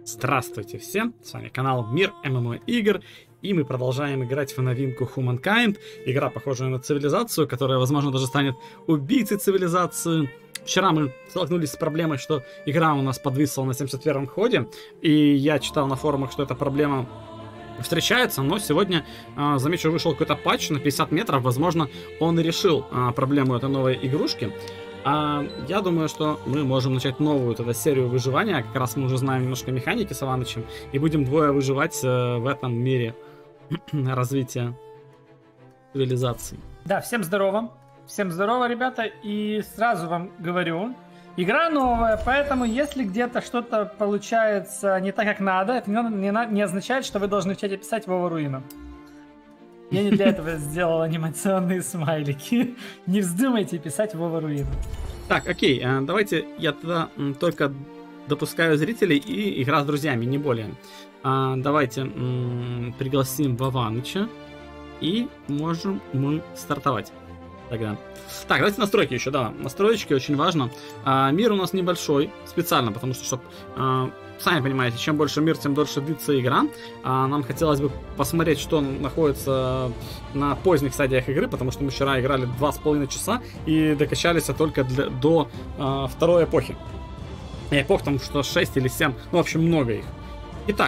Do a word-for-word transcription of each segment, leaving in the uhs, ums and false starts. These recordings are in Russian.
Здравствуйте всем, с вами канал Мир ММО-игр, и мы продолжаем играть в новинку Humankind. Игра, похожая на цивилизацию, которая, возможно, даже станет убийцей цивилизации. Вчера мы столкнулись с проблемой, что игра у нас подвисла на семьдесят первом ходе, и я читал на форумах, что эта проблема встречается, но сегодня, э, замечу, вышел какой-то патч на пятьдесят метров, возможно, он и решил э, проблему этой новой игрушки. А я думаю, что мы можем начать новую вот эту серию выживания. Как раз мы уже знаем немножко механики с Иванычем. И будем двое выживать э, в этом мире развития цивилизации. Да, всем здорово. Всем здорово, ребята. И сразу вам говорю, игра новая, поэтому если где-то что-то получается не так, как надо, это не, не, не означает, что вы должны в чате писать Вова Руина. Я не для этого сделал анимационные смайлики. Не вздумайте писать Вова Руина. Так, окей, давайте я тогда только допускаю зрителей и игра с друзьями, не более. Давайте пригласим Вованыча и можем мы стартовать тогда. Так, давайте настройки еще, да, настроечки очень важно. Мир у нас небольшой, специально, потому что, чтобы... Сами понимаете, чем больше мир, тем дольше длится игра. А нам хотелось бы посмотреть, что находится на поздних стадиях игры, потому что мы вчера играли два с половиной часа и докачались только для, до а, второй эпохи. Эпох там что шесть или семь, ну в общем много их. Итак,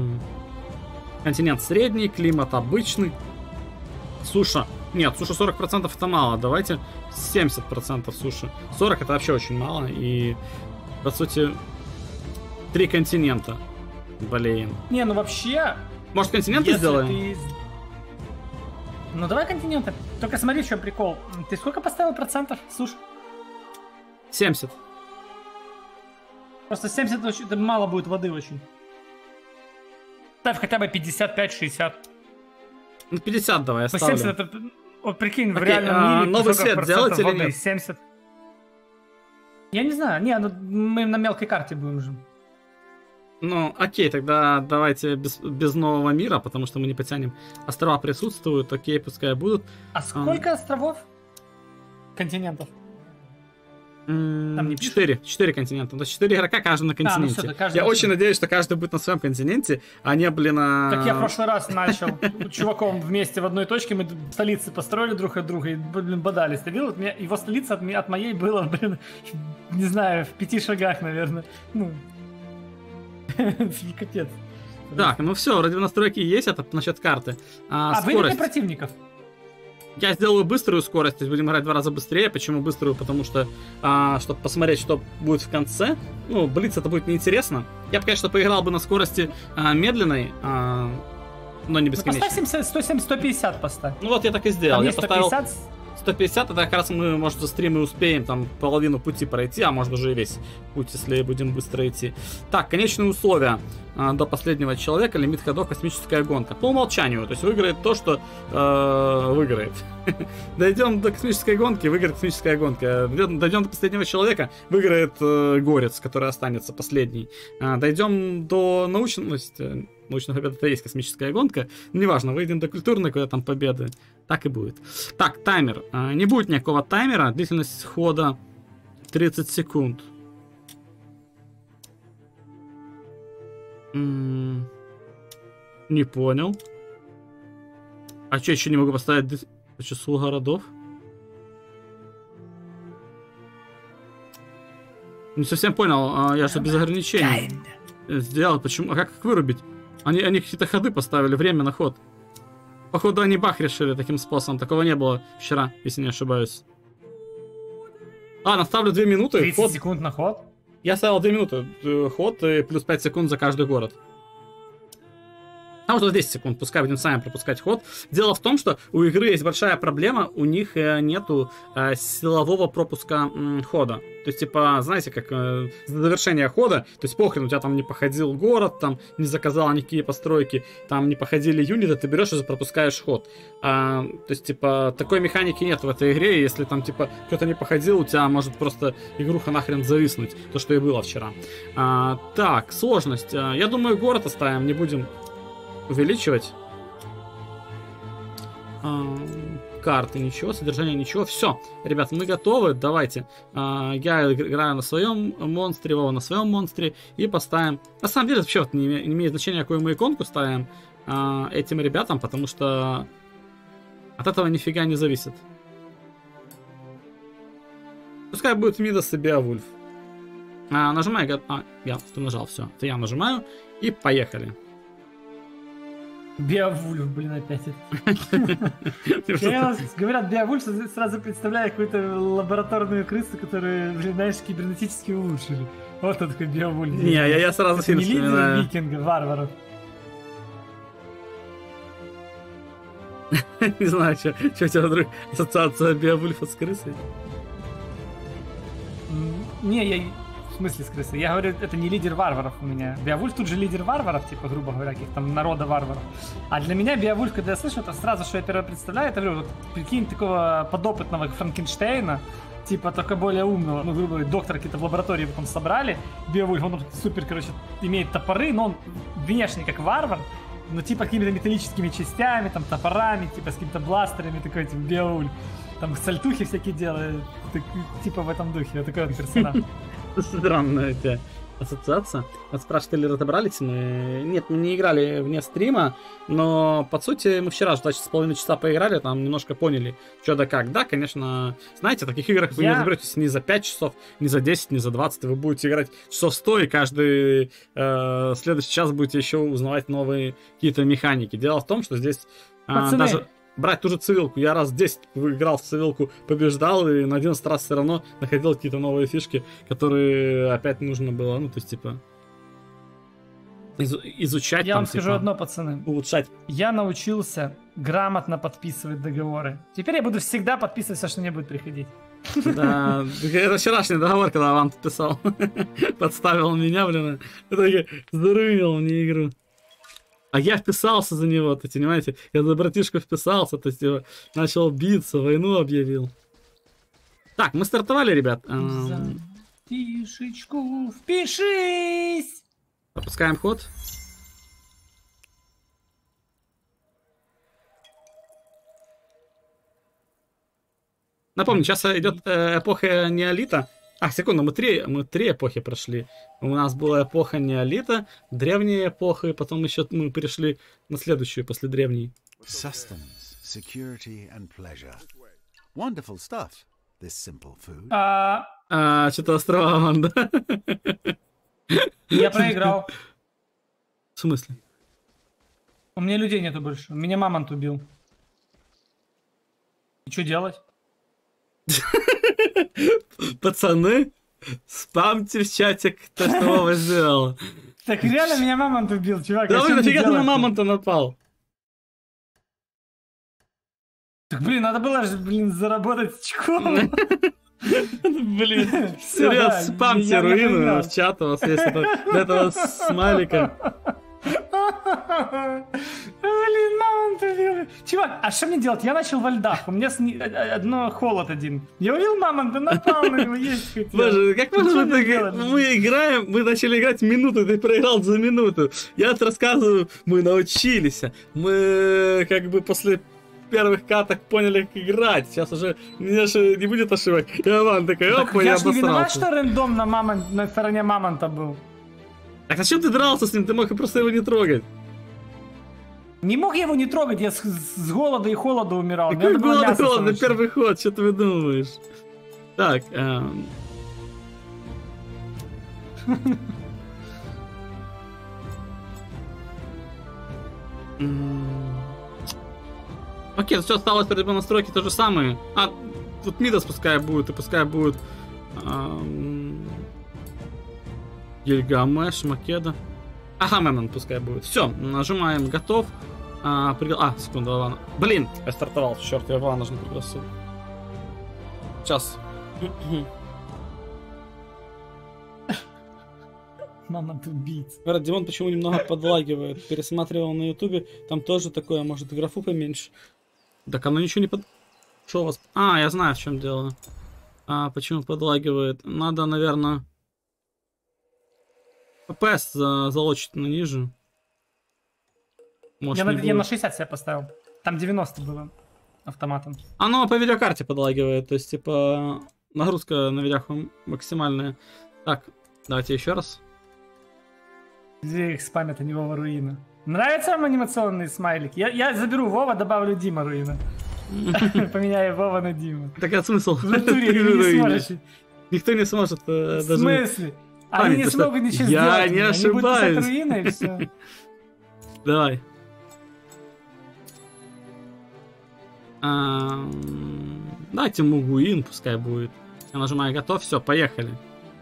континент средний, климат обычный, суша. Нет, суша сорок процентов это мало, давайте семьдесят процентов суши. сорок это вообще очень мало и по сути... Три континента. Блин. Не, ну вообще... Может, континенты сделаем? Ты... Ну давай континенты. Только смотри, что прикол. Ты сколько поставил процентов, суш? семьдесят. Просто семьдесят очень... это мало будет воды очень. Ставь хотя бы пятьдесят пять шестьдесят. Ну пятьдесят давай, я ставлю. семьдесят это... Вот прикинь, Окей, в реальном а, мире... новый свет делать или воды? нет? семьдесят. Я не знаю. Не, ну мы на мелкой карте будем же. Ну, окей, тогда давайте без, без нового мира, потому что мы не потянем. Острова присутствуют, окей, пускай будут. А сколько um, островов? Континентов? Там не четыре. Четыре континента. То есть четыре игрока, каждый на континенте. А, ну все, каждый Я на очень надеюсь, что каждый будет на своем континенте, а не, блин, на... Так я в прошлый раз начал. Чуваком вместе в одной точке, мы столицы построили друг от друга и, блин, бодались. Ты видел? Его столица от, от моей была, блин, не знаю, в пяти шагах, наверное. Ну... Капец. Так, ну все, вроде настройки есть, это насчет карты. А, а выбери противников. Я сделаю быструю скорость, то есть будем играть в два раза быстрее. Почему быструю? Потому что, а, чтобы посмотреть, что будет в конце. Ну, блиц это будет неинтересно. Я бы, конечно, поиграл бы на скорости а, медленной, а, но не бесконечно. Ну, поставь сто семьдесят, сто пятьдесят поставь. Ну вот я так и сделал. Я сто пятьдесят... поставил сто пятьдесят, это как раз мы, может, за стрим и успеем там половину пути пройти, а может уже и весь путь, если будем быстро идти. Так, конечные условия э, до последнего человека, лимит ходов, космическая гонка. По умолчанию, то есть выиграет то, что э, выиграет. Дойдем до космической гонки, выиграет космическая гонка. Дойдем до последнего человека, выиграет э, горец, который останется последний. Э, дойдем до научности. Научная победа это и есть космическая гонка. Неважно, выйдем до культурной, куда там победы. Так и будет. Так, таймер. А, не будет никакого таймера. Длительность хода тридцать секунд. М-м- не понял. А что, еще не могу поставить по числу городов? Не совсем понял. А, я что, без ограничений сделал. Почему? А как их вырубить? Они, они какие-то ходы поставили, время на ход. Походу они баг решили таким способом. Такого не было вчера, если не ошибаюсь. А, наставлю две минуты. тридцать ход. Секунд на ход? Я ставил две минуты ход и плюс пять секунд за каждый город. А может десять секунд, пускай будем сами пропускать ход. Дело в том, что у игры есть большая проблема, у них нету э, силового пропуска м, хода. То есть, типа, знаете, как э, завершение хода, то есть похрен, у тебя там не походил город, там не заказал никакие постройки, там не походили юниты, ты берешь и пропускаешь ход. А, то есть, типа, такой механики нет в этой игре, если там, типа, кто-то не походил, у тебя может просто игруха нахрен зависнуть, то, что и было вчера. А, так, сложность. Я думаю, город оставим, не будем увеличивать. А, карты ничего, содержание ничего. Все, ребят, мы готовы, давайте. А, я играю на своем монстре, Вова на своем монстре, и поставим... На самом деле, вообще вот, не, не имеет значения, какую мы иконку ставим а, этим ребятам, потому что от этого нифига не зависит. Пускай будет Мидас и Беовульф. А, нажимай, а, я, ты нажал, все. Это я нажимаю, и поехали. Беовульф, блин, опять это. Говорят, Беовульф, сразу представляю какую-то лабораторную крысу, которую, блин, знаешь, кибернетически улучшили. Вот он такой Беовульф. Не, я, я сразу фильм вспоминаю. Не лидеры викинга, варваров. Не знаю, что у тебя вдруг ассоциация Беовульфа с крысой? Не, я... В смысле с крысой? Я говорю, это не лидер варваров у меня. Беовульф тут же лидер варваров, типа, грубо говоря, каких там народа варваров. А для меня Беовульф, когда я слышу, это сразу, что я первое представляю, это, говорю, вот, прикинь, такого подопытного Франкенштейна, типа, только более умного, ну, грубо говоря, доктора какие-то в лаборатории потом собрали. Беовульф, он супер, короче, имеет топоры, но он внешне как варвар, но типа какими-то металлическими частями, там, топорами, типа, с какими-то бластерами, такой, типа, Беовульф. Там сальтухи всякие делают, так, типа в этом духе, вот такой вот персонаж. Странная у тебя ассоциация. Вот спрашивали, разобрались мы? Нет, мы не играли вне стрима, но, по сути, мы вчера два с половиной часа поиграли, там немножко поняли, что да как. Да, конечно, знаете, в таких играх вы Я... не разберетесь ни за пять часов, ни за десять, ни за двадцать, вы будете играть часов сто, и каждый э, следующий час будете еще узнавать новые какие-то механики. Дело в том, что здесь э, даже... брать ту же цивилку. Я раз десять играл в цивилку, побеждал, и на одиннадцатый раз все равно находил какие-то новые фишки, которые опять нужно было, ну, то есть, типа, из изучать. Я там, вам скажу типа, одно, пацаны. Улучшать. Я научился грамотно подписывать договоры. Теперь я буду всегда подписывать все, что мне будет приходить. Да, это вчерашний договор, когда вам писал. Подставил меня, блин. Это зарынил мне игру. А я вписался за него, то понимаете? Я за братишку вписался, то есть его начал биться, войну объявил. Так, мы стартовали, ребят. За фишечку впишись! Опускаем ход. Напомню, сейчас идет эпоха неолита. А, секунду, мы три, мы три эпохи прошли. У нас была эпоха неолита, древняя эпоха, и потом еще мы перешли на следующую после древней. А, а что-то острова, да? Я проиграл. В смысле? У меня людей нету больше. Меня мамонт убил. И что делать? Пацаны, спамьте в чате, кто что вас сделал. Так реально меня мамонт убил, чувак. Да вы нафига ты на мамонта напал? Так, блин, надо было же, блин, заработать очков. Блин, серьез, спамьте руины в чат, у вас есть этого смайлика. Блин, мамонт убил. Чувак, а что мне делать? Я начал во льдах, у меня сни... одно холод один. Я увидел мамонта, напал на него, есть хотел. Боже, как можно так... Мы играем, мы начали играть минуту, ты проиграл за минуту. Я вот рассказываю, мы научились. Мы как бы после первых каток поняли, как играть. Сейчас уже не будет ошибок. И Иван такой, опа, я обосрался. Я же не виноват, что обосрался. рандом на, мамонт, на стороне мамонта был. Так зачем ты дрался с ним? Ты мог и просто его не трогать. Не мог я его не трогать, я с, с голода и холода умирал. Какой голод и холод? На первый ход, что ты выдумываешь? Так, эм... Окей, все осталось при настройке то же самое. А, тут Мидас пускай будет, и пускай будет... Эм... Гильгамеш, Македа. Агамемнон пускай будет. Все, нажимаем готов. А, пригла... а секунду, Ивана. Блин, я стартовал, черт, я Ивана нужно пригласил. Сейчас. Мамонт убийц. Говорят, Димон почему немного подлагивает. Пересматривал на ютубе, там тоже такое, может, графу поменьше. Так оно ничего не под... Что у вас? А, я знаю, в чем дело. А, почему подлагивает? Надо, наверное... эф пи эс за, залочить на ниже. Может, я, на, я на шестьдесят себя поставил. Там девяносто было. автоматом. Оно по видеокарте подлагивает, то есть, типа, нагрузка на видяху максимальная. Так, давайте еще раз. Где их спамят, они Вова Руина. Нравятся вам анимационные смайлики? Я, я заберу Вова, добавлю Дима Руина. Поменяю Вова на Диму. Так а смысл? В натуре не сможешь. Никто не сможет В даже... смысле? Они не смогут ничего сделать. Я не ошибаюсь. Они будут писать Руина и все. Давай. Дайте Мугуин, пускай будет. Я нажимаю готов, все, поехали.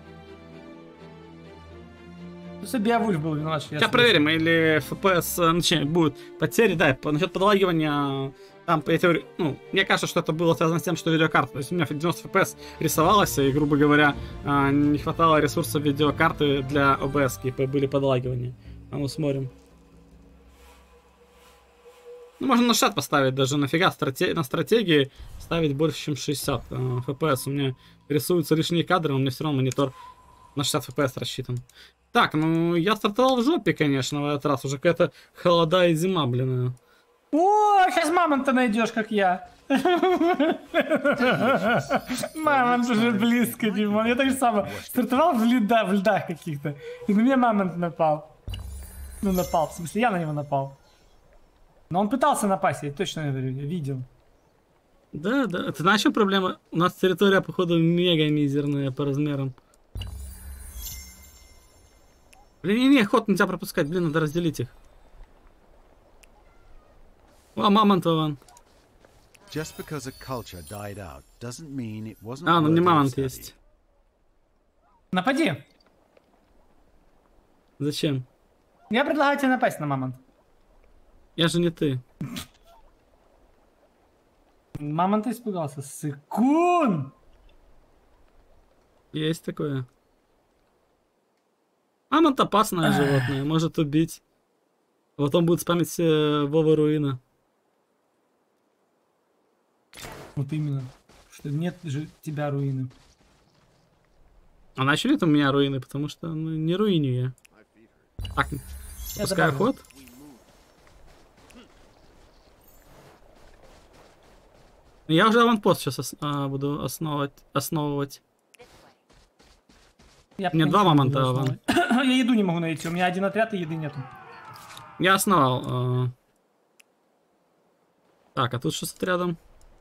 Просто Беовульф был виноват, что я... Сейчас проверим, или эф пи эс начнет, будут потери, да, по, насчет подлагивания, там, я теории, ну, мне кажется, что это было связано с тем, что видеокарта, то есть у меня девяносто эф пи эс рисовалась, и, грубо говоря, не хватало ресурсов видеокарты для о бэ эс, и были подлагивания. А ну, смотрим. Ну, можно на шат поставить даже, нафига страте... на стратегии ставить больше, чем шестьдесят эф пи эс. У меня рисуются лишние кадры, но у меня все равно монитор на шестьдесят эф пи эс рассчитан. Так, ну, я стартовал в жопе, конечно, в этот раз. Уже какая-то холода и зима, блин. О, сейчас мамонта найдешь, как я. Мамонт уже близко, Димон. Я так же самое стартовал в, льда, в льдах каких-то. И на меня мамонт напал. Ну, напал, в смысле, я на него напал. Но он пытался напасть, я точно говорю, я видел. Да, да. Ты знаешь, что проблема? У нас территория, походу, мега мизерная по размерам. Блин, не, не, ход нельзя пропускать, блин, надо разделить их. О, мамонт, Вован. А, ну не мамонт есть. Напади. Зачем? Я предлагаю тебе напасть на мамонт. Я же не ты. Мамонт испугался. Сыкун! Есть такое. Мамонт опасное животное, может убить. Потом будет спамить э, Вова Руина. Вот именно. Что нет же тебя Руины. А начали это у меня Руины, потому что ну, не руиню я. Так, пускай ход. Я уже аванпост сейчас ос а, буду основывать. основывать. Я Мне два мамонта. Вон. Я еду не могу найти, у меня один отряд и еды нету. Я основал. А... Так, а тут что с отрядом?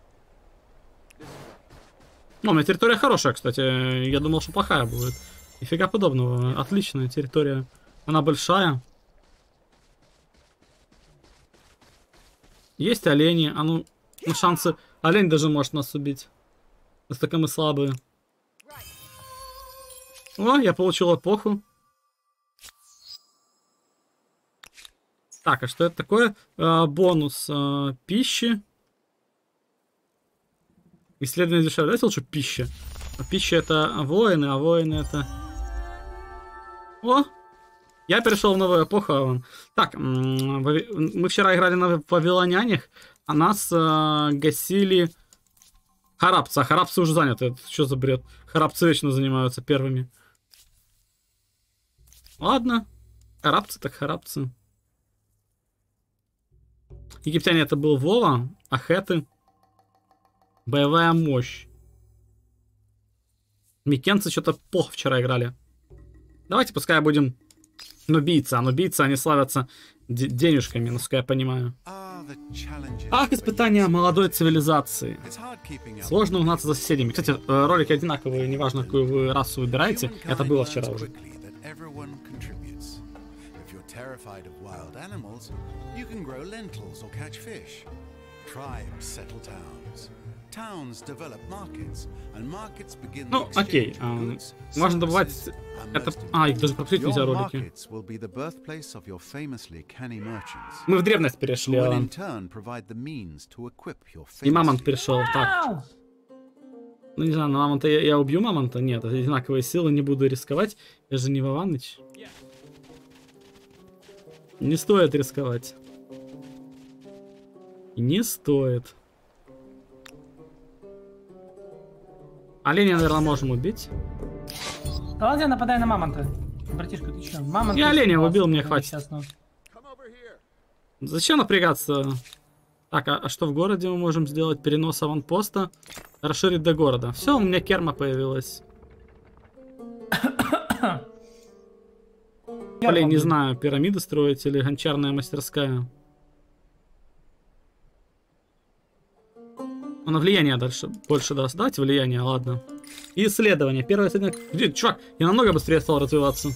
Ну, у меня территория хорошая, кстати. Я думал, что плохая будет. Нифига подобного. Отличная территория. Она большая. Есть олени. А ну, ну шансы... Олень даже может нас убить. Настолько мы слабые. О, я получил эпоху. Так, а что это такое? А, бонус а, пищи. Исследование дешевле. Давайте лучше пища. Пища это воины, а воины это... О! Я перешел в новую эпоху. Так, мы вчера играли на вавилонянях, а нас а, гасили харапцы. А харапцы уже заняты. Это что за бред? Харапцы вечно занимаются первыми. Ладно. Харапцы так харапцы. Египтяне это был Вова, а хеты боевая мощь. Микенцы что-то плохо вчера играли. Давайте пускай будем нубийцы. А нубийцы, они славятся денежками, насколько я понимаю. Ах, испытания молодой цивилизации. Сложно угнаться за соседями. Кстати, ролики одинаковые, неважно, какую вы расу выбираете. Это было вчера уже. Terrified of wild animals, you can grow lentils or catch fish. Tribes settle towns. Towns develop markets, and markets begin. Ну, окей. А, можно добывать. Это. А, их даже пропустить нельзя ролики. Мы в древность перешли. Алан. И мамонт перешел. Так. Ну не знаю, на мамонта я, я убью мамонта. Нет, это одинаковые силы, не буду рисковать. Я же не Вованыч. Не стоит рисковать. Не стоит. Оленя, наверное, можем убить. Да ладно, я нападаю на мамонта. Братишка, ты чё? Мамонт. Я оленя убил, мне хватит. Зачем напрягаться? Так, а, а что в городе мы можем сделать? Перенос аванпоста. Расширить до города. Все, у меня керма появилась. Блин, не знаю, пирамиды строить или гончарная мастерская. На влияние дальше больше даст. Давайте влияние, ладно. И исследование. Первое исследование. Где, чувак, я намного быстрее стал развиваться.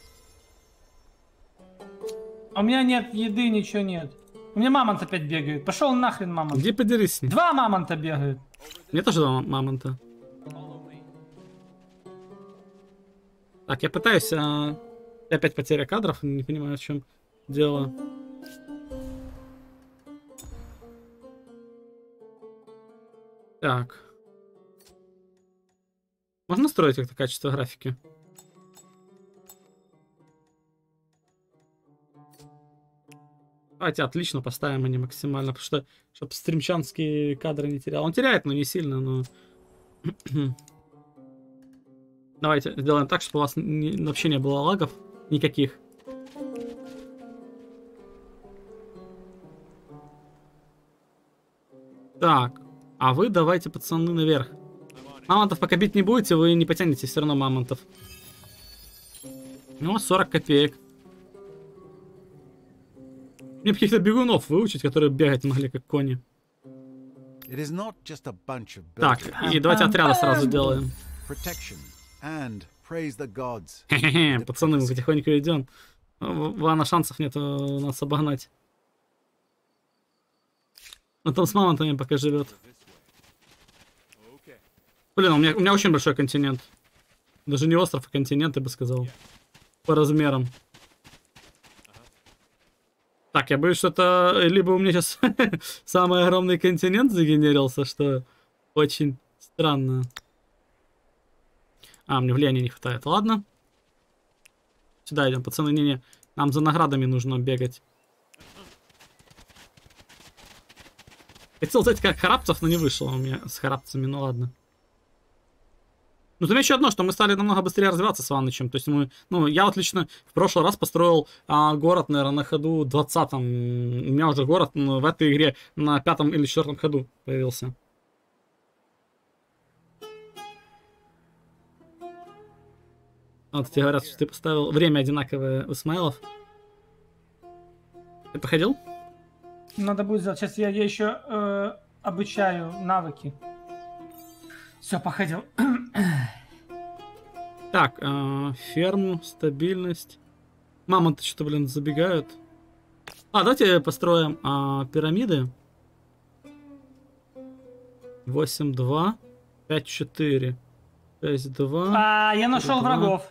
У меня нет еды, ничего нет. У меня мамонт опять бегает. Пошел нахрен мамонт. Где подерись с ним? Два мамонта бегают. Мне тоже два мамонта. Так, я пытаюсь... А... Опять потеря кадров, не понимаю, в чем дело. Так. Можно строить как-то качество графики? Давайте отлично поставим они максимально, потому что чтобы стримчанские кадры не терял. Он теряет, но не сильно, но... Давайте сделаем так, чтобы у вас не, вообще не было лагов никаких. Так, а вы давайте, пацаны, наверх. Мамонтов пока бить не будете, вы не потянете все равно мамонтов. Ну, сорок копеек. Мне каких-то бегунов выучить, которые бегать могли как кони. Так, и давайте отряды сразу делаем. Хе-хе-хе, пацаны, мы потихоньку идем. Вана шансов нет у нас обогнать. Он там с мамонтами пока живет. Блин, у меня, у меня очень большой континент. Даже не остров, а континент, я бы сказал. По размерам. Так, я боюсь, что это либо у меня сейчас самый огромный континент загенерился, что очень странно. А, мне влияния не хватает. Ладно. Сюда идем, пацаны. Не-не, нам за наградами нужно бегать. Хотел сказать, как харапцев, но не вышло у меня с харапцами, ну ладно. Ну, там еще одно, что мы стали намного быстрее развиваться с Ванычем. То есть мы, ну, я вот лично в прошлый раз построил а, город, наверное, на ходу двадцатом. У меня уже город ну, в этой игре на пятом или четвертом ходу появился. Вот тебе говорят, что ты поставил время одинаковое у Смайлов. Ты походил? Надо будет сделать. Сейчас я, я еще э, обучаю навыки. Все, походил. Так, э, ферму, стабильность. Мамонты что-то, блин, забегают. А, давайте построим э, пирамиды. восемь, два, пять, четыре, шесть, два. А, я нашел два. Врагов.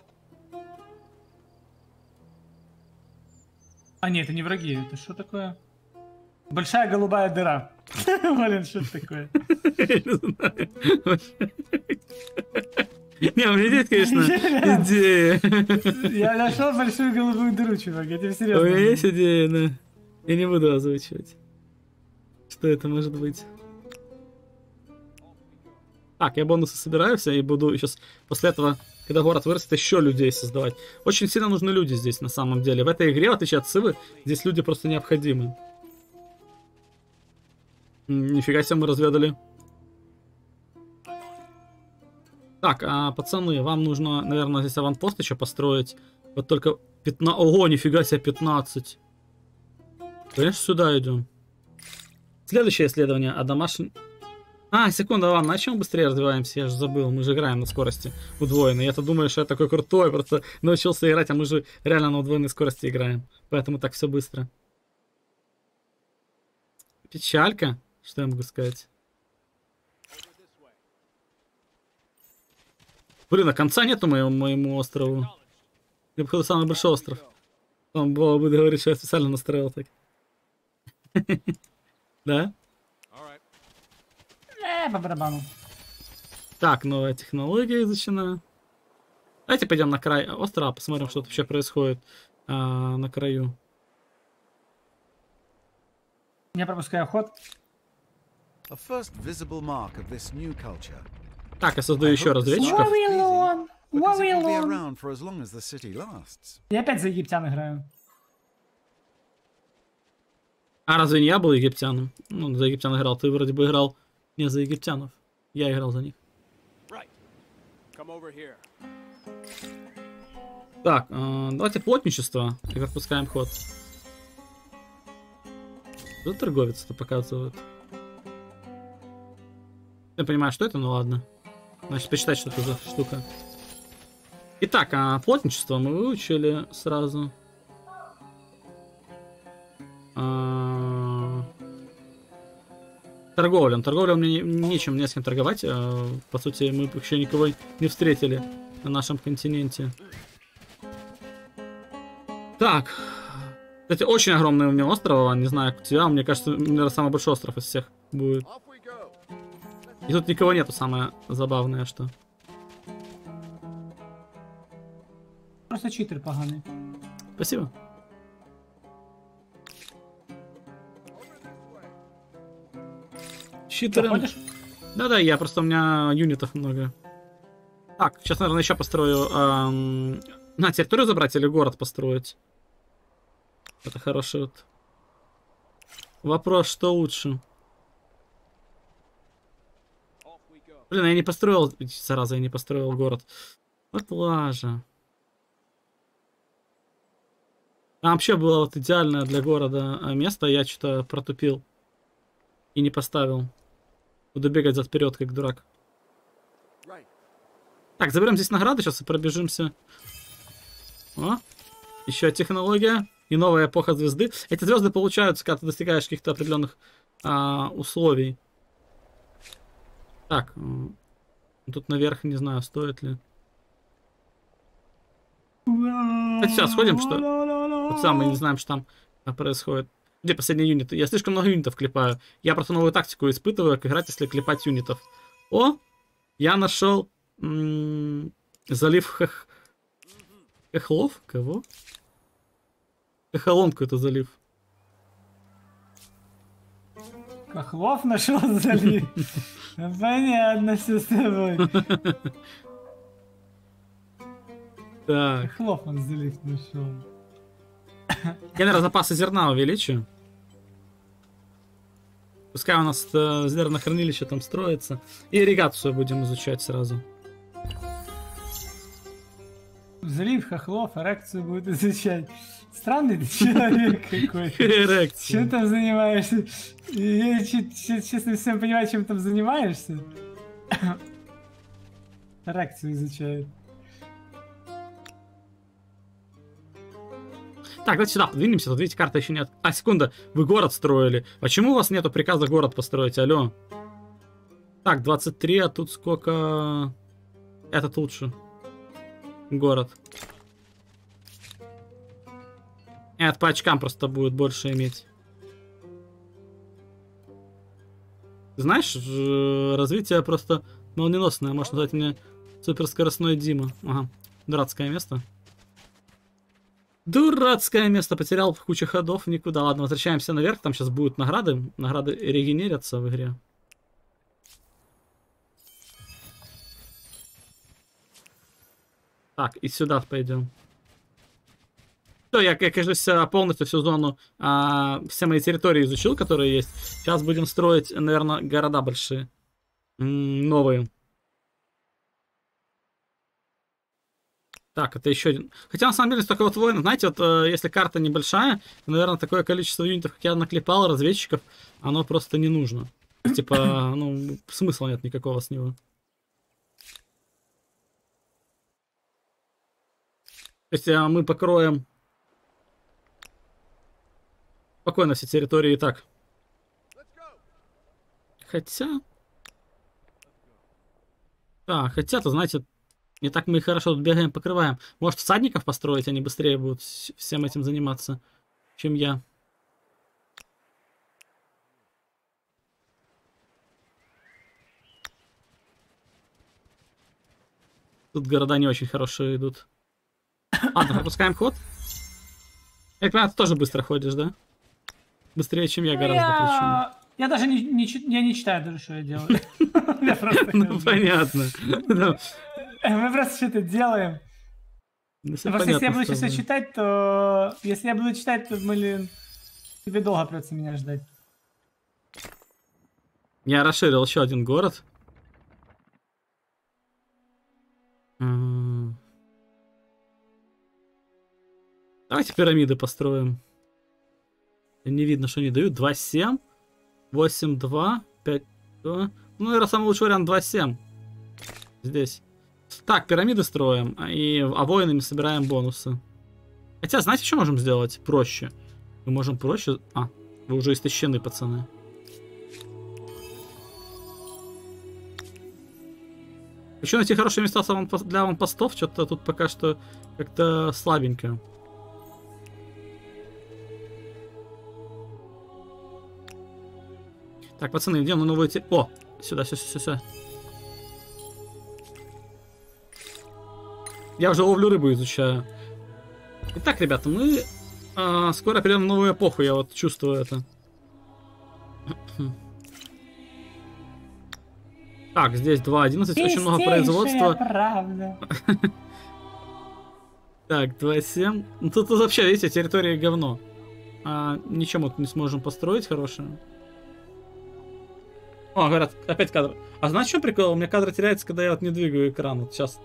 А, нет, это не враги. Это что такое? Большая голубая дыра. Блин, что это такое? Я не знаю. Не, у меня есть, конечно, идея. Я нашел большую голубую дыру, чувак, я тебе серьезно. У меня есть идея, но я не буду озвучивать. Что это может быть? Так, я бонусы собираю все и буду сейчас после этого, когда город вырастет, еще людей создавать. Очень сильно нужны люди здесь на самом деле. В этой игре, в отличие от Сывы, здесь люди просто необходимы. Нифига себе мы разведали. Так, а, пацаны, вам нужно, наверное, здесь аванпост еще построить. Вот только пятнадцать... Ого, нифига себе, пятнадцать. Конечно, сюда идем. Следующее исследование. А домашний... А, секунду, ладно, на чем быстрее развиваемся? Я же забыл, мы же играем на скорости удвоенной. Я-то думаю, что я такой крутой, просто научился играть, а мы же реально на удвоенной скорости играем. Поэтому так все быстро. Печалька, что я могу сказать? Блин, а конца нету моему, моему острову. Я походу самый большой остров. Он было бы говорить, что я специально настроил так. Да? Э, по барабану. Так, новая технология изучена. Давайте пойдем на край острова, посмотрим, что тут вообще происходит а, на краю. Я пропускаю ход. Так, я создаю еще разведчиков. Вавилон! Вавилон! Я опять за египтян играю. А разве не я был египтяном? Ну, за египтян играл. Ты вроде бы играл не за египтянов. Я играл за них. Так, э, давайте плотничество и пропускаем ход. Что торговец-то показывает? Я понимаю, что это, ну ладно. Значит, посчитать, что это за штука. Итак, а плотничество мы выучили сразу. А... Торговля. Торговля у меня не, нечем, не с кем торговать. А, по сути, мы еще никого не встретили на нашем континенте. Так. Кстати, очень огромный у меня остров. Не знаю, как у тебя. Мне кажется, наверное, самый большой остров из всех будет. И тут никого нету, самое забавное, что. Просто читер поганый. Спасибо. Читеры. Да-да, я просто у меня юнитов много. Так, сейчас, наверное, еще построю... Эм... На, территорию забрать или город построить? Это хороший вот вопрос, что лучше. Блин, я не построил... Зараза, я не построил город. Вот лажа. Там вообще было вот идеальное для города место, я что-то протупил. И не поставил. Буду бегать за вперед, как дурак. Так, заберем здесь награды, сейчас и пробежимся. О, еще технология и новая эпоха звезды. Эти звезды получаются, когда ты достигаешь каких-то определенных а, условий. Так, тут наверх не знаю, стоит ли. Кстати, сейчас сходим, что... Вот сам мы не знаем, что там происходит. Где последние юниты? Я слишком много юнитов клепаю. Я просто новую тактику испытываю, как играть, если клепать юнитов. О! Я нашел залив хах... Хохлов? Кого? Хохолонку это залив. Хохлов нашел залив? Понятно, все с тобой. Так. Хохлов он залив нашел. Я, наверное, запасы зерна увеличу. Пускай у нас э, зернохранилище там строится. И ирригацию будем изучать сразу. Залив хохлов, эрекцию будет изучать. Странный ты человек какой-то. Эрекция. Чем там занимаешься? Я честно всем понимаю, чем там занимаешься. Эрекцию изучает. Так, давайте сюда подвинемся. Тут, видите, карта еще нет. А, секунда, вы город строили. Почему у вас нету приказа город построить? Алло. Так, двадцать три, а тут сколько... Этот лучше. Город. Нет, по очкам просто будет больше иметь. Знаешь, развитие просто молниеносное. Можно назвать мне суперскоростной Дима. Ага, дурацкое место. Дурацкое место, потерял кучу ходов, никуда. Ладно, возвращаемся наверх, там сейчас будут награды. Награды регенерятся в игре. Так, и сюда пойдем. Все, я, я, кажется, полностью всю зону, а, все мои территории изучил, которые есть. Сейчас будем строить, наверное, города большие. М-м, новые. Так, это еще один. Хотя, на самом деле, столько вот воинов, знаете, вот э, если карта небольшая, то, наверное, такое количество юнитов, как я наклепал, разведчиков, оно просто не нужно. Типа, ну, смысла нет никакого с него. То есть э, мы покроем спокойно все территории и так. Хотя... Да, хотя-то, знаете... Не так мы и хорошо тут бегаем, покрываем. Может, всадников построить, они быстрее будут всем этим заниматься, чем я. Тут города не очень хорошие идут. Ладно, пропускаем ход. Я понимаю, ты тоже быстро ходишь, да? Быстрее, чем я, Ну, гораздо я... причем. Я даже не, не, я не читаю даже, что я делаю. Ну, понятно. Мы просто что-то делаем. Ну, просто если я буду сейчас читать, то... Если я буду читать, то, блин... Тебе долго придется меня ждать. Я расширил еще один город. М-м. Давайте пирамиды построим. Не видно, что они дают. два семь, восемь два, пять два. Ну, наверное, самый лучший вариант два семь. Здесь. Так, пирамиды строим. И, а воинами собираем бонусы. Хотя, знаете, что можем сделать? Проще. Мы можем проще... А, вы уже истощены, пацаны. Еще найти хорошие места для аванпостов. Что-то тут пока что как-то слабенько. Так, пацаны, идем на новую те... О! Сюда, сюда, сюда, сюда. Я уже ловлю рыбу изучаю. Итак, ребята, мы э, скоро перейдем в новую эпоху, я вот чувствую это. Так, здесь два одиннадцать, очень много производства. Правда. Так, два семь. Ну, тут, тут вообще, видите, территория говно. А, ничего мы тут не сможем построить хорошее. О, говорят, опять кадр. А знаешь, что прикол? У меня кадр теряется, когда я вот не двигаю экран. Вот сейчас.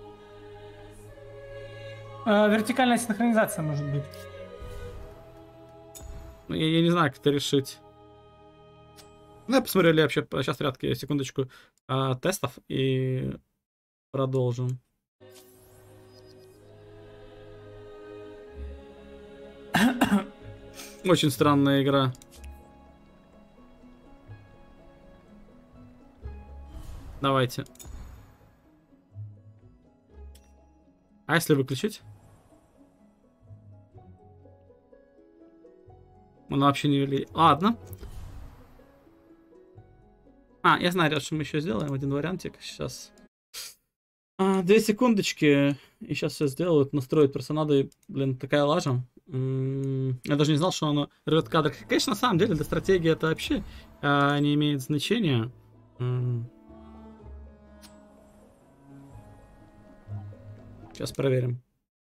А, вертикальная синхронизация может быть. Ну, я, я не знаю, как это решить. Ну, я посмотрю, ли вообще сейчас рядки, секундочку, а, тестов и продолжим. Очень странная игра. Давайте. А если выключить? Он вообще не вели. Ладно. А, я знаю, что мы еще сделаем. Один вариантик. Сейчас. А, две секундочки. И сейчас все сделают. Настроить просто надо. И, блин, такая лажа. М-м-м. Я даже не знал, что оно рвет кадр. Конечно, на самом деле, для стратегии это вообще а, не имеет значения. М-м. Сейчас проверим.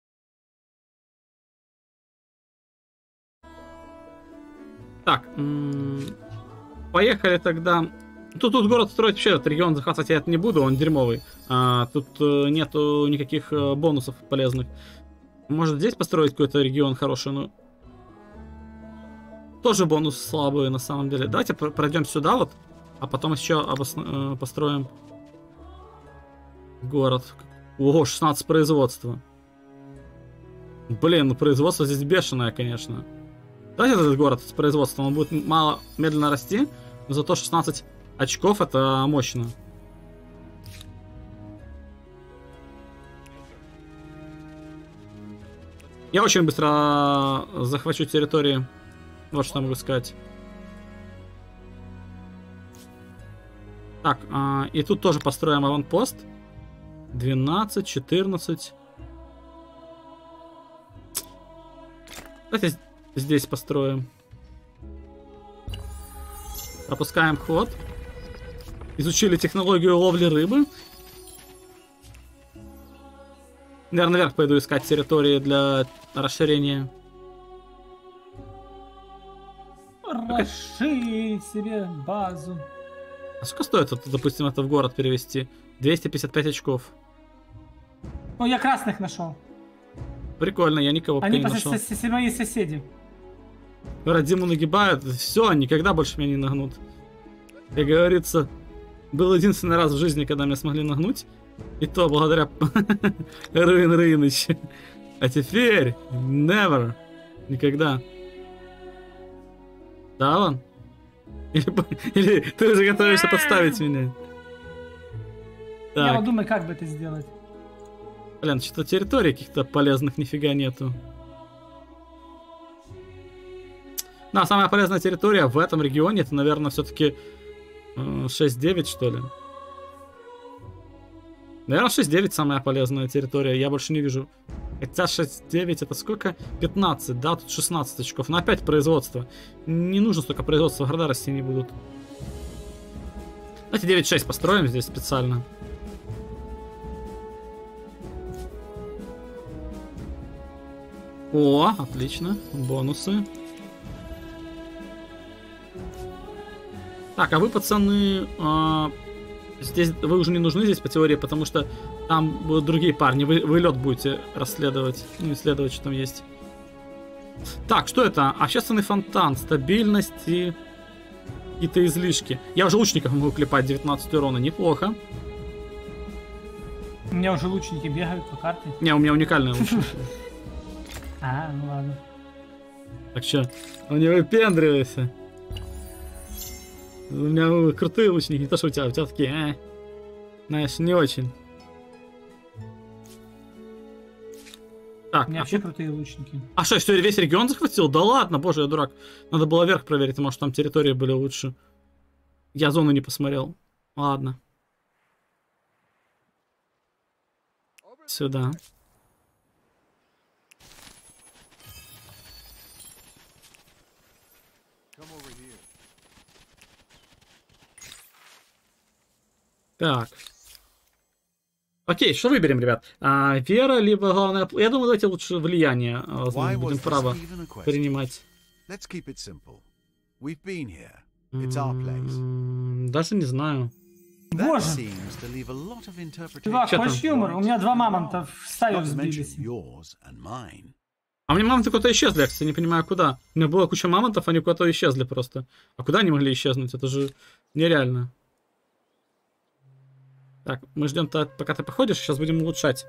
Так, поехали тогда. Тут, тут город строить вообще, этот регион захватывать я это не буду, он дерьмовый. А, тут э, нету никаких э, бонусов полезных. Может здесь построить какой-то регион хороший, но... Тоже бонус слабый на самом деле. Давайте пройдем сюда вот, а потом еще обос... э, построим город. Ого, шестнадцать производства. Блин, ну производство здесь бешеное, конечно. Давайте этот город с производством, он будет мало, медленно расти, но зато шестнадцать очков это мощно. Я очень быстро захвачу территории. Вот что я могу сказать. Так, а, и тут тоже построим аванпост. двенадцать, четырнадцать. Давайте здесь построим. Пропускаем ход. Изучили технологию ловли рыбы. Наверное, наверх пойду искать территории для расширения. Расширить себе базу. А сколько стоит, вот, допустим, это в город перевести? двести пятьдесят пять очков. Ну, я красных нашел. Прикольно, я никого пока Они не нашел. Они мои соседи. Радиму нагибают, все, никогда больше меня не нагнут. Как говорится, был единственный раз в жизни, когда меня смогли нагнуть. И то благодаря Руин Рыныч. А теперь never. Никогда. Да, вон? Или, или ты уже готовишься подставить меня? Так. Я вот думаю, как бы это сделать. Блин, что-то территорий каких-то полезных нифига нету. Да, самая полезная территория в этом регионе, это, наверное, все-таки э, шесть девять, что ли. Наверное, шесть девять самая полезная территория, я больше не вижу. Хотя шесть девять это сколько? пятнадцать, да, тут шестнадцать очков. Но опять производство. Не нужно столько производства, города расти не будут. Давайте девять шесть построим здесь специально. О, отлично. Бонусы. Так, а вы, пацаны, э, здесь вы уже не нужны здесь по теории, потому что там будут другие парни. Вы, вы лед будете расследовать, ну, исследовать, что там есть. Так, что это? Общественный фонтан, стабильность и какие-то излишки. Я уже лучников могу клепать, девятнадцать урона, неплохо. У меня уже лучники бегают по карте. Не, у меня уникальные лучники. А, ну ладно. Так что, ну не выпендривайся. У меня крутые лучники, не то что у тебя, у тебя такие, э, знаешь, не очень. Так, у меня а вообще тут... крутые лучники. А что, что, весь регион захватил? Да ладно, боже, я дурак. Надо было вверх проверить, может там территории были лучше. Я зону не посмотрел. Ладно. Сюда. Так. Окей, что выберем, ребят? А, вера, либо главное... Я думаю, давайте лучше влияние. Возможно, будем право принимать. М-м, даже не знаю. Боже! Чувак, хочешь юмор? У меня два мамонта в стаю взбились. А у меня мамонты куда-то исчезли, я, кстати, не понимаю, куда. У меня была куча мамонтов, они куда-то исчезли просто. А куда они могли исчезнуть? Это же нереально. Так, мы ждем, пока ты походишь, сейчас будем улучшать.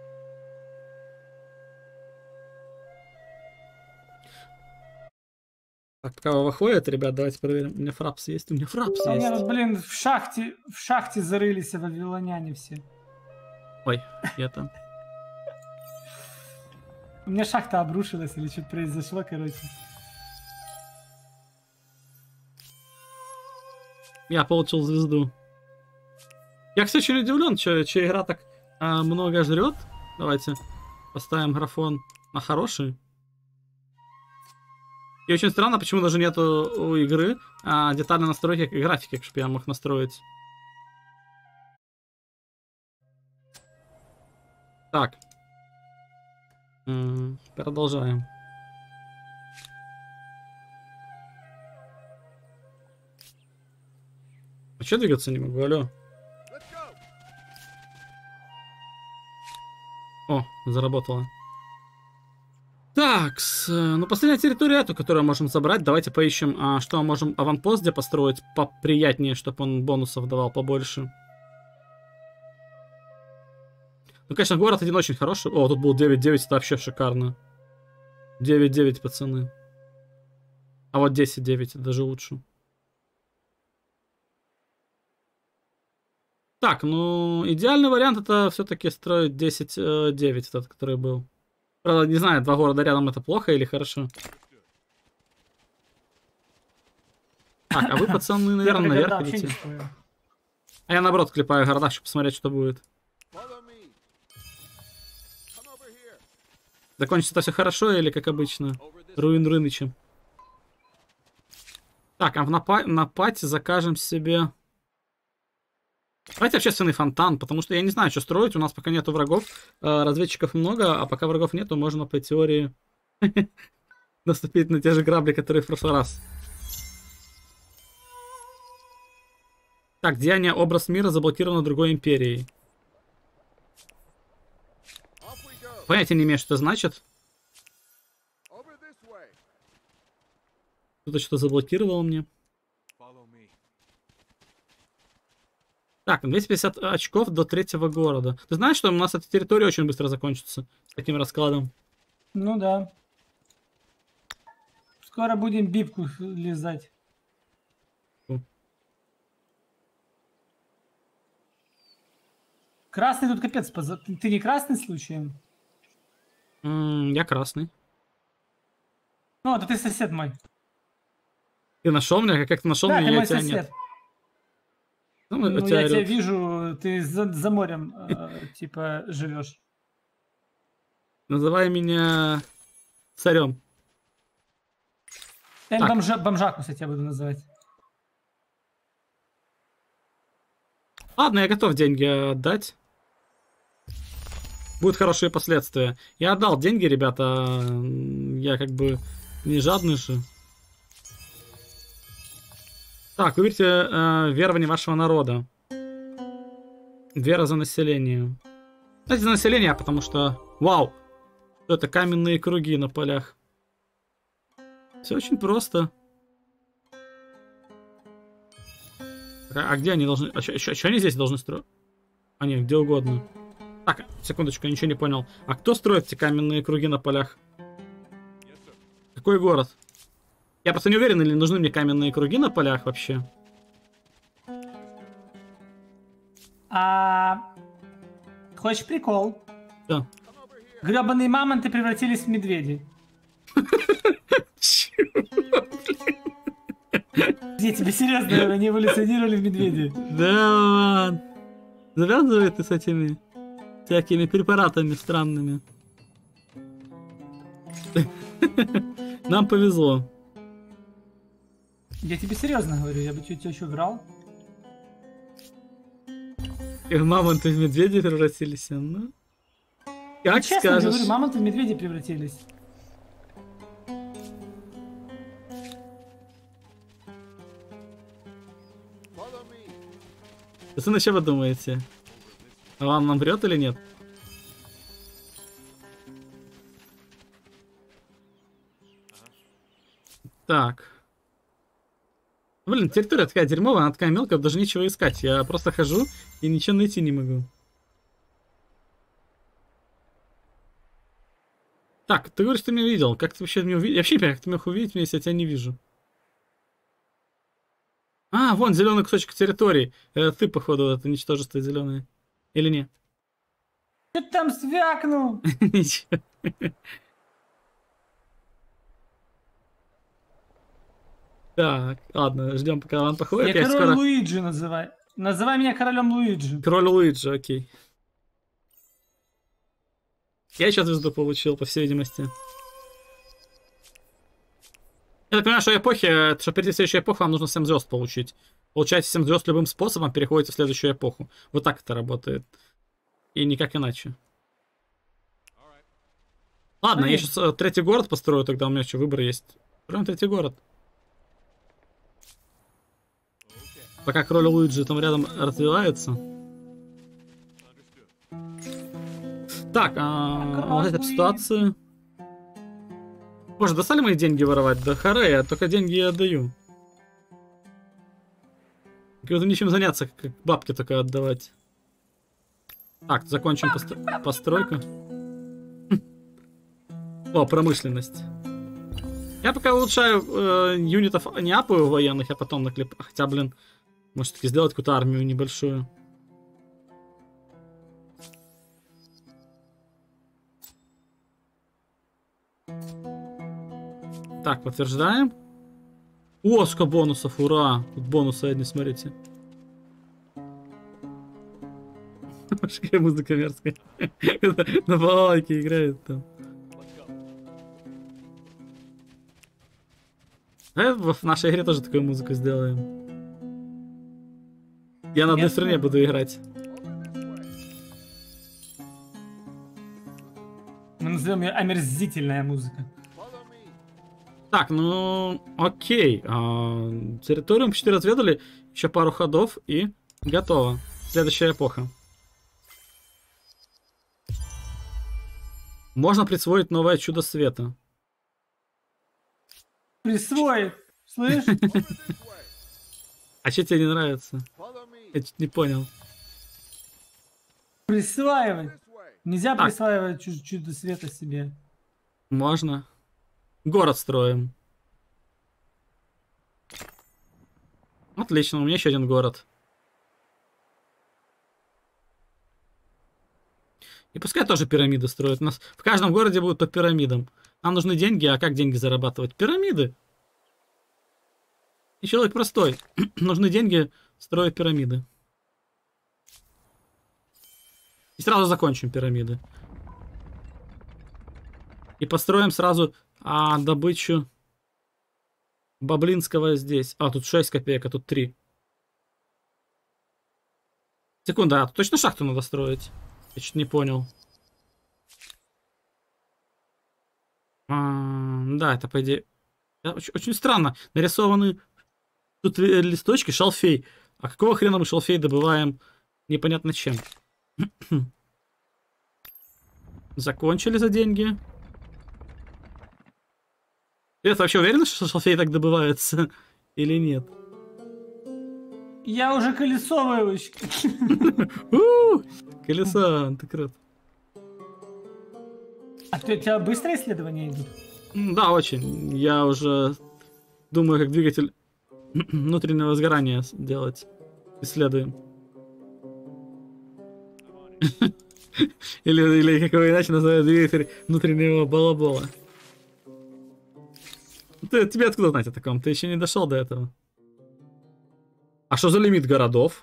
Так, пока вы выходит, ребят, давайте проверим. У меня фрапс есть, у меня фрапс а есть. У меня, блин, в шахте, в шахте зарылись вавилоняне все. Ой, я там. У меня шахта обрушилась или что-то произошло, короче. Я получил звезду. Я, кстати, очень удивлен, что, что игра так а, много жрет. Давайте поставим графон на хороший. И очень странно, почему даже нету у игры а, детальной настройки графики, чтобы я мог настроить. Так. М-м, продолжаем. А что двигаться не могу, алло? О, заработало. Так, ну последняя территория эту, которую можем забрать. Давайте поищем, а, что мы можем аванпост где построить поприятнее, чтобы он бонусов давал побольше. Ну, конечно, город один очень хороший. О, тут был девять девять, это вообще шикарно. девять девять, пацаны. А вот десять девять, это даже лучше. Так, ну, идеальный вариант это все-таки строить десять девять, этот, который был. Правда, не знаю, два города рядом это плохо или хорошо. Так, а вы, пацаны, наверное, наверх идите. А я наоборот клепаю города, чтобы посмотреть, что будет. Закончится это все хорошо или как обычно? Руин Рынычем. Так, а в напа на пати закажем себе... Давайте общественный фонтан, потому что я не знаю, что строить. У нас пока нету врагов. Разведчиков много, а пока врагов нету, можно по теории наступить на те же грабли, которые в прошлый раз. Так, деяние образ мира заблокировано другой империей. Понятия не имею, что это значит. Кто-то что-то заблокировал мне. Так, двести пятьдесят очков до третьего города. Ты знаешь, что у нас эта территория очень быстро закончится с таким раскладом? Ну да. Скоро будем бибку лизать. Фу. Красный тут капец. Поза... Ты не красный случаем? Mm, я красный. Ну, это ты сосед мой. Ты нашел меня? Как ты нашел да, меня? Ты я мой тебя сосед. нет. Ну, ну тебя я орёт. тебя вижу, ты за, за морем, э, типа, живешь. Называй меня царем. Я бомжа, бомжаку, кстати, я буду называть. Ладно, я готов деньги отдать. Будут хорошие последствия. Я отдал деньги, ребята. Я как бы не жадный же. Так, выберите э, верование вашего народа. Вера за население. Кстати, за население, потому что... Вау! Это каменные круги на полях. Все очень просто. А, а где они должны... А что они здесь должны строить? А нет, где угодно. Так, секундочку, я ничего не понял. А кто строит эти каменные круги на полях? Какой город? Я просто не уверен, или нужны мне каменные круги на полях вообще. А... Хочешь прикол? Да. Гребаные мамонты превратились в медведей. Я тебе серьезно, они эволюционировали в медведей. Да ладно. Завязывай ты с этими всякими препаратами странными. Нам повезло. Я тебе серьезно говорю, я бы тебя еще врал. И мамонты в медведей превратились, ну. Как Честно скажешь. говорю, мамонты в медведи превратились. Пацаны, что вы думаете? А вам нам врет или нет? Так. Блин, территория такая дерьмовая, она такая мелкая, даже нечего искать. Я просто хожу и ничего найти не могу. Так, ты говоришь, ты меня видел. Как ты вообще меня увидел? Я вообще не понимаю, как ты меня увидеть, если я тебя не вижу. А, вон зеленый кусочек территории. Это ты, походу, это ничтожество зеленое. Или не? Что ты там свякнул? Ничего. Так, ладно, ждем, пока он походит. Я Я король скоро... Луиджи называй. Называй меня королем Луиджи. Король Луиджи, окей. Я еще звезду получил, по всей видимости. Я так понимаю, что эпохи, чтобы перейти в следующую эпоху, вам нужно семь звезд получить. Получаете семь звезд любым способом, переходите в следующую эпоху. Вот так это работает. И никак иначе. Ладно, Окей. я сейчас э, третий город построю, тогда у меня еще выбор есть. Строим третий город. Пока король Луиджи там рядом развивается. Так, а, вот эта ситуация. Боже, достали мои деньги воровать? Да харе, я только деньги я отдаю. Как-то нечем заняться, как бабки только отдавать. Так, закончим постро... постройку. О, промышленность. Я пока улучшаю э, юнитов, не апаю военных, я потом наклеп... Хотя, блин, может таки сделать какую-то армию небольшую. Так, подтверждаем. О, сколько бонусов, ура! Тут бонусы одни, смотрите. Какая музыка мерзкая. На балалайке играет там. А в нашей игре тоже такую музыку сделаем. Я на одной стороне буду играть. Мы назовем ее омерзительная музыка. Так, ну, окей. А, территорию почти разведали. Еще пару ходов и готово. Следующая эпоха. Можно присвоить новое чудо света. Присвоит. Слышь? А что тебе не нравится? Я чуть не понял. Присваивать. Нельзя Так. присваивать чу- чудо света себе. Можно. Город строим. Отлично, у меня еще один город. И пускай тоже пирамиды строят. У нас в каждом городе будут по пирамидам. Нам нужны деньги, а как деньги зарабатывать? Пирамиды. И человек простой. Нужны деньги, строить пирамиды. И сразу закончим пирамиды. И построим сразу а, добычу Баблинского здесь. А, тут шесть копеек, а тут три. Секунда, а тут точно шахту надо строить? Я чуть не понял. А, да, это по идее... Очень, очень странно. Нарисованы Тут листочки, шалфей. А какого хрена мы шалфей добываем непонятно чем? Закончили за деньги. Ты вообще уверена, что шалфей так добывается? Или нет? Я уже колесо выучил. Колесо, ты крут. А ты, у тебя быстрое исследование идут? Да, очень. Я уже думаю, как двигатель внутреннего сгорания делать. Исследуем. Или, или как его иначе называют, двигатель внутреннего балабола. Ты, тебе откуда знать о таком? Ты еще не дошел до этого. А что за лимит городов?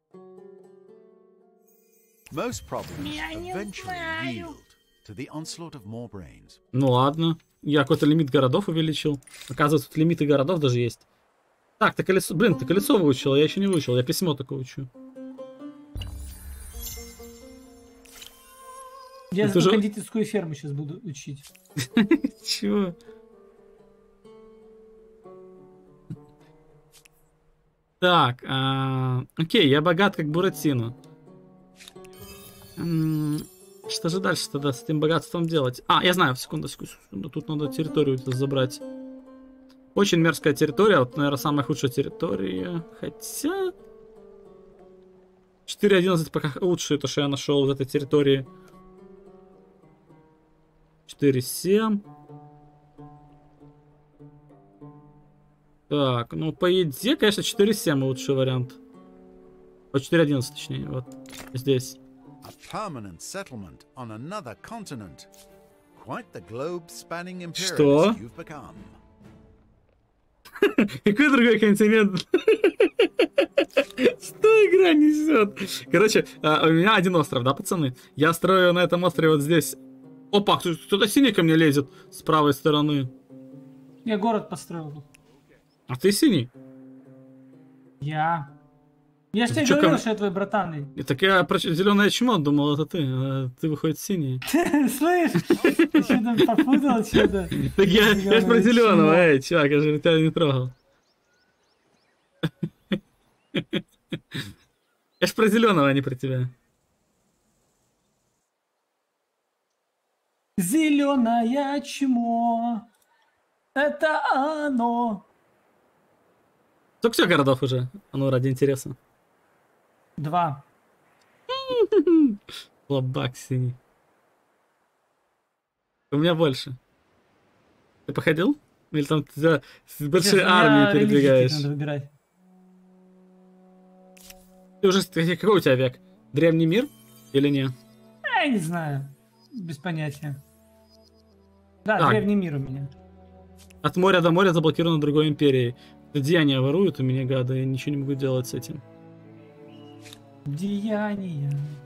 Ну ладно. Я какой-то лимит городов увеличил. Оказывается, тут лимиты городов даже есть. Так, ты колесо... Блин, ты колесо выучил, я еще не выучил. Я письмо только учу. Я за уже... кондитерскую ферму сейчас буду учить. Чего? Так, а... окей, я богат как Буратино. Что же дальше тогда с этим богатством делать? А, я знаю, секунду, секунду. Тут надо территорию забрать. Очень мерзкая территория. Вот, наверное, самая худшая территория. Хотя... четыре одиннадцать пока лучшее, то, что я нашел в этой территории. четыре семь. Так, ну, по идее, конечно, четыре семь лучший вариант. По четыре одиннадцать, точнее, вот здесь. Что? Какой другой континент? Что игра несет? Короче, у меня один остров, да, пацаны? Я строю на этом острове вот здесь. Опа, кто-то синий ко мне лезет с правой стороны. Я город построил. А ты синий? Я. Я же тебе говорил, ко... что я твой братан. И так я про зеленое чмо думал, это ты. А ты, выходит, синий. Слышь, ты что там попутал что-то? Так я же про зеленого, эй, чувак, я же тебя не трогал. Я ж про зеленого, а не про тебя. Зеленое чмо. Это оно. Сколько все городов уже? А ну, ради интереса. Два. Слабак синий. У меня больше. Ты походил? Или там ты за большой армией передвигаешь? Надо выбирать. Ты уже... Какой у тебя век? Древний мир? Или не? Я не знаю. Без понятия. Да, так. Древний мир у меня. От моря до моря заблокировано другой империей. Деяния воруют у меня, гады, я ничего не могу делать с этим. Деяния.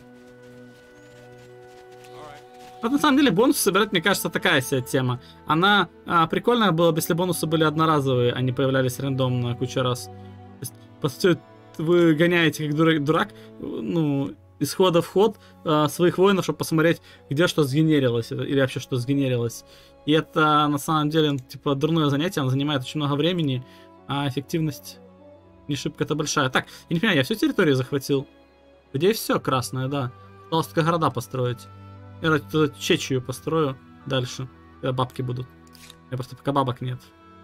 Вот на самом деле бонусы собирать, мне кажется, такая себе тема. Она а, прикольная была бы, если бонусы были одноразовые, а не появлялись рандомно кучу раз. То есть, по сути, вы гоняете как дурак, дурак ну, из хода в ход а, своих воинов, чтобы посмотреть, где что сгенерилось, или вообще что сгенерилось. И это, на самом деле, типа, дурное занятие, оно занимает очень много времени, а эффективность не шибко-то большая. Так, я не понимаю, я всю территорию захватил. Где все красное, да. Осталось только города построить. Я тут Чечию построю дальше, когда бабки будут. Я просто пока бабок нет.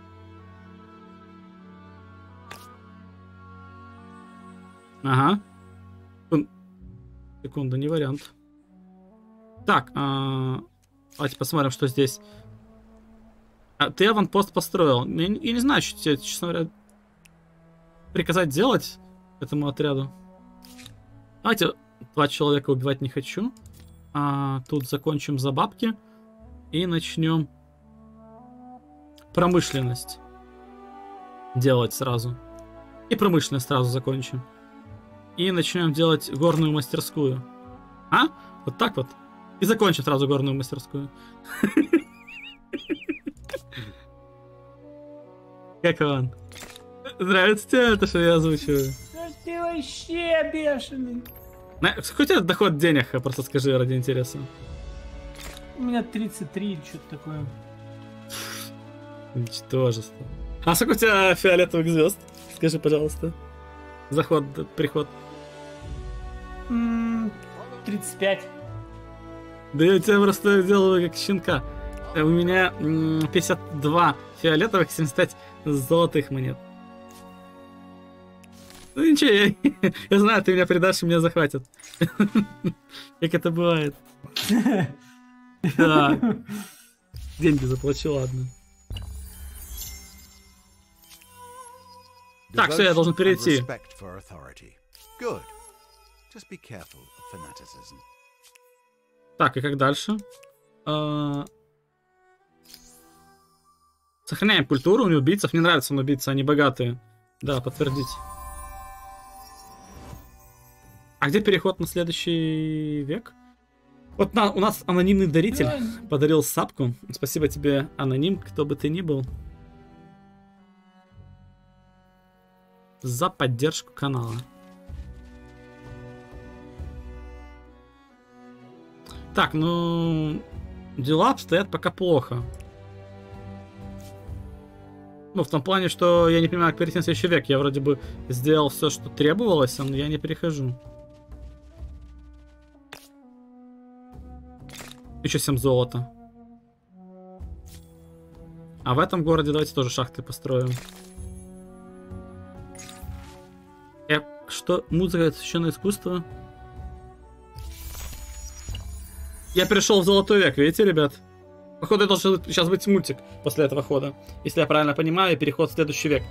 Ага. Секунду, не вариант. Так, а... давайте посмотрим, что здесь. А, ты аванпост построил. Я, я не знаю, что тебе, честно говоря, приказать делать этому отряду. Давайте два человека убивать не хочу. А, тут закончим за бабки. И начнем промышленность делать сразу. И промышленность сразу закончим. И начнем делать горную мастерскую. А? Вот так вот. И закончим сразу горную мастерскую. Как вам? Нравится тебе это, что я озвучиваю? Ты вообще бешеный. Сколько у тебя доход денег, просто скажи ради интереса. У меня тридцать три или что-то такое. Ничтожество. А сколько у тебя фиолетовых звезд? скажи, пожалуйста. Заход, приход. тридцать пять. Да я тебя просто делаю как щенка. У меня пятьдесят два фиолетовых, семьдесят пять золотых монет. Ну ничего, я, я знаю, ты меня предашь и меня захватят. Как это бывает. Да. Деньги заплачу, ладно. Так, все, я должен перейти. Так, и как дальше? А... Сохраняем культуру, у него убийцев. Мне нравится он убийца, они богатые. Да, подтвердить. А где переход на следующий век? Вот на, у нас анонимный даритель подарил сапку. Спасибо тебе, аноним, кто бы ты ни был. За поддержку канала. Так, ну... Дела обстоят пока плохо. Ну, в том плане, что я не понимаю, как перейти на следующий век. Я вроде бы сделал все, что требовалось, но я не перехожу. Еще семь золота. А в этом городе давайте тоже шахты построим. Я... Что? Музыка — это священное искусство? Я перешел в золотой век, видите, ребят? Походу, должен сейчас быть мультик после этого хода. Если я правильно понимаю, переход в следующий век.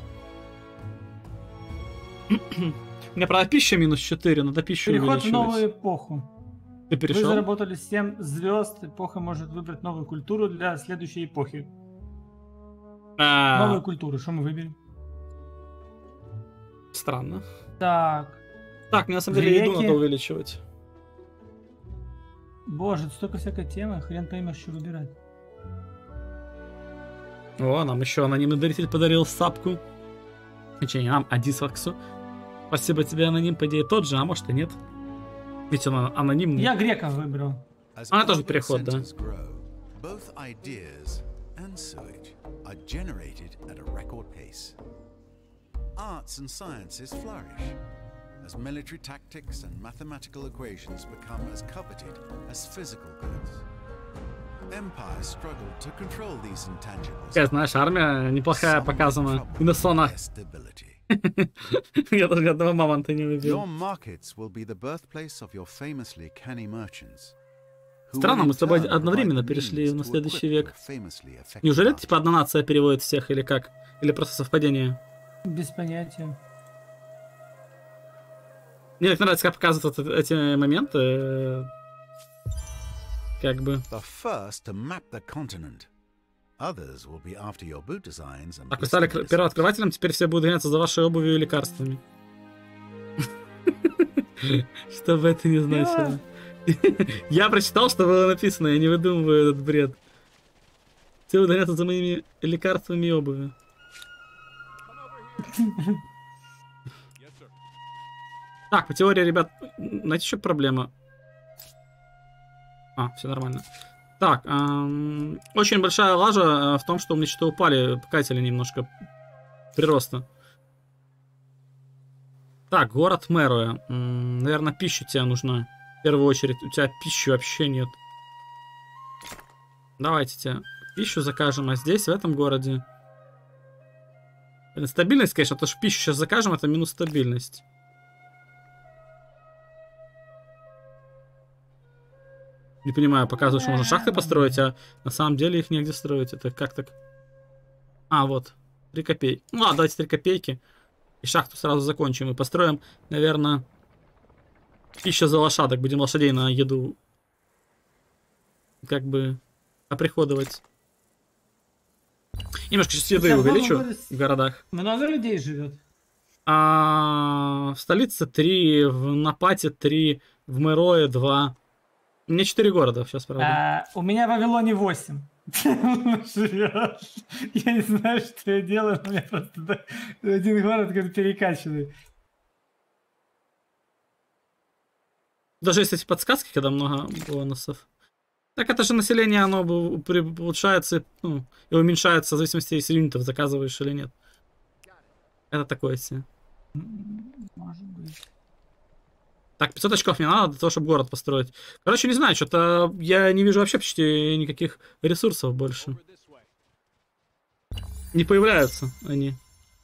У меня, правда, пища минус четыре, надо пищу увеличивать. Переход в новую эпоху. Ты перешел? Вы заработали семь звезд. Эпоха может выбрать новую культуру для следующей эпохи. А... Новую культуру, что мы выберем? Странно. Так. Так, мне на самом деле еду надо увеличивать. Боже, столько всякой темы, хрен поймешь, что выбирать. О, нам еще анонимный даритель подарил сапку. Точнее, нам, Адисваксу. Спасибо тебе, аноним, по идее тот же, а может и нет. Ведь он анонимный. Я грека выбрал. Она тоже переход, да. As military tactics and mathematical equations become as coveted as physical goods. Empires struggled to control these intangibles. Я, знаешь, армия неплохая показана. И на слонах. Я даже одного мамонта не любил. Your markets will be the birthplace of your famously canny merchants. Странно, мы с тобой одновременно перешли на следующий век. Неужели типа одна нация переводит всех или как? Или просто совпадение? Без понятия. Мне так нравится, как показывают вот эти моменты. Как бы. Так, вы стали первооткрывателем, теперь все будут гоняться за вашей обувью и лекарствами. Что бы это ни значило. Я прочитал, что было написано, я не выдумываю этот бред. Все будут гоняться за моими лекарствами и обувью. Так, по теории, ребят, знаете, еще проблема? А, все нормально. Так, эм, очень большая лажа в том, что у меня что-то упали показатели немножко прироста. Так, город Мэруя. М, наверное, пища тебе нужна. В первую очередь, у тебя пищи вообще нет. Давайте тебе пищу закажем, а здесь, в этом городе... Стабильность, конечно, то, что пищу сейчас закажем, это минус стабильность. Не понимаю, показывают, что можно шахты построить, а на самом деле их негде строить. Это как так? А, вот. три копейки. Ну ладно, давайте три копейки. И шахту сразу закончим. И построим, наверное, пища за лошадок. Будем лошадей на еду как бы оприходовать. Немножко сейчас еды увеличу в городах. Много людей живет. А, в столице три, в Напате три, в Мэрое два. У меня четыре города сейчас, правда. А, у меня в Вавилоне восемь. Живешь. Я не знаю, что я делаю, у меня просто один город как-то перекачанный. Даже есть эти подсказки, когда много бонусов. Так это же население, оно улучшается, ну, и уменьшается в зависимости, если юнитов заказываешь или нет. Это такое себе. Может быть. Так, пятьсот очков мне надо для того, чтобы город построить. Короче, не знаю, что-то я не вижу вообще почти никаких ресурсов больше. Не появляются они.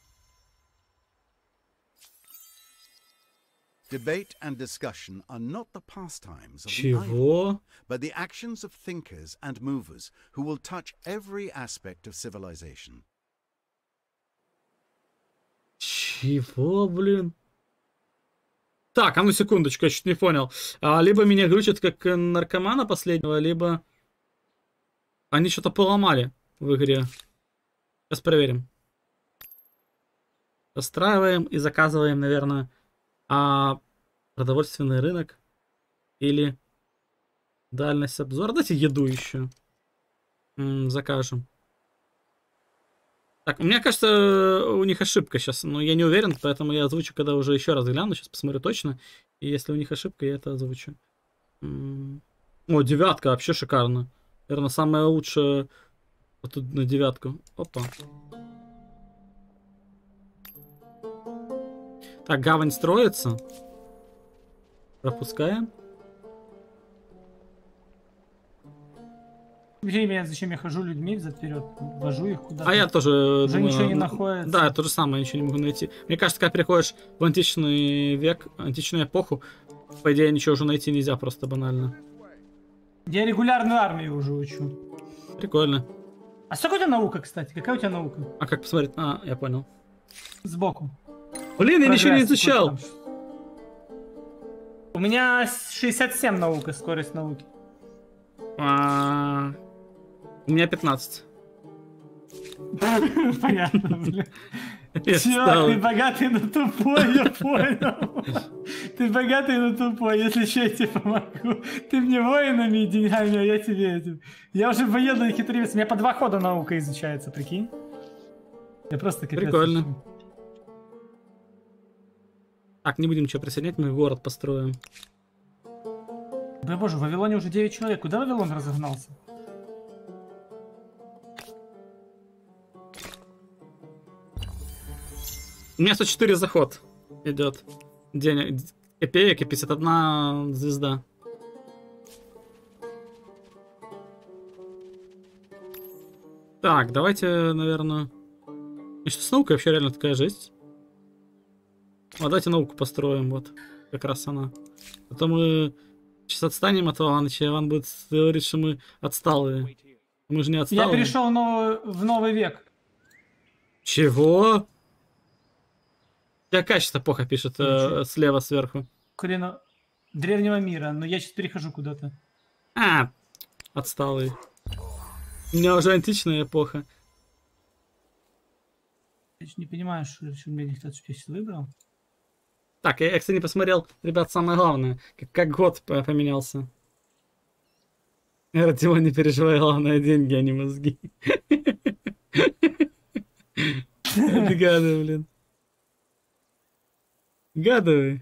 Debate and discussion are not the pastimes of the idle, Чего? but the actions of thinkers and movers who will touch every aspect of civilization. Чего, блин? Так, а ну секундочку, я чуть не понял. А, либо меня глючат как наркомана последнего, либо они что-то поломали в игре. Сейчас проверим. Настраиваем и заказываем, наверное, а, продовольственный рынок или дальность обзора. Давайте еду еще М, закажем. Так, мне кажется, у них ошибка сейчас, но я не уверен, поэтому я озвучу, когда уже еще раз гляну, сейчас посмотрю точно. И если у них ошибка, я это озвучу. М. О, девятка, вообще шикарно. Наверное, самое лучшее вот тут на девятку. Опа. Так, гавань строится. Пропускаем. Время, зачем я хожу людьми взад-вперед, вожу их куда-то. А я тоже Уже думаю, ничего не ну, находится. Да, то же самое, ничего не могу найти. Мне кажется, когда переходишь в античный век, античную эпоху, по идее, ничего уже найти нельзя, просто банально. Я регулярную армию уже учу. Прикольно. А сколько у тебя наука, кстати? Какая у тебя наука? А как посмотреть? А, я понял. Сбоку. Блин, я ничего не Прогресс изучал. какой-то там. У меня шестьдесят семь наука, скорость науки. А, У меня пятнадцать. Понятно, блин. Я Чё, встал. ты богатый, но тупой, я понял. Ты богатый, но тупой, если что, я тебе помогу. Ты мне воинами и деньгами, а я тебе этим. Я уже военный хитрец, у меня по два хода наука изучается, прикинь. Я просто капец. Прикольно. учу. Так, не будем ничего присоединять, мы город построим. Да боже, в Вавилоне уже девять человек, куда Вавилон разогнался? У меня сто четыре заход идет. Денег, копеек и пятьдесят одна звезда. Так, давайте, наверное... И что с наукой вообще реально такая жесть? А давайте науку построим, вот. Как раз она. А то мы сейчас отстанем от Ивановича, и Иван будет говорить, что мы отсталые. Мы же не отсталые. Я перешел в новый, в новый век. Чего? У тебя качество плохо пишет э, слева сверху. Корена древнего мира, но я сейчас перехожу куда-то. А, отсталый. У меня уже античная эпоха. Я не понимаю, что, что меня кто-то сейчас выбрал. Так, я, я, кстати, не посмотрел, ребят, самое главное, как, как год по- поменялся. Родион, не переживай, главное деньги, а не мозги. Это гады, блин. Гады вы.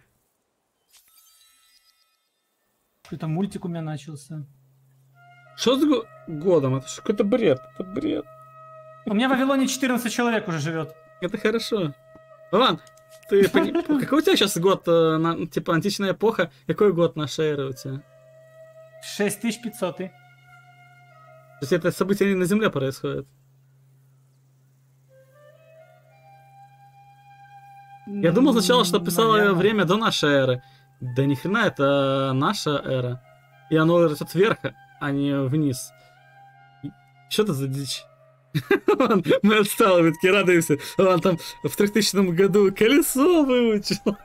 Какой-то мультик у меня начался. Что с го- годом? Это ж какой-то бред, это бред. У меня в Вавилоне четырнадцать человек уже живет. Это хорошо. Иван, ты пони... какой у тебя сейчас год, э, на- типа античная эпоха, какой год нашей эры у тебя? шесть тысяч пятьсот. То есть это событие не на Земле происходит? Я думал сначала, что писало Наверное. время до нашей эры. Да ни хрена, это наша эра. И оно растет вверх, а не вниз. Что это за дичь? Ладно, мы отстали, мы такие радуемся. Он там в трехтысячном году колесо выучил.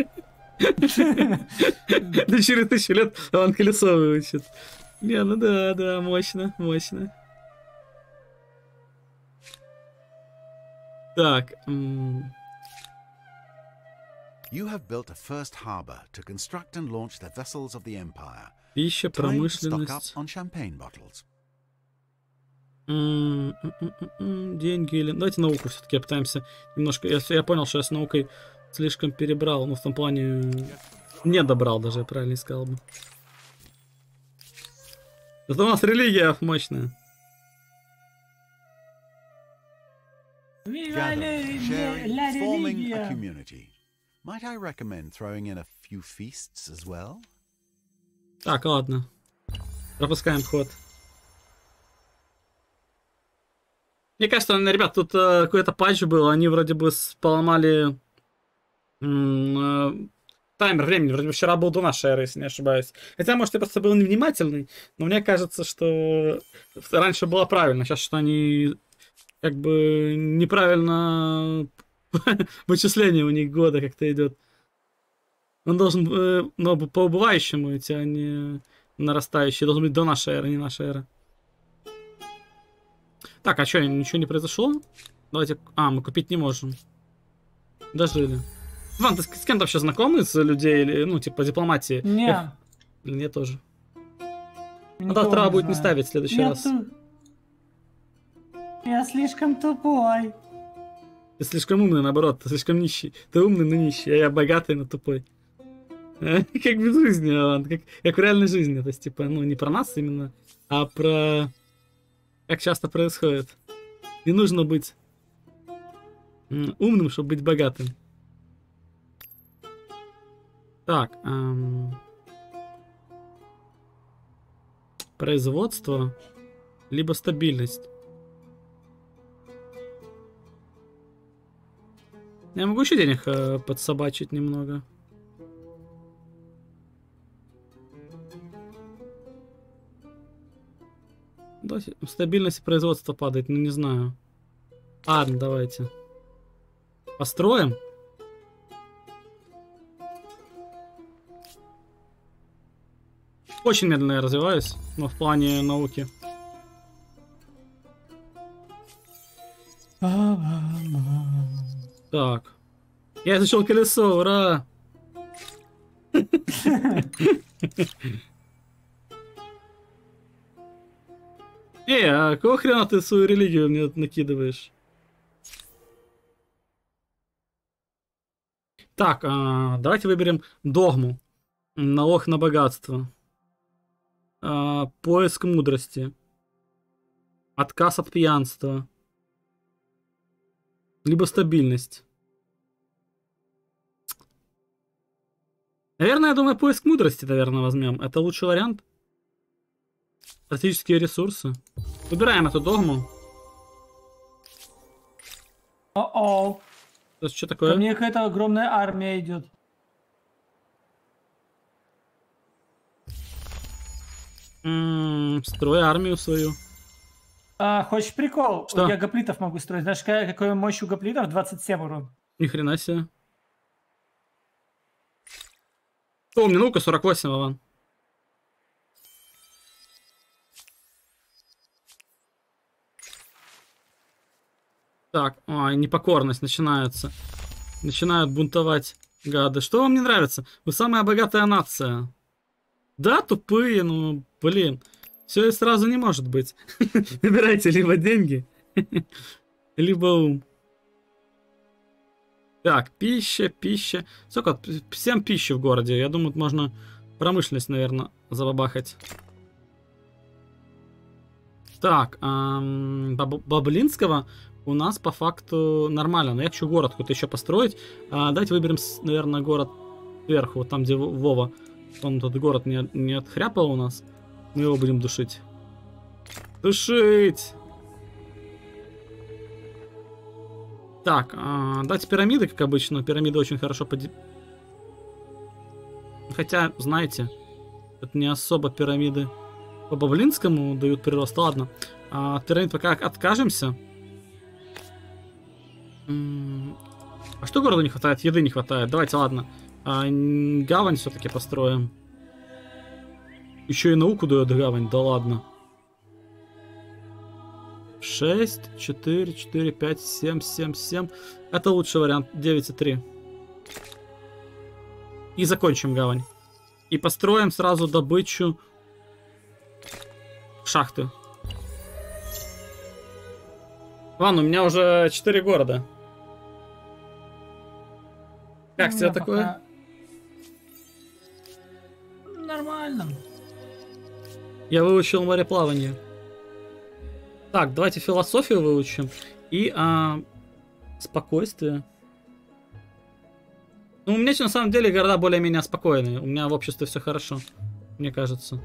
Да через тысячу лет он колесо выучит. Не, ну да, да, мощно, мощно. Так, м, You have built a first harbor to construct and launch the vessels of the Empire. пища, Time to stock up промышленность. on champagne bottles. М, м, м, м, м, Деньги или... Давайте науку все-таки попытаемся немножко... Я, я понял, что я с наукой слишком перебрал. Ну, в том плане... Не добрал даже, я правильно сказал бы. Зато у нас религия мощная. Viva gathering, sharing, la forming a религия! community. Might I recommend throwing in a few feasts as well? Так, ладно. Пропускаем ход. Мне кажется, ребят, тут э, какой-то патч был, они вроде бы поломали м, э, таймер времени. Вроде бы вчера был до нашей эры, если не ошибаюсь. Хотя, может, я просто был невнимательный, но мне кажется, что раньше было правильно. Сейчас что они как бы неправильно вычисление у них года как-то идет. Он должен э, ну, по убывающему идти, а не нарастающий. Должен быть до нашей эры, не наша эра. Так, а что, ничего не произошло? Давайте... А, мы купить не можем. Дожили. Ван, ты с, с кем-то вообще знакомый из людей? Или, ну, типа, дипломатии? Не. Мне тоже. Никого А завтра не будет не знаю. ставить в следующий Я раз. ту- Я слишком тупой. Ты слишком умный, наоборот. Ты слишком нищий. Ты умный, но нищий. А я богатый, но тупой. Как в жизни, Ван. Как, как в реальной жизни. То есть, типа, ну, не про нас именно, а про... Как часто происходит. Не нужно быть умным, чтобы быть богатым. Так. Эм... Производство. Либо стабильность. Я могу еще денег э, подсобачить немного. Давайте. Стабильность производства падает, ну не знаю. Ладно, давайте. Построим. Очень медленно я развиваюсь, но в плане науки. Так. Я изучил колесо, ура! Эй, а какого хрена ты свою религию мне накидываешь? Так, а, давайте выберем догму. Налог на богатство. А, поиск мудрости. Отказ от пьянства. Либо стабильность. Наверное, я думаю, поиск мудрости, наверное, возьмем. Это лучший вариант. Стратегические ресурсы. Выбираем эту догму. О-о. То есть, что Ко такое? мне какая-то огромная армия идет. М-м, строй армию свою. А, хочешь прикол? Что? Я гоплитов могу строить. Знаешь, какая, какая мощь у гоплитов? двадцать семь урон. Ни хрена себе. О, мне наука сорок восемь, Вован. Так, ой, непокорность начинается. Начинают бунтовать гады. Что вам не нравится? Вы самая богатая нация. Да, тупые, ну, блин. Все и сразу не может быть. Выбирайте либо деньги, либо ум. Так, пища, пища. Сколько? семь пищи в городе. Я думаю, можно промышленность, наверное, забабахать. Так, эм, Баб Баблинского у нас по факту нормально. Но я хочу город какой-то еще построить. А, давайте выберем, наверное, город сверху, вот там, где Вова. Он тут город не, не отхряпал у нас. Мы его будем душить. Душить! Так, а, давайте пирамиды, как обычно. Пирамиды очень хорошо поди... Хотя, знаете, это не особо пирамиды по Баблинскому дают прирост. Ладно, а, от пирамид пока откажемся. А что городу не хватает? Еды не хватает. Давайте, ладно. А, гавань все-таки построим. Еще и науку дает гавань. Да ладно. шесть, четыре, четыре, пять, семь, семь, семь. Это лучший вариант. девять и три. И закончим гавань. И построим сразу добычу шахты. Ладно, у меня уже четыре города. Как тебе такое? Пока... Нормально. Я выучил мореплавание. Так, давайте философию выучим. И а, Спокойствие. Ну, у меня на самом деле города более-менее спокойные. У меня в обществе все хорошо, мне кажется.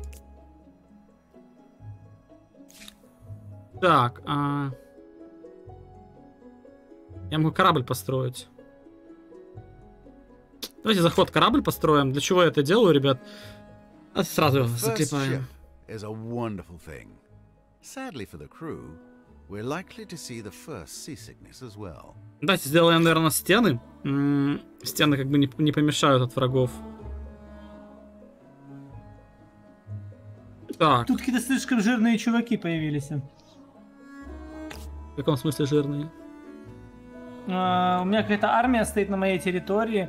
Так, а... я могу корабль построить. Давайте заход корабль построим. Для чего я это делаю, ребят? А сразу его заклепаем. Давайте сделаем, наверное, стены. М-м, стены как бы не, не помешают от врагов. Так. Тут какие-то слишком жирные чуваки появились. В каком смысле жирные? А, у меня какая-то армия стоит на моей территории.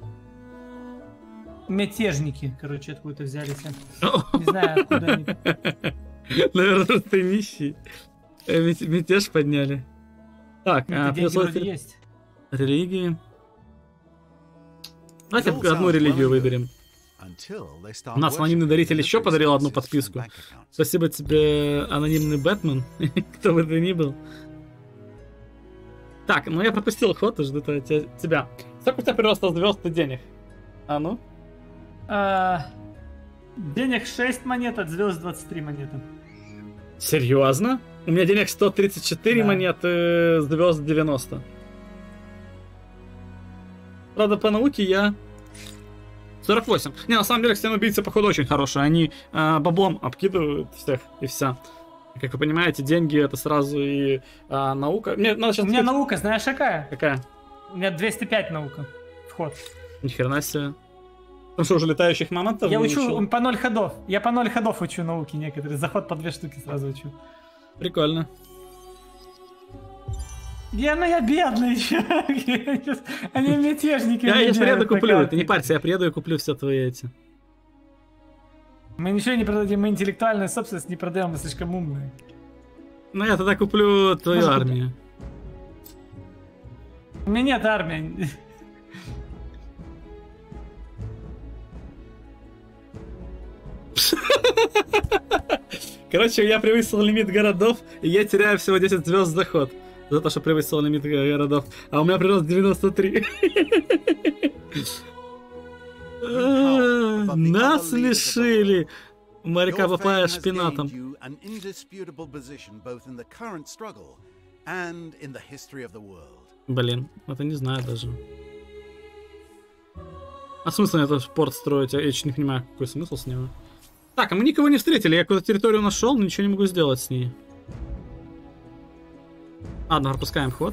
Мятежники, короче, откуда-то взялись. Не знаю, откуда они. Наверное, просто нищие. Мятеж подняли. Так, а, есть. Религии. Давайте одну религию выберем. У нас анонимный даритель еще подарил одну подписку. Спасибо тебе, анонимный Бэтмен. Кто бы ты ни был. Так, ну я пропустил ход и жду тебя. Сколько у тебя прироста звезд и денег? А ну? А, денег шесть монет, от звезд двадцать три монеты. Серьезно? У меня денег сто тридцать четыре, да. Монеты, звезд девяносто. Правда, по науке я сорок восемь. Не, на самом деле, стены убийцы, походу, очень хорошие. Они э, баблом обкидывают всех и вся. Как вы понимаете, деньги это сразу и э, наука. Мне надо сейчас У меня сказать... наука, знаешь, какая? Какая? У меня двести пять наука. Вход. Ни хрена себе. Ну что, уже летающих мамонтов? Я учу учил? по ноль ходов. Я по ноль ходов учу науки некоторые. Заход по две штуки сразу учу. Прикольно. Я, ну я бедный чувак. Они мятежники. Я, я приеду куплю. Ты не парься, я приеду и куплю все твои эти. Мы ничего не продадим, мы интеллектуальную собственность не продаем, мы слишком умные. Ну я тогда куплю твою Может, армию. У меня нет армии. Короче, я превысил лимит городов, и я теряю всего десять звезд за ход. За то, что превысил лимит городов. А у меня прирост девяносто три. Нас лишили моряка Папая шпинатом. Блин, это не знаю даже. А смысл мне этот порт строить? Я еще не понимаю, какой смысл с него. Так, а мы никого не встретили. Я какую-то территорию нашел, но ничего не могу сделать с ней. Ладно, пропускаем ход.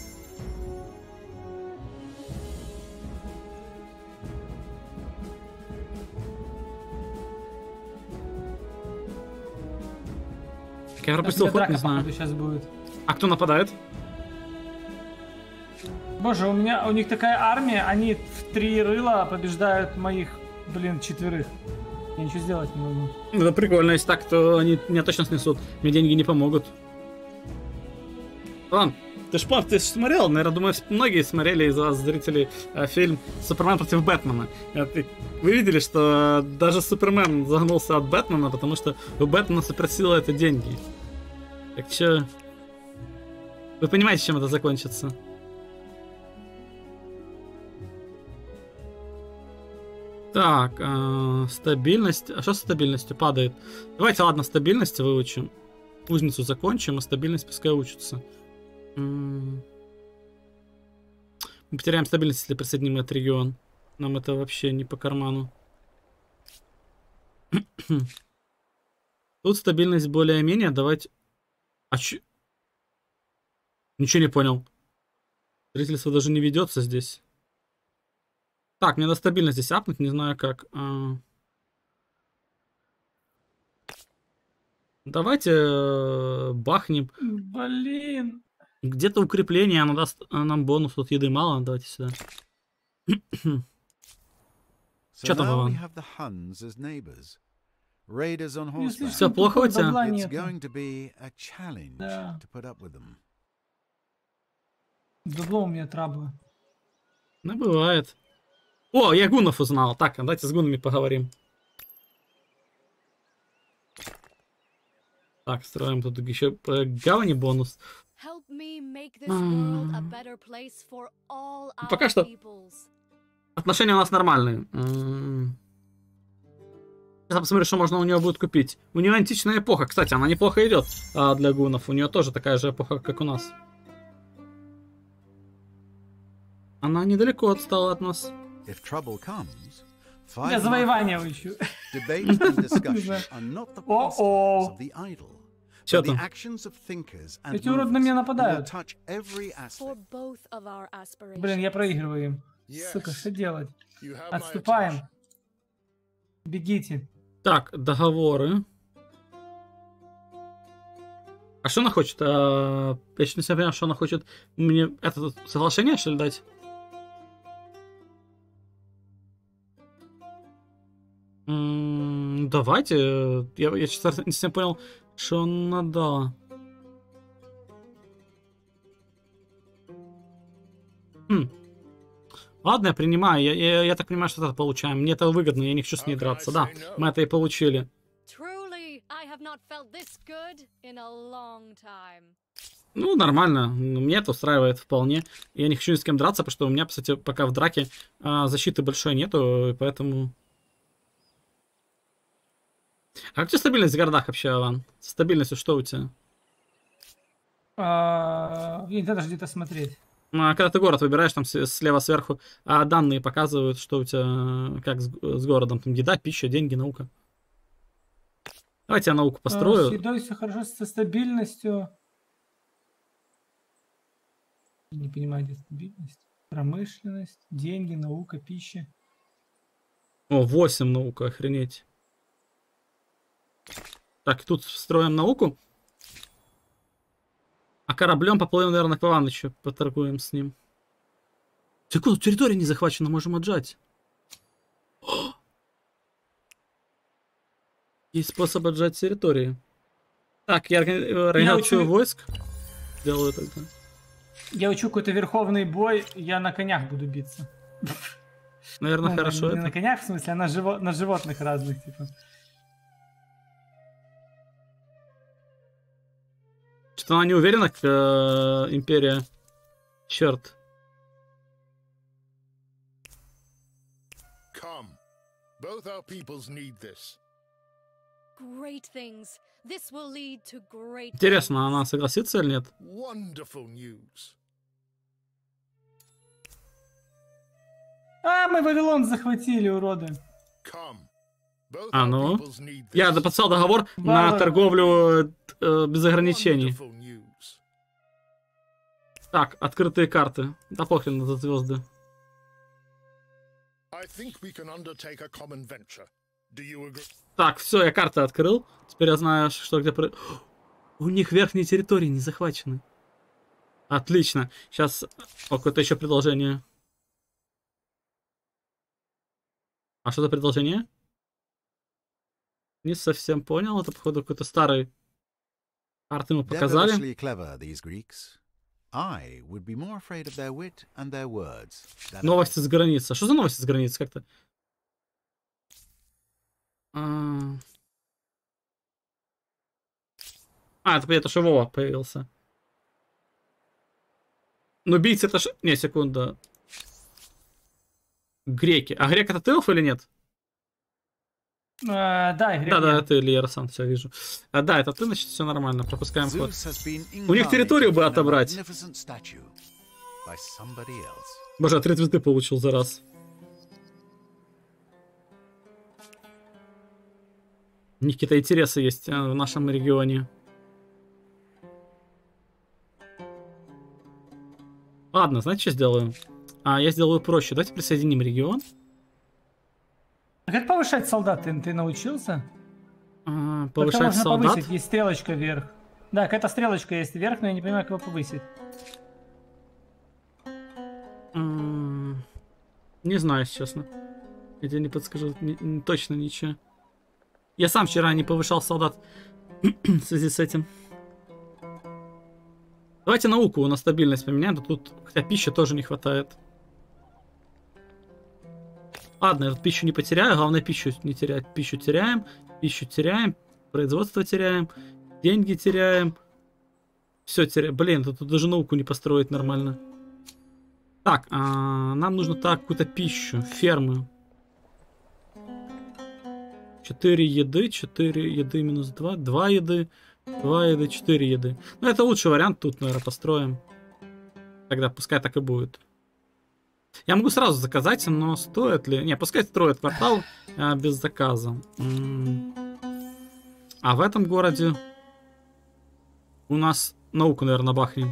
Я пропустил ход, драка, не знаю. Сейчас будет. А кто нападает? Боже, у меня у них такая армия, они в три рыла побеждают моих, блин, четверых. Я ничего сделать не могу. Это прикольно, если так, то они меня точно снесут. Мне деньги не помогут. Ладно, ты ж помнишь, ты ж смотрел, наверное, думаю, многие смотрели из вас, зрителей, фильм «Супермен против Бэтмена». Вы видели, что даже Супермен загнулся от Бэтмена, потому что у Бэтмена суперсила — это деньги. Так чё... Вы понимаете, чем это закончится? Так, э, стабильность. А что с стабильностью падает? Давайте, ладно, стабильность выучим. Узницу закончим, а стабильность пускай учится. Мы потеряем стабильность, если присоединим этот регион. Нам это вообще не по карману. Тут стабильность более-менее. Давайте... А че... Ничего не понял. Строительство даже не ведется здесь. Так, мне надо стабильность здесь апнуть, не знаю как. А... Давайте э, бахнем. Блин. Где-то укрепление, оно даст нам бонус. Тут еды мало, давайте сюда. Что там, Вован? Все плохо у тебя? Да. Бабло у меня траблы. Ну, бывает. О, я гуннов узнал. Так, давайте с гуннами поговорим. Так, строим тут еще по гавани бонус. Пока что отношения у нас нормальные. Сейчас посмотрю, что можно у нее будет купить. У нее античная эпоха. Кстати, она неплохо идет а, для гунов. У нее тоже такая же эпоха, как у нас. Она недалеко отстала от нас. Я завоевание учу. О-о. Что там? Эти уроды на меня нападают. Блин, я проигрываю им. Сука, что делать? Отступаем. Бегите. Так, договоры. А что она хочет? А, я еще не понимаю, что она хочет. Мне это соглашение, что ли, дать? М-м, давайте. Я, я честно не совсем понял, что надо. Хм. Ладно, я принимаю. Я, я, я так понимаю, что это получаем. Мне это выгодно, я не хочу с ней драться. Да, мы это и получили. Ну, нормально. Мне это устраивает вполне. Я не хочу ни с кем драться, потому что у меня, кстати, пока в драке а, защиты большой нету, поэтому... А как у тебя стабильность в городах вообще, Алан? С стабильностью что у тебя? А, не надо где-то смотреть. А, когда ты город выбираешь, там слева сверху а данные показывают, что у тебя как с, с городом. Там еда, пища, деньги, наука. Давайте я науку построю. А, с едой все хорошо, со стабильностью. Не понимаю, где стабильность. Промышленность, деньги, наука, пища. О, восемь наука, охренеть. Так, тут строим науку. А кораблем поплывем, наверное, к Иванычу. Поторгуем с ним. Секунду, территория не захвачена, можем отжать. О! Есть способ отжать территории. Так, я организацию учу... войск делаю тогда. Я учу какой-то верховный бой, я на конях буду биться. Наверное, ну, хорошо не это. Не на конях, в смысле, а на, живо... на животных разных, типа. Что она не уверена, к, э, империя. Черт. Интересно, она согласится или нет? А, мы Вавилон захватили, уроды. А, ну? Я подписал договор Бала. на торговлю э, без ограничений. Так, открытые карты. Да похрен на звезды. Так, все, я карты открыл. Теперь я знаю, что где... У них верхние территории не захвачены. Отлично. Сейчас какое-то еще предложение. А что за предложение? Не совсем понял. Это, походу, какой-то старый. Карты ему показали. Новости с границы. Что за новости с границы? Как-то... А, это, это что Вова появился. Ну, убийцы это ж... Не, секунда. Греки. А грек это ты или нет? Uh, да, грек. Да, да, это Илья сам, все вижу. А, да, это ты, значит, все нормально. Пропускаем ход. У них территорию бы отобрать. Боже, а три звезды получил за раз. У них какие-то интересы есть в нашем регионе. Ладно, знаете, что сделаю? А, я сделаю проще. Давайте присоединим регион. А как повышать солдат? Ты, ты научился? А, повышать можно солдат? Повысить, есть стрелочка вверх. Да, какая-то стрелочка есть вверх, но я не понимаю, как его повысить. А, не знаю, честно. Я тебе не подскажу не, не, точно ничего. Я сам вчера не повышал солдат в связи с этим. Давайте науку на стабильность поменяем. Тут, хотя пищи тоже не хватает. Ладно, я тут пищу не потеряю. Главное, пищу не терять. Пищу теряем. Пищу теряем. Производство теряем. Деньги теряем. Все, теря... блин, тут, тут даже науку не построить нормально. Так, а, нам нужно так какую-то пищу, фермы. четыре еды, четыре еды минус два, два еды, два еды, четыре еды. Ну, это лучший вариант, тут, наверное, построим. Тогда пускай так и будет. Я могу сразу заказать, но стоит ли... Не, пускай строят квартал а, без заказа. М-м. А в этом городе у нас науку, наверное, бахнем.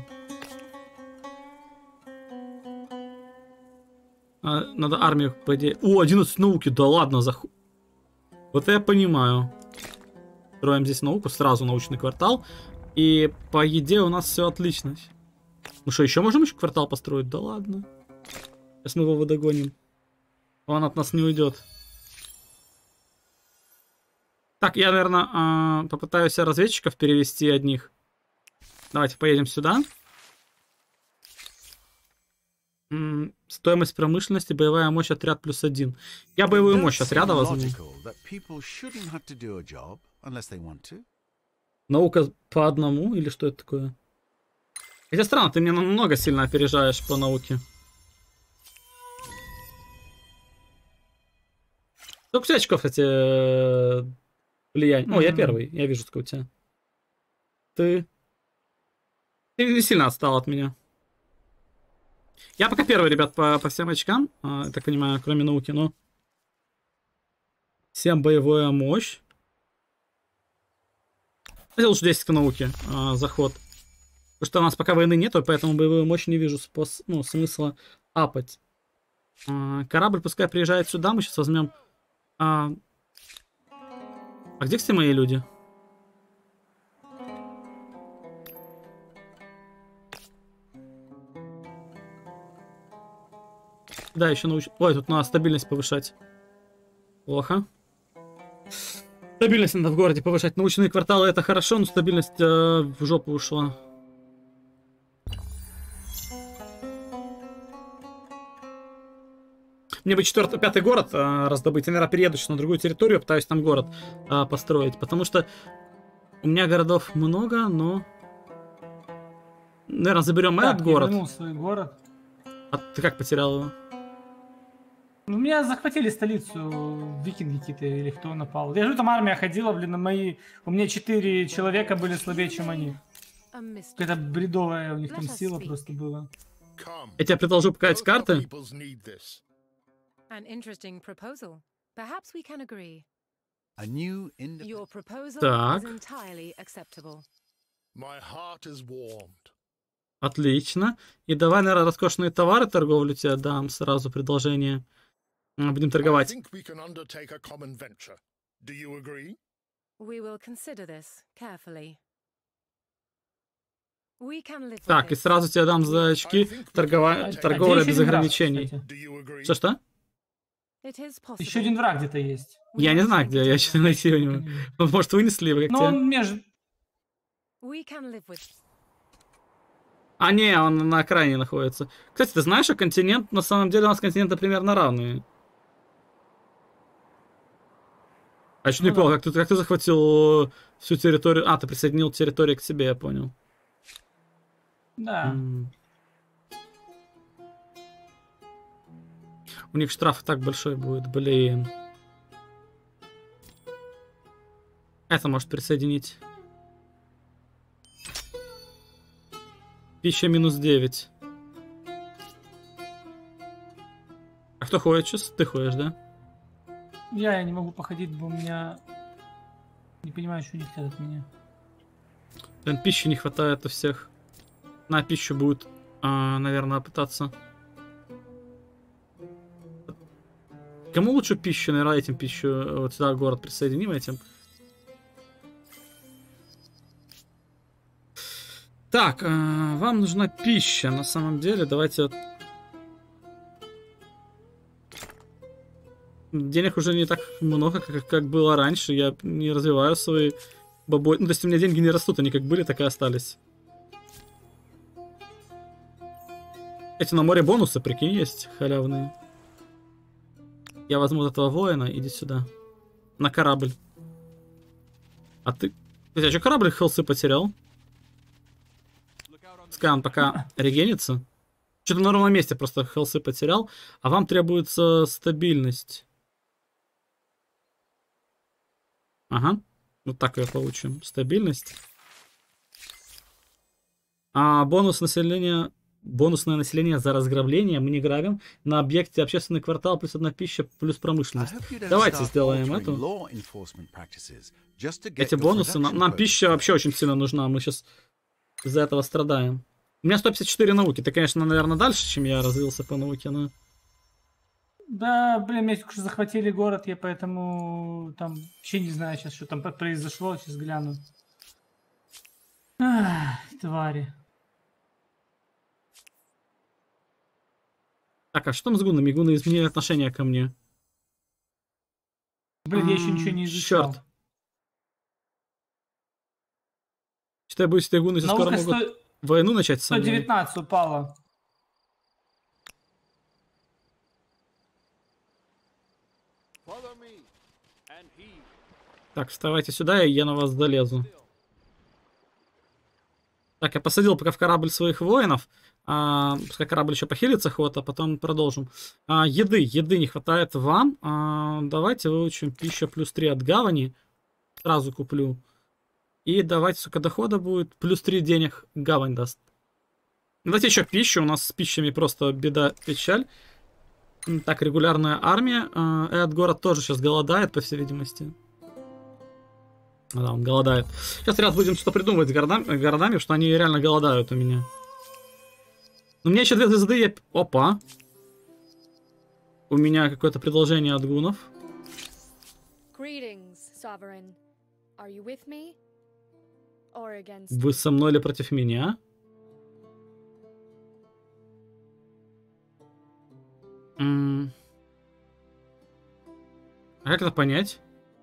А, надо армию, по идее... О, одиннадцать науки, да ладно, за... Вот я понимаю. Строим здесь науку, сразу научный квартал. И по еде у нас все отлично. Ну что, еще можем еще квартал построить? Да ладно. Сейчас мы его догоним. Он от нас не уйдет. Так, я, наверное, попытаюсь разведчиков перевести одних. Давайте поедем сюда. М-м, стоимость промышленности, боевая мощь, отряд плюс один. Я боевую мощь отряда возьму. Наука по одному или что это такое? Хотя странно, ты меня намного сильно опережаешь по науке. Сколько у тебя очков, кстати, влияние? О, я первый, я вижу, сколько у тебя. Ты... Ты не сильно отстал от меня. Я пока первый, ребят, по, по всем очкам, я так понимаю, кроме науки, но... Всем боевая мощь. Хотя лучше десять к науке, а, заход. Потому что у нас пока войны нету, поэтому боевую мощь не вижу спос... ну, смысла апать. А, корабль пускай приезжает сюда, мы сейчас возьмем... А, а где все мои люди? Да, еще научу. Ой, тут надо стабильность повышать. Плохо. Стабильность надо в городе повышать. Научные кварталы это хорошо, но стабильность э, в жопу ушла. Мне бы четвертый, пятый город э, раздобыть. Я, наверное, перееду сейчас на другую территорию, пытаюсь там город э, построить. Потому что у меня городов много, но... Наверное, заберем так, этот город. Я свой город. А ты как потерял его? Ну, меня захватили столицу, викинги какие-то или кто напал. Я же там армия ходила, блин, на мои... У меня четыре человека были слабее, чем они. Какая-то бредовая у них там сила просто была. Я тебе предложу показать карты. Так. Отлично. И давай, наверное, роскошные товары торговлю тебе дам сразу предложение. Будем торговать. Так, и сразу тебе дам за очки торгова... торговля без ограничений. Что-что? Еще один враг где-то есть. Я не знаю, где. Я сейчас найти у него. Может, вынесли его, как Но тебя? он между... А, не, он на окраине находится. Кстати, ты знаешь, что континент, на самом деле у нас континенты примерно равные. А еще ну, не да. понял, как ты, как ты захватил всю территорию... А, ты присоединил территорию к себе, я понял. Да. М-м. У них штраф так большой будет, блин. Это может присоединить. Пища минус девять. А кто ходит сейчас? Ты ходишь, да? Я, я не могу походить, бо у меня... Не понимаю, что они хотят от меня. Блин, пищи не хватает у всех. На пищу будет, а, наверное, пытаться. Кому лучше пищу? Наверное, этим пищу. Вот сюда город присоединим этим. Так, э, вам нужна пища, на самом деле, давайте... Вот... Денег уже не так много, как, как было раньше, я не развиваю свои бабой... Ну, то есть у меня деньги не растут, они как были, так и остались. Эти на море бонусы, прикинь, есть халявные. Я возьму вот этого воина, иди сюда. На корабль. А ты... Кстати, а что корабль хелсы потерял? Пускай он пока регенится. Что-то на ровном месте просто хелсы потерял. А вам требуется стабильность. Ага. Вот так ее получим. Стабильность. А бонус населения... Бонусное население за разграбление. Мы не грабим. На объекте общественный квартал плюс одна пища плюс промышленность. Давайте сделаем эту. Эти бонусы. Нам, нам пища вообще очень сильно нужна. Мы сейчас из-за этого страдаем. У меня сто пятьдесят четыре науки. Ты, конечно, наверное, дальше, чем я развился по науке, но... Да, блин, меня уже захватили город, я поэтому там вообще не знаю сейчас, что там произошло. Сейчас гляну. Ах, твари. Так, а что там с гунами? Гуны изменили отношение ко мне. Блин, я еще ничего не изучал. Черт. Что я боюсь, что гуны скоро могут сто... войну начать со мной. сто девятнадцать упало. Так, вставайте сюда, и я на вас долезу. Так, я посадил пока в корабль своих воинов. А, пускай корабль еще похилится ход, а потом продолжим. А, еды, еды не хватает вам. А, давайте выучим пища плюс три от гавани. Сразу куплю. И давайте, сука, дохода будет. Плюс три денег гавань даст. Давайте еще пищу. У нас с пищами просто беда, печаль. Так, регулярная армия. А, этот город тоже сейчас голодает, по всей видимости. Да, он голодает. Сейчас, ребят, будем что-то придумывать с городами, городами, потому что они реально голодают у меня. У меня еще две звезды. Я... Опа. У меня какое-то предложение от гунов. Вы со мной или против меня? М-м. А как это понять?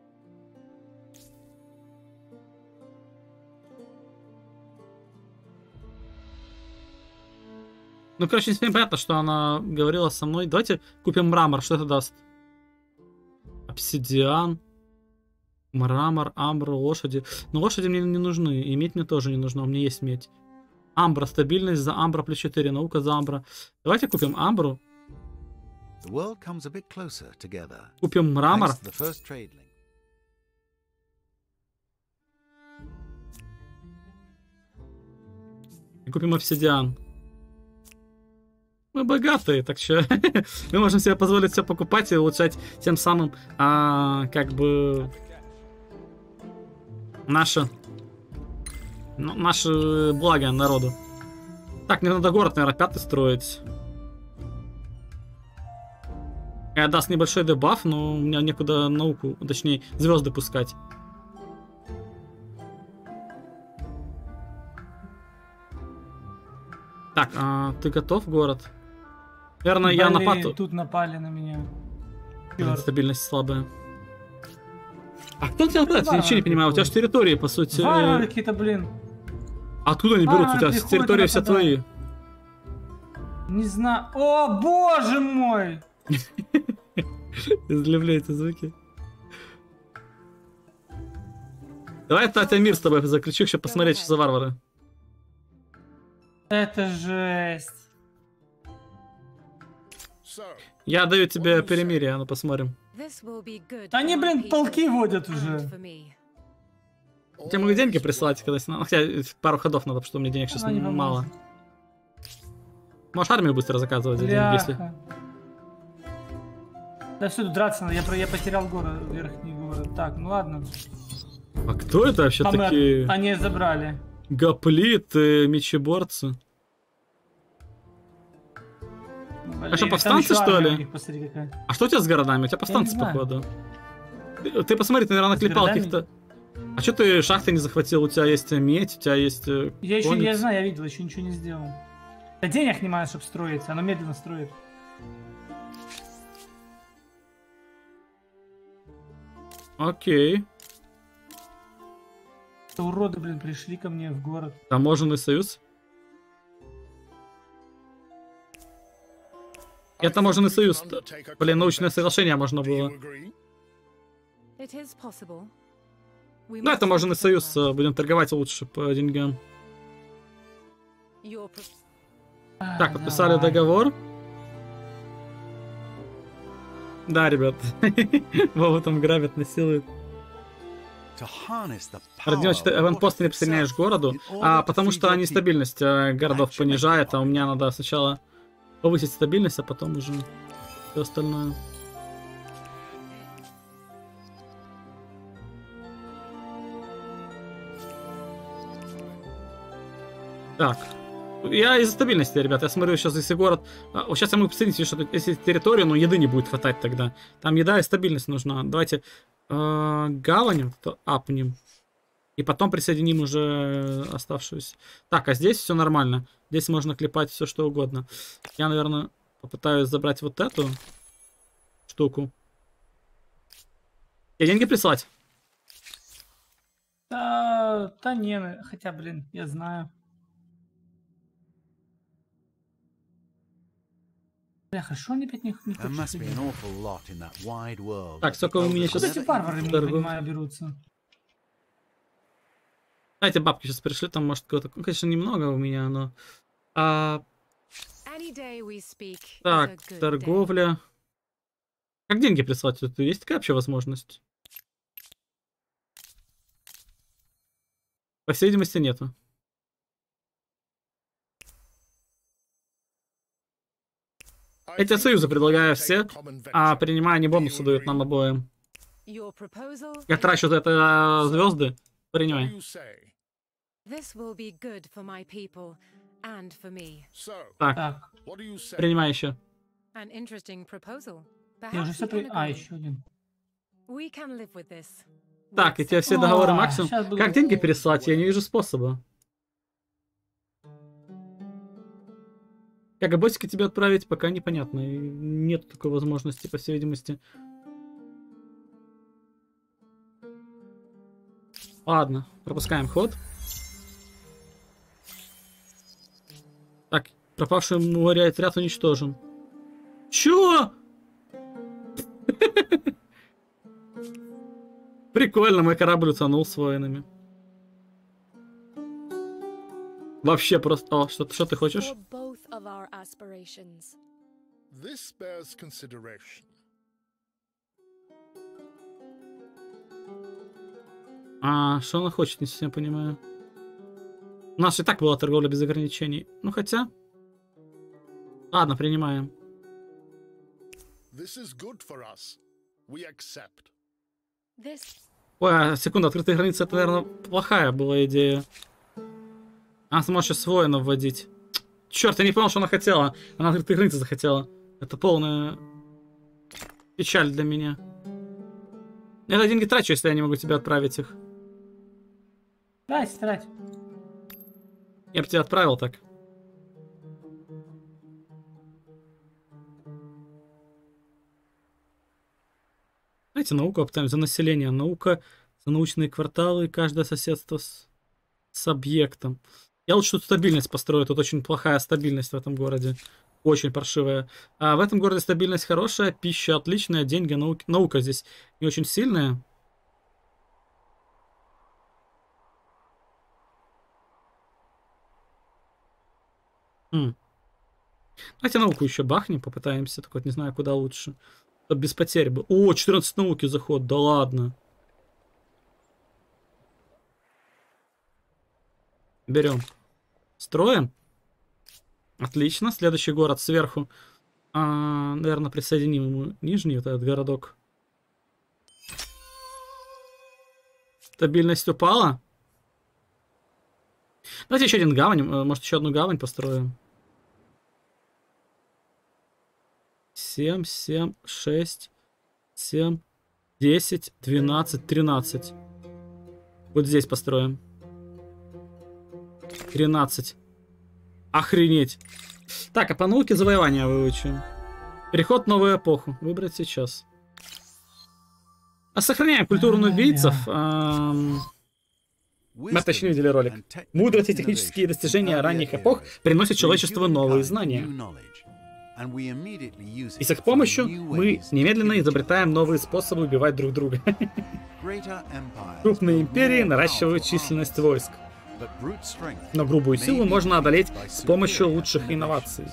Ну, короче, не совсем понятно, что она говорила со мной. Давайте купим мрамор. Что это даст? Обсидиан. Мрамор, амбра, лошади. Но лошади мне не нужны. И медь мне тоже не нужна. У меня есть медь. Амбра. Стабильность за амбра плюс четыре. Наука за амбра. Давайте купим амбру. Купим мрамор. И купим обсидиан. Мы богатые, так что мы можем себе позволить все покупать и улучшать тем самым, а, как бы, наше, ну, наше благо народу. Так, мне надо город, наверное, пятый строить. Это даст небольшой дебаф, но у меня некуда науку, точнее, звезды пускать. Так, а, ты готов, город? Наверное, Блин, я нападу. Тут напали на меня. Блин, стабильность слабая. А кто тебя нападает? Я ничего не понимаю. У тебя же территории, по сути... Варвары какие-то, блин. Откуда они берутся? У тебя территории все твои. Не знаю. О, боже мой! Излюбляю эти звуки. Давай, Татья, мир с тобой заключу, чтобы посмотреть, что за варвары. Это жесть. Я даю тебе перемирие, ну посмотрим. Они, блин, полки водят уже. Я могу деньги прислать, когда... Хотя пару ходов надо, потому что у меня денег сейчас Она мало. Можешь армию быстро заказывать за деньги, если... Да все, тут драться надо, я, я потерял город, верхний город. Так, ну ладно. А кто это вообще а такие? Мы... Они забрали. Гоплиты, мечеборцы. А что, повстанцы, что ли? Них, посмотри, а что у тебя с городами? У тебя повстанцы, походу. Ты, ты посмотри, ты, наверное, наклепал каких-то... А что ты шахты не захватил? У тебя есть медь, у тебя есть... Я еще не знаю, я видел, еще ничего не сделал. Да денег не маю, чтобы строить, оно медленно строит. Окей. Это уроды, блин, пришли ко мне в город. Таможенный союз? Это таможенный союз. Блин, научное соглашение можно было. Ну, это таможенный союз. Будем торговать лучше по деньгам. Так, подписали договор. Да, ребят. Вову там грабят, насилуют. Роднёвич, ты аванпосты не присоединяешь к городу, а потому что они стабильность городов понижают, а у меня надо сначала повысить стабильность, а потом уже все остальное. Так. Я из-за стабильности, ребят, я смотрю сейчас, если город... Вот сейчас я могу посмотреть, что если территорию, но еды не будет хватать тогда. Там еда и стабильность нужна. Давайте э, гавань то апнем. И потом присоединим уже оставшуюся. Так, а здесь все нормально. Здесь можно клепать все что угодно. Я, наверное, попытаюсь забрать вот эту штуку. И деньги прислать? Да, да не, хотя, блин, я знаю. Бля, хорошо, они опять не, не хочет. Так, сколько у меня сейчас... Откуда эти варвары, не понимаю, берутся? Знаете, бабки сейчас пришли, там, может, какого-то... Ну, конечно, немного у меня, но... А... Так, торговля... Как деньги прислать? Тут есть такая вообще возможность? По всей видимости, нету. Эти союзы предлагаю все, а принимая не бонусы дают нам обоим. Я трачу это звезды. Принимай. Так, Так, принимай еще. я уже все при... А, еще один. Так, и тебе все договоры А, максимум. щас буду- Как деньги переслать? Я не вижу способа. Как босика тебе отправить, пока непонятно. И нет такой возможности, по всей видимости. Ладно, пропускаем ход. Так, пропавший море отряд уничтожен. Чё? Прикольно, мой корабль утонул с воинами. Вообще просто... О, что, что ты хочешь? А, что она хочет, не совсем понимаю. У нас и так была торговля без ограничений. Ну, хотя... Ладно, принимаем. Ой, а, секунду, открытые границы, это, наверное, плохая была идея. Она сможет сейчас воинов вводить. Черт, я не понял, что она хотела. Она открытые границы захотела. Это полная печаль для меня. Я деньги трачу, если я не могу тебе отправить их. Дай, трать. Я бы тебя отправил так. Давайте науку оптаем за население. Наука за научные кварталы и каждое соседство с, с объектом. Я лучше тут стабильность построю. Тут очень плохая стабильность в этом городе. Очень паршивая. А в этом городе стабильность хорошая, пища отличная, деньги, наука, наука здесь не очень сильная. Хм. Давайте науку еще бахнем, попытаемся. Так вот, не знаю, куда лучше. Чтобы без потерь был. О, четырнадцать науки заход, да ладно. Берем. Строим. Отлично. Следующий город сверху. А, наверное, присоединим ему нижний вот этот городок. Стабильность упала. Давайте еще один гавань. Может, еще одну гавань построим. семь, семь, шесть, семь, десять, двенадцать, тринадцать. Вот здесь построим. тринадцать. Охренеть. Так, а по науке завоевания выучим. Переход в новую эпоху. Выбрать сейчас. А сохраняем культуру убийцев. Эм... Мы точно видели ролик. Мудрость и технические достижения ранних эпох приносят человечеству новые знания. И с их помощью мы немедленно изобретаем новые способы убивать друг друга. Крупные империи наращивают численность войск. but brute strength Но грубую may силу be можно одолеть defeated by с помощью superior лучших innovations. инноваций.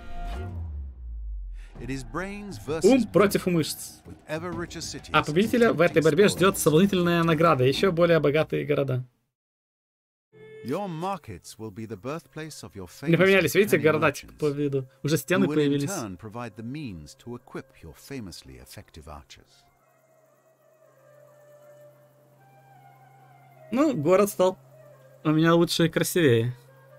It is brains versus Ум brute, против мышц. with ever richer cities А победителя в этой борьбе ждет соблазнительная награда, еще более богатые города. Your markets will be the birthplace of your Не famous поменялись, видите, penny города типа по merchants, виду. Уже who стены will in появились. turn provide the means to equip your famously effective archers. Ну, город стал у меня лучше и красивее.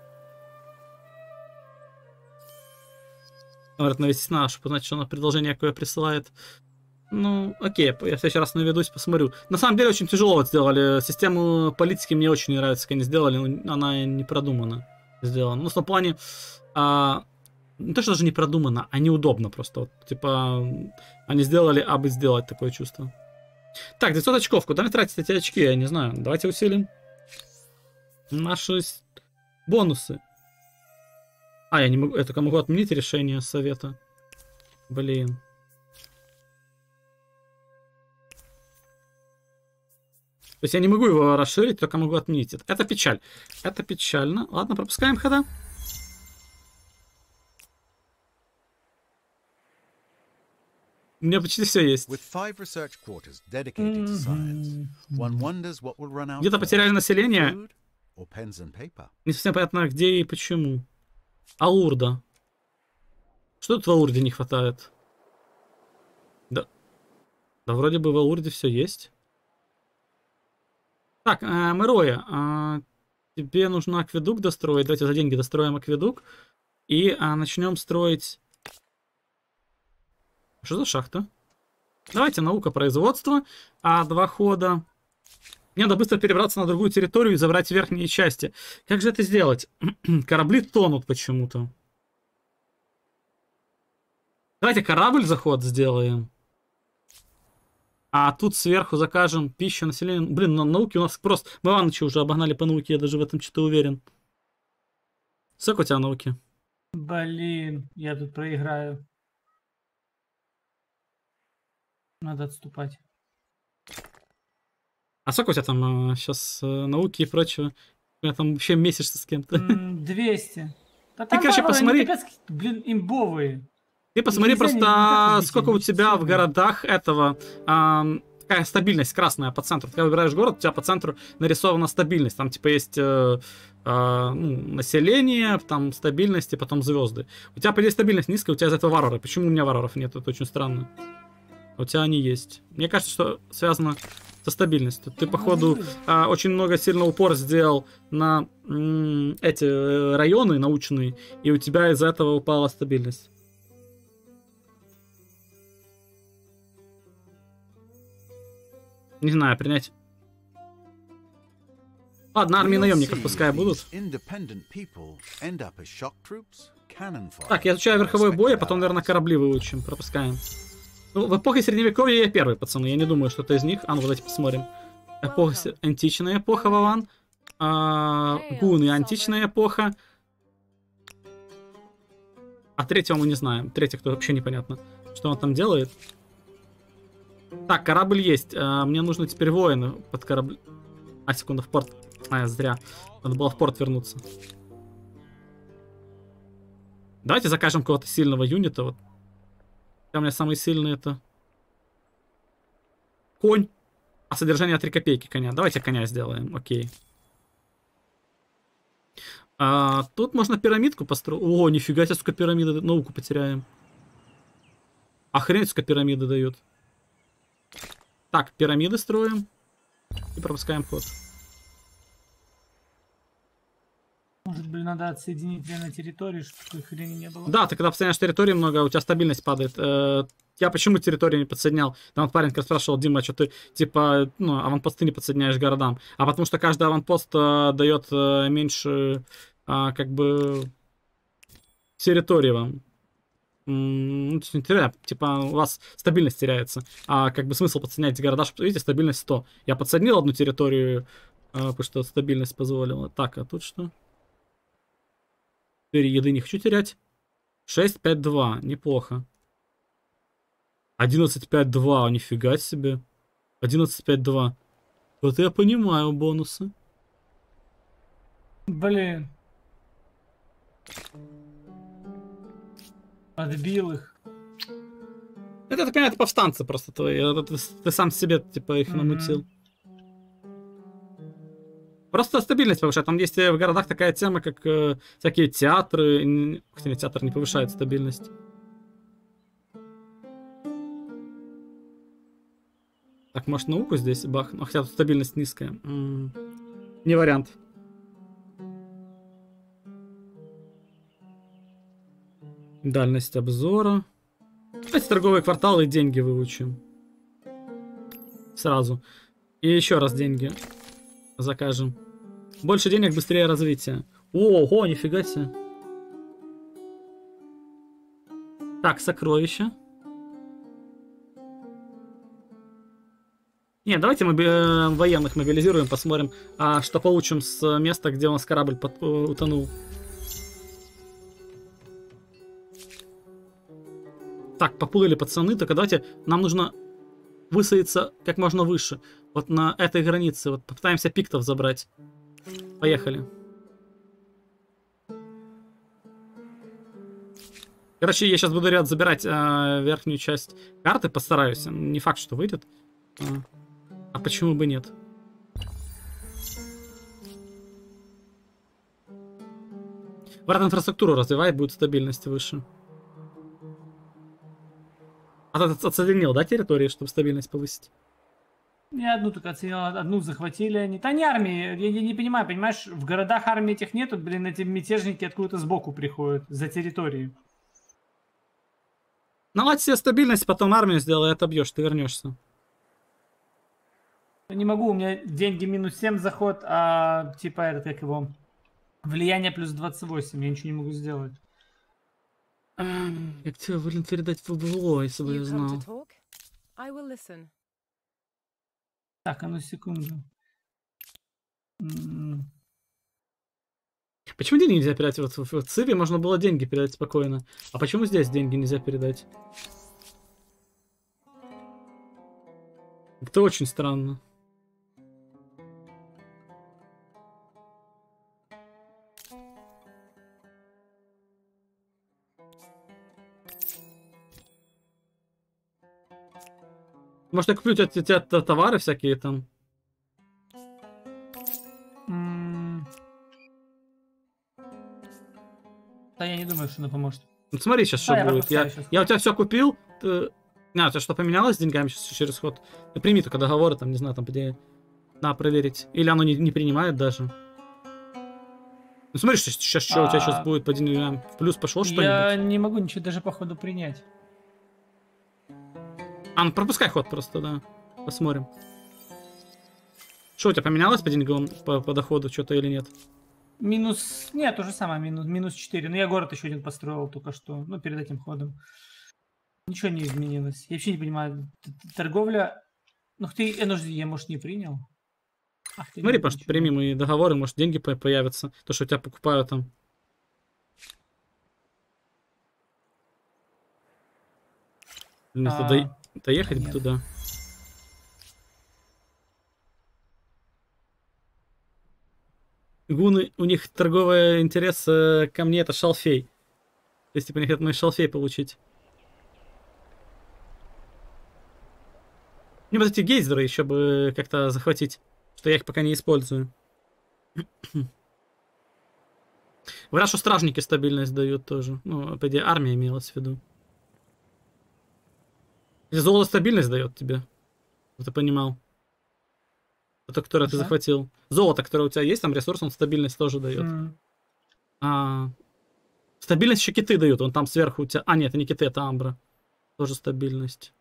Говорят, навестись на, чтобы узнать, что на предложение какое присылает. Ну, окей, я в следующий раз наведусь, посмотрю. На самом деле, очень тяжело вот сделали. Систему политики мне очень не нравится, как они сделали. Но она не продумана сделана. Ну, в том плане... А, не то, что даже не продумано, а неудобно просто. Вот, типа, они сделали, а бы сделать, такое чувство. Так, девятьсот очков. Куда мне тратить эти очки? Я не знаю. Давайте усилим наши бонусы. А, я не могу... Я только могу отменить решение совета. Блин. То есть я не могу его расширить, только могу отменить. Это печаль. Это печально. Ладно, пропускаем хода. У меня почти все есть. Где-то потеряли население. Не совсем понятно, где и почему. Аурда. Что тут в Аурде не хватает? Да. Да вроде бы в Аурде все есть. Так, э, Мэроя, э, тебе нужно акведук достроить. Давайте за деньги достроим акведук. И э, начнем строить... Что за шахта? Давайте наука производства. А два хода. Мне надо быстро перебраться на другую территорию и забрать верхние части. Как же это сделать? Корабли тонут почему-то. Давайте корабль заход сделаем. А тут сверху закажем пищу населению. Блин, на науке у нас просто... Мы Ивановича уже обогнали по науке, я даже в этом что-то уверен. Сколько у тебя науки? Блин, я тут проиграю. Надо отступать. А сколько у тебя там э, сейчас э, науки и прочего? У меня там вообще месяц с кем-то. двести. Да Ты, короче, посмотри. Капец, блин, имбовые. Ты посмотри Нельзя, просто, не, сколько у тебя в городах этого... А, такая стабильность красная по центру. Когда выбираешь город, у тебя по центру нарисована стабильность. Там типа есть э, э, ну, население, там стабильность и потом звезды. У тебя, по идее, стабильность низкая, у тебя из этого варвары. Почему у меня варваров нет? Это очень странно. У тебя они есть. Мне кажется, что связано со стабильностью. Ты, походу, э, очень много сильно упор сделал на э, эти э, районы научные, и у тебя из-за этого упала стабильность. Не знаю, принять. Ладно, армии наемников пускай будут. Так, я изучаю верховой бой, а потом, наверное, корабли выучим. Пропускаем. Ну, в эпохе Средневековья я первый, пацаны. Я не думаю, что это из них. А ну, давайте посмотрим. Эпоха... Античная эпоха, Вован. А, гуны, античная эпоха. А третьего мы не знаем. Третий, кто вообще непонятно, что он там делает. Так, корабль есть. А, мне нужно теперь воины под корабль. А, секунду, в порт. А, зря. Надо было в порт вернуться. Давайте закажем какого-то сильного юнита. Вот. У меня самый сильный это... Конь. А содержание три копейки коня. Давайте коня сделаем. Окей. А, тут можно пирамидку построить. О, нифига себе, сколько пирамиды. Науку потеряем. Охренеть, сколько пирамиды дают. Так, пирамиды строим. И пропускаем ход. Может быть, надо отсоединить две на территории, чтобы такой хрени не было. Да, ты когда подсоединяешь территории много, у тебя стабильность падает. Э, я почему территорию не подсоединял? Там вот парень как спрашивал: Дима, что ты, типа, ну, аванпосты не подсоединяешь городам. А потому что каждый аванпост э, дает э, меньше, э, как бы, территории вам. Ну, типа, у вас стабильность теряется. А как бы смысл подсоединять города, чтобы, видите, стабильность сто. Я подсоединил одну территорию, э, потому что стабильность позволила. Так, а тут что? четыре еды не хочу терять. шесть, пять, два. Неплохо. одиннадцать, пять, два. Нифига себе. одиннадцать, пять, два. Вот я понимаю бонусы. Блин. Отбил их. Это, я так понимаю, это повстанцы просто твои. Это Ты, ты сам себе, типа, их Мгм. намутил. Просто стабильность повышает. Там есть в городах такая тема, как э, всякие театры. Н- Хотя нет, театр не повышает стабильность. Так, может, науку здесь бахну? Хотя тут стабильность низкая. М, Не вариант. Дальность обзора. Давайте торговые кварталы и деньги выучим. Сразу. И еще раз деньги закажем. Больше денег, быстрее развитие. Ого, нифига себе. Так, сокровища. Не, давайте мы э, военных мобилизируем, посмотрим, а что получим с места, где у нас корабль под- э, утонул. Так, поплыли пацаны, только давайте, нам нужно высадиться как можно выше. Вот на этой границе, вот попытаемся пиктов забрать. Поехали. Короче, я сейчас буду ряд забирать э, верхнюю часть карты, постараюсь. Не факт, что выйдет. А, а почему бы нет? Врат инфраструктуру развивай, будет стабильность выше. А ты оценил, да, территории, чтобы стабильность повысить? Я одну только оценил, одну захватили они. Да не армии, я, я не понимаю, понимаешь, в городах армии этих нету, блин, эти мятежники откуда-то сбоку приходят, за территорией. Наладь себе стабильность, потом армию сделай и отобьешь, ты вернешься. Я не могу, у меня деньги минус семь заход, а типа этот, как его, влияние плюс двадцать восемь, я ничего не могу сделать. Я хотел, блин, передать в ВВО, если бы я You come знал. to talk? I will listen. Так, а ну секунду. М, Почему деньги нельзя передать? Вот в, в Циве можно было деньги передать спокойно. А почему здесь деньги нельзя передать? Это очень странно. Может, я куплю у тебя, у тебя товары всякие там? м. Да я не думаю, что она поможет. Ну, смотри, сейчас что Да, я будет. пропускаю Я, щас. я у тебя все купил. Ты... А, у тебя что поменялось с деньгами сейчас через ход? Ты прими только договоры, там, не знаю, там, где... На, проверить. Или оно не, не принимает даже. Ну, смотри, сейчас, сейчас что у тебя сейчас А, будет по деньгам. В плюс пошло что-нибудь? Я не могу ничего даже по ходу принять. А, ну пропускай ход просто, да. Посмотрим. Что у тебя поменялось по деньгам, по, по доходу, что-то или нет? Минус... Нет, то же самое, минус, минус четыре. Но я город еще один построил только что. Ну, перед этим ходом. Ничего не изменилось. Я вообще не понимаю. т- т- Торговля... Ну, ты эн эйч ди я, может, не принял? Ах, ты Смотри, не потому что ничего. прими мои договоры, может деньги по- появятся. То, что у тебя покупают там. Вместо А, до- доехать бы нет. туда. Гуны, у них торговый интерес э, ко мне это шалфей. То есть, типа, они хотят мой шалфей получить. Мне вот эти гейзеры еще бы как-то захватить. Что я их пока не использую. Говорят, что стражники стабильность дают тоже. Ну, по идее, армия имелась в виду. Или золото стабильность дает тебе. Чтобы ты понимал. Это, которое ты Ага. захватил. Золото, которое у тебя есть, там ресурс, он стабильность тоже дает. М. А, стабильность еще киты дают. Он там сверху у тебя... А, нет, это не киты, это амбра. Тоже стабильность.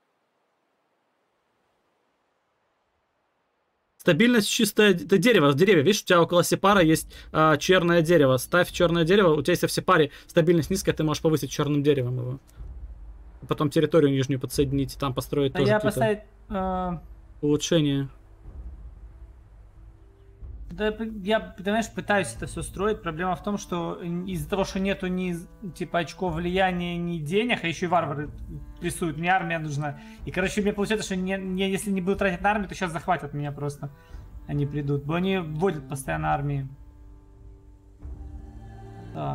Стабильность чистое... Это дерево. В дереве, видишь, у тебя около сепара есть а, черное дерево. Ставь черное дерево. У тебя если в сепаре стабильность низкая, ты можешь повысить черным деревом его. Потом территорию нижнюю подсоединить. Там построить А тоже я какие-то поставить... э, улучшения. Да, п- я, понимаешь, пытаюсь это все строить. Проблема в том, что из-за того, что нету ни типа очков влияния, ни денег, а еще и варвары прессуют, мне армия нужна. И, короче, мне получается, что не, не- если не буду тратить на армию, то сейчас захватят меня просто. Они придут. Бо они вводят постоянно армии. Так.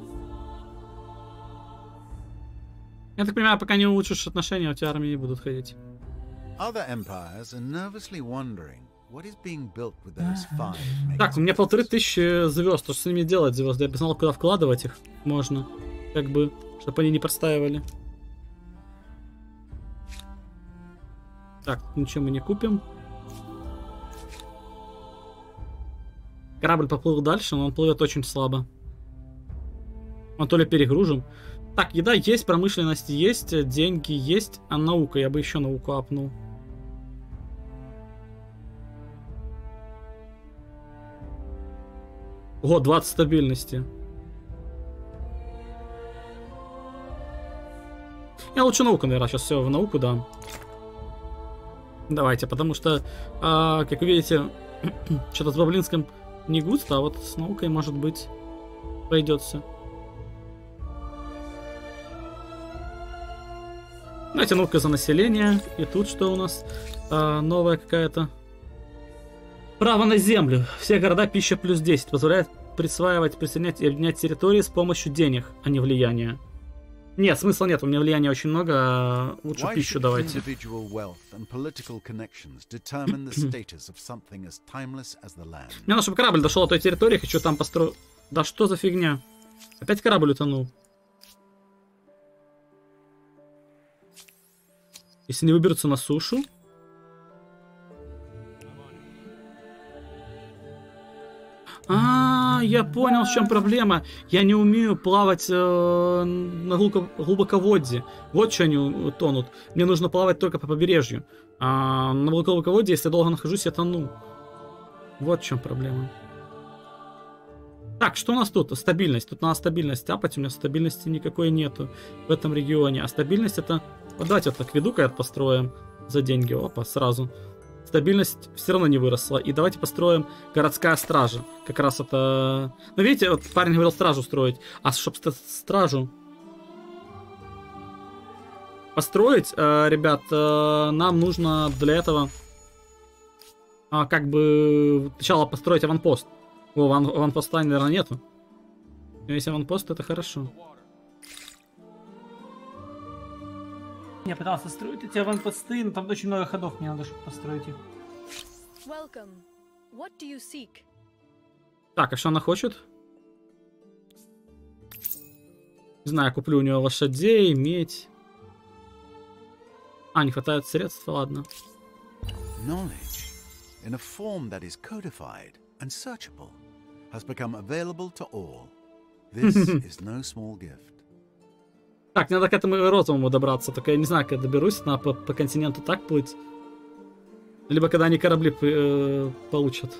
Я так понимаю, пока не улучшишь отношения, у тебя армии будут ходить. Other empires are nervously wondering what is being built with those five. Так, у меня полторы тысячи звезд. Что с ними делать, звезды? Я бы знал, куда вкладывать их можно. Как бы, чтобы они не простаивали. Так, ничего мы не купим. Корабль поплыл дальше, но он плывет очень слабо. Он то ли перегружен. Так, еда есть, промышленность есть, деньги есть, а наука, я бы еще науку апнул. О, двадцать стабильности. Я лучше науку, наверное, сейчас все в науку дам. Давайте, потому что, а, как вы видите, что-то с Баблинском не густо, а вот с наукой, может быть, пойдет все. Давайте наука за население. И тут что у нас? А, новая какая-то. Право на землю. Все города пища плюс десять. Позволяет присваивать, присоединять и объединять территории с помощью денег, а не влияния. Нет, смысла нет. У меня влияния очень много. А лучше Why пищу should давайте. individual wealth and political connections determine the status of something as timeless as the land? Мне надо, чтобы корабль дошел до той территории. Хочу там построить. Да что за фигня? Опять корабль утонул. Если не выберутся на сушу. А, я понял, в чем проблема. Я не умею плавать э, на глубоко- глубоководье. Вот что они тонут. Мне нужно плавать только по побережью. А на глубоководье, если я долго нахожусь, я тону. Вот в чем проблема. Так, что у нас тут? Стабильность. Тут надо стабильность тапать. У меня стабильности никакой нету в этом регионе. А стабильность это... Вот давайте вот акведук этот построим за деньги. Опа, сразу. Стабильность все равно не выросла. И давайте построим городская стража. Как раз это... Ну, видите, вот парень говорил стражу строить. А чтобы стражу построить, э, ребят, э, нам нужно для этого э, как бы сначала построить аванпост. О, аван, аванпоста, наверное, нету. Но если аванпост, это хорошо. Я пытался строить эти аванпосты, но там очень много ходов, мне надо, чтобы построить их. Welcome. What do you seek? Так, а что она хочет? Не знаю, куплю у нее лошадей, медь. А, не хватает средств, ладно. Knowledge, in a form that is codified and searchable, has become available to all. This is no small gift. Так, надо к этому розовому добраться, только я не знаю, когда доберусь, надо по, по континенту так плыть. Либо когда они корабли э, получат.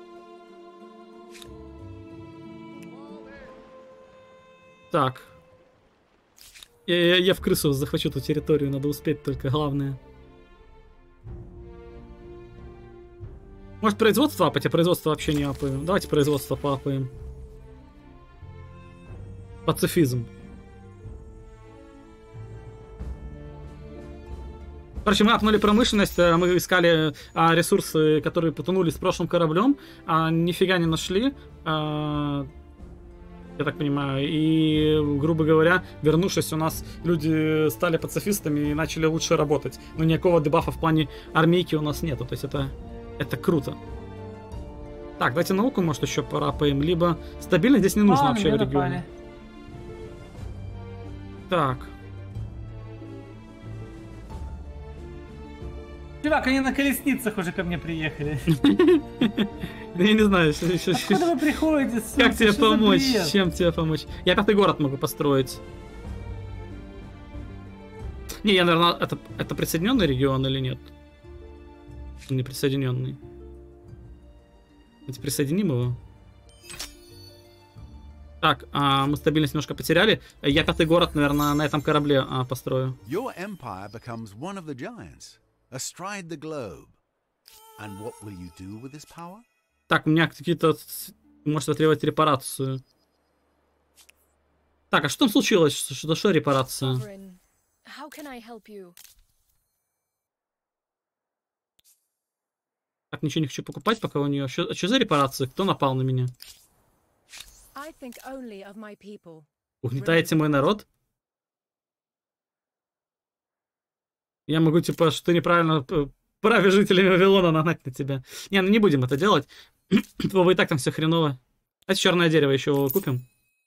Так. Я, я, я в крысу захвачу эту территорию, надо успеть только, главное. Может производство апать, а производство вообще не апаем. Давайте производство поапаем. Пацифизм. Короче, мы апнули промышленность, мы искали а, ресурсы, которые потонули с прошлым кораблем, а нифига не нашли, а, я так понимаю, и, грубо говоря, вернувшись, у нас люди стали пацифистами и начали лучше работать. Но никакого дебафа в плане армейки у нас нету, то есть это, это круто. Так, давайте науку, может, еще порапаем, либо стабильность здесь не нужно А, вообще в мне регионе. напали. Так. Чувак, они на колесницах уже ко мне приехали. Да я не знаю, что еще. Откуда вы приходите, сука? Как тебе Что за помочь? бред? Чем тебе помочь? Я пятый город могу построить. Не, я, наверное, это, это присоединенный регион или нет? Не присоединенный. Давайте присоединим его. Так, а, мы стабильность немножко потеряли. Я пятый город, наверное, на этом корабле а, построю. Your empire becomes one of the giants, astride the globe. And what will you do with this power? Так, у меня какие-то... Может требовать репарацию. Так, а что там случилось? Что, что репарация? Sovereign, how can I help you? Так, ничего не хочу покупать пока у нее. Что, что за репарация? Кто напал на меня? I think only of my people. Угнетаете мой народ? Я могу, типа, что ты неправильно праве жителей Вавилона нагнать на тебя. Не, ну не будем это делать. Вы и так там все хреново. Давайте черное дерево еще купим.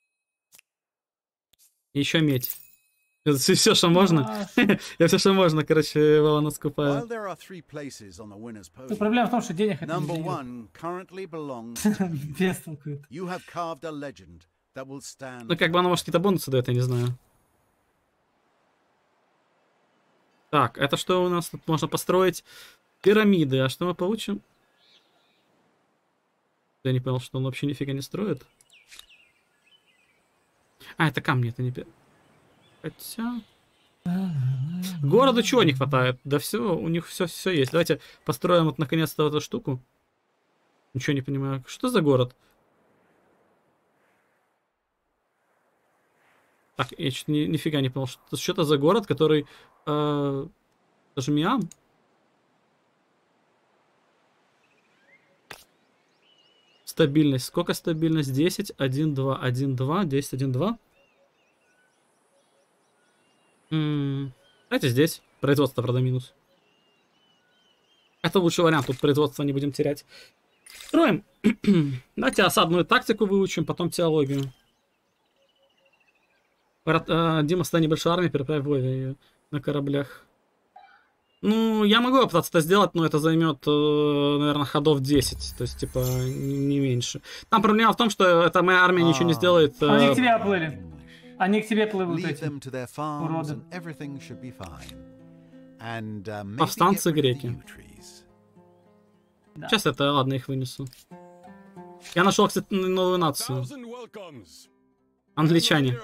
И еще медь. Это все, что можно. Я все, что можно, короче, Вована скупаю. Тут проблема в том, что денег это не без толку. Ну, как бы оно, может, какие-то бонусы дает, я не знаю. Так, это что у нас тут можно построить? Пирамиды. А что мы получим? Я не понял, что он вообще нифига не строит. А, это камни, это не пи... Хотя... Городу чего не хватает? Да все, у них все, все есть. Давайте построим вот наконец-то эту штуку. Ничего не понимаю. Что за город? Так, я чуть ни, нифига не понял. Что, что-то за город, который... Э, даже Миам? Стабильность. Сколько стабильность? десять, один, два, один, два, десять, один, два. М-м, давайте здесь. Производство, правда, минус. Это лучший вариант. Тут производство не будем терять. Строим. Давайте осадную тактику выучим, потом теологию. Дима, стань небольшой армией, переправь войны ее на кораблях. Ну, я могу попытаться это сделать, но это займет, наверное, ходов десять. То есть, типа, не, не меньше. Там проблема в том, что эта моя армия ничего не сделает. Они к тебе оплыли. Они к тебе плывут, эти уроды. Повстанцы греки. Да. Сейчас это, ладно, их вынесу. Я нашел, кстати, новую нацию. Англичане.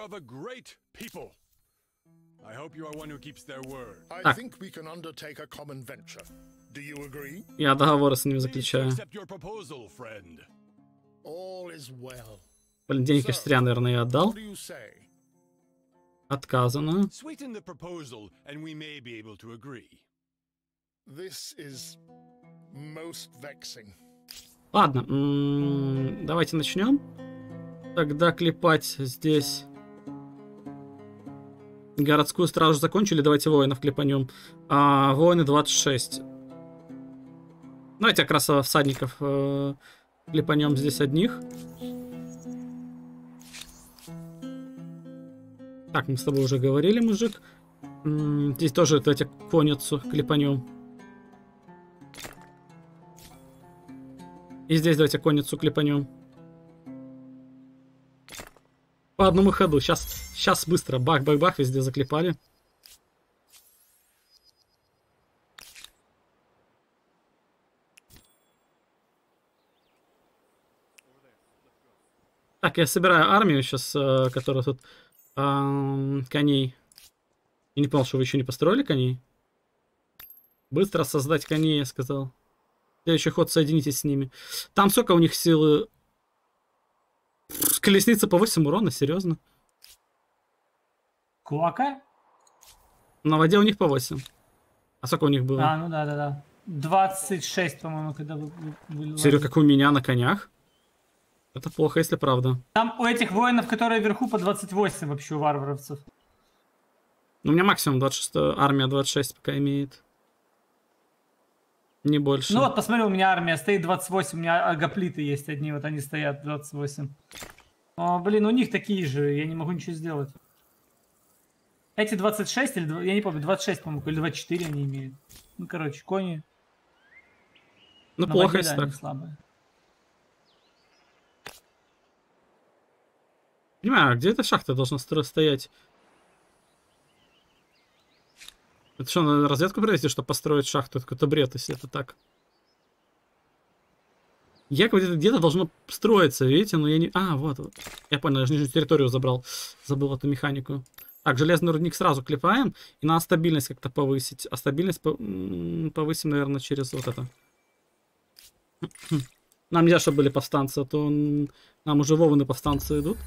Так. Я договоры с ними заключаю. Блин, денег, конечно, зря, наверное, я отдал. Отказано. Ладно, м-м, давайте начнем. Тогда клепать здесь. Городскую стражу закончили, давайте воинов клепанем. А, воины двадцать шесть. Давайте как раз всадников э, клепанем здесь одних. Так, мы с тобой уже говорили, мужик. М-м, здесь тоже давайте конницу клепанем. И здесь давайте конницу клепанем. По одному ходу. Сейчас, сейчас быстро. Бах-бах-бах, везде заклепали. Так, я собираю армию сейчас, которая тут э, коней. Я не понял, что вы еще не построили коней. Быстро создать коней, я сказал. Следующий ход, соединитесь с ними. Там сколько у них силы? Колесница по восемь урона, серьезно? Кулака? На воде у них по восемь. А сколько у них было? А, ну да, да, да. двадцать шесть, по-моему, когда вы, вы Серьезно, как у меня на конях? Это плохо, если правда. Там у этих воинов, которые вверху, по двадцать восемь вообще у варваровцев. У меня максимум двадцать шесть, армия двадцать шесть пока имеет. Не больше. Ну вот, посмотри, у меня армия стоит двадцать восемь, у меня гоплиты есть одни, вот они стоят двадцать восемь. О, блин, у них такие же, я не могу ничего сделать. Эти двадцать шесть, или, я не помню, двадцать шесть, по-моему, или двадцать четыре они имеют. Ну, короче, кони. Ну, на плохо, воде, если да, так. Слабые. Понимаю, где эта шахта должна стоять? Это что, на разведку привезти, чтобы построить шахту? Это какой-то бред, если это так. Якобы где-то где должно строиться, видите? Но я не... А, вот, вот. Я понял, я же нижнюю территорию забрал. Забыл эту механику. Так, железный рудник сразу клепаем. И надо стабильность как-то повысить. А стабильность по... повысим, наверное, через вот это. Нам нельзя, чтобы были повстанцы, а то нам уже вованы повстанцы идут.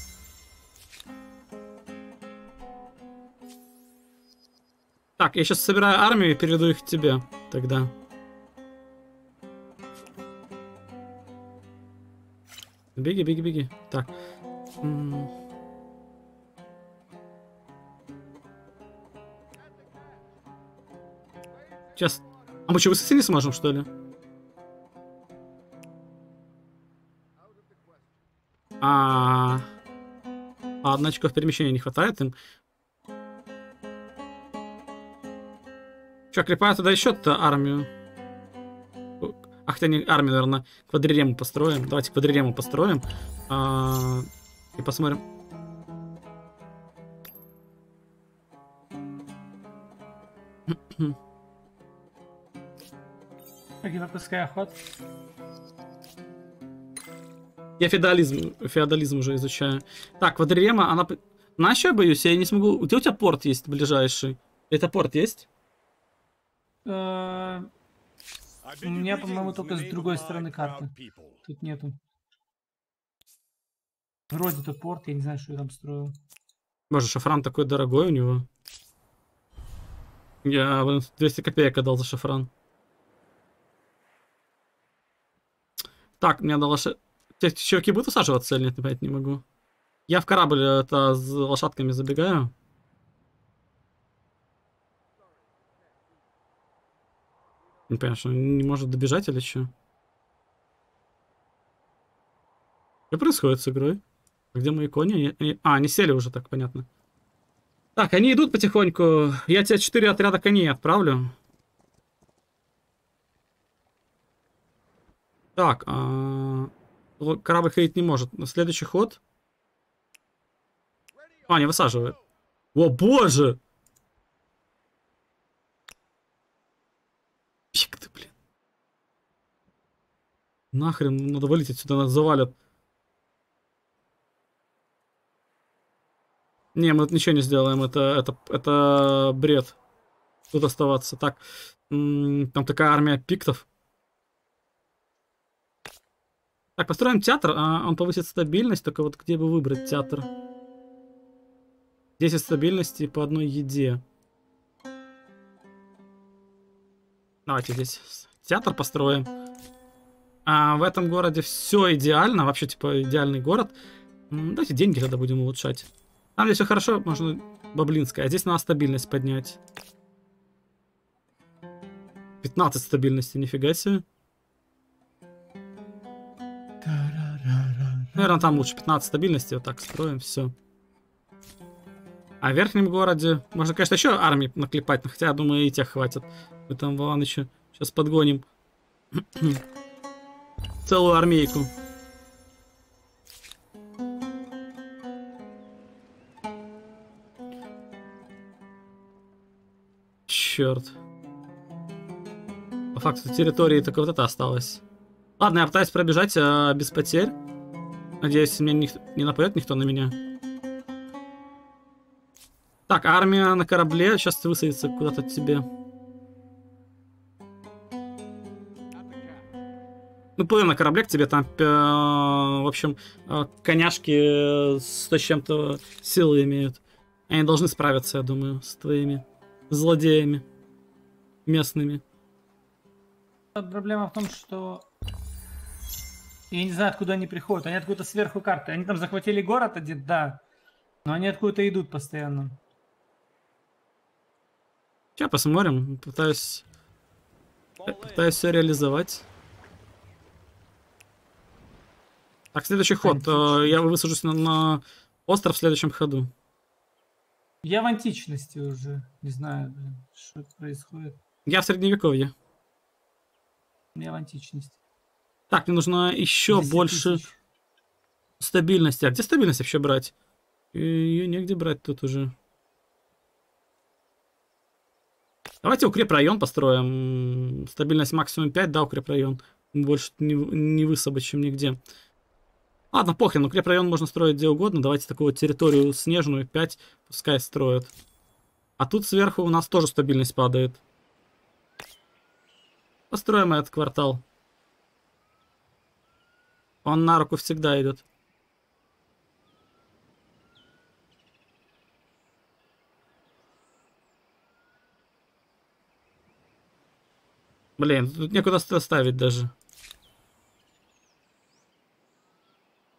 Так, я сейчас собираю армию и перейду их к тебе тогда. Беги, беги, беги. Так. Сейчас. А мы что, высоты не сможем, что ли? А, а одна очков перемещения не хватает им. Че, клепают туда еще-то армию? Ах, хотя не армию, наверное, квадрирему построим. Давайте квадрирему построим. А, и посмотрим. Как я пропускаю ход. Я феодализм, феодализм уже изучаю. Так, квадрирема, она... На что я боюсь? Я не смогу... У тебя, у тебя порт есть ближайший? Это порт есть? Э, У меня, по-моему, только с другой стороны карты. Тут нету. Вроде-то порт, я не знаю, что я там строил. Боже, шафран такой дорогой у него. Я двести копеек отдал за шафран. Так, мне надо лошадь... Те чуваки будут усаживаться или нет, опять не могу. Я в корабль это с лошадками забегаю. Не понимаю, что он не может добежать или что? Что происходит с игрой? Где мои кони? Они, они... А, они сели уже, так понятно. Так, они идут потихоньку. Я тебе четыре отряда коней отправлю. Так, а... корабль ходить не может. На следующий ход. А, не высаживает. О, боже! Пик ты, блин. Нахрен, надо вылететь сюда, нас завалят. Не, мы ничего не сделаем, это, это, это бред. Тут оставаться. Так, там такая армия пиктов. Так, построим театр, а он повысит стабильность, только вот где бы выбрать театр? десять стабильности по одной еде. Давайте здесь театр построим. А в этом городе все идеально, вообще типа идеальный город. Давайте деньги тогда будем улучшать. Там здесь все хорошо, можно Баблинская, а здесь надо стабильность поднять. пятнадцать стабильности, нифига себе. Наверное, там лучше пятнадцать стабильности, вот так строим, все. А в верхнем городе можно, конечно, еще армии наклепать, но хотя, я думаю, и тех хватит. Мы там вон еще сейчас подгоним целую армейку. Черт. По факту территории только вот это осталось. Ладно, я пытаюсь пробежать а, без потерь. Надеюсь, мне не, не нападет никто на меня. Так, армия на корабле сейчас высадится куда-то тебе. Ну, плывем на корабле к тебе, там, э, в общем, э, коняшки сто с чем-то силы имеют. Они должны справиться, я думаю, с твоими злодеями местными. Проблема в том, что я не знаю, откуда они приходят. Они откуда-то сверху карты. Они там захватили город один, да. Но они откуда-то идут постоянно. Сейчас посмотрим. Пытаюсь, пытаюсь все реализовать. Так, следующий ход. Я высажусь на, на остров в следующем ходу. Я в античности уже. Не знаю, блин, что происходит. Я в средневековье. Я в античности. Так, мне нужно еще больше тысяч. Стабильности. А где стабильность вообще брать? Ее негде брать тут уже. Давайте укрепрайон построим. Стабильность максимум пять, да, укрепрайон. Больше не, не высобыть, чем нигде. Ладно, похрен, укрепрайон можно строить где угодно. Давайте такую территорию снежную пять пускай строят. А тут сверху у нас тоже стабильность падает. Построим этот квартал. Он на руку всегда идет. Блин, тут некуда ставить даже.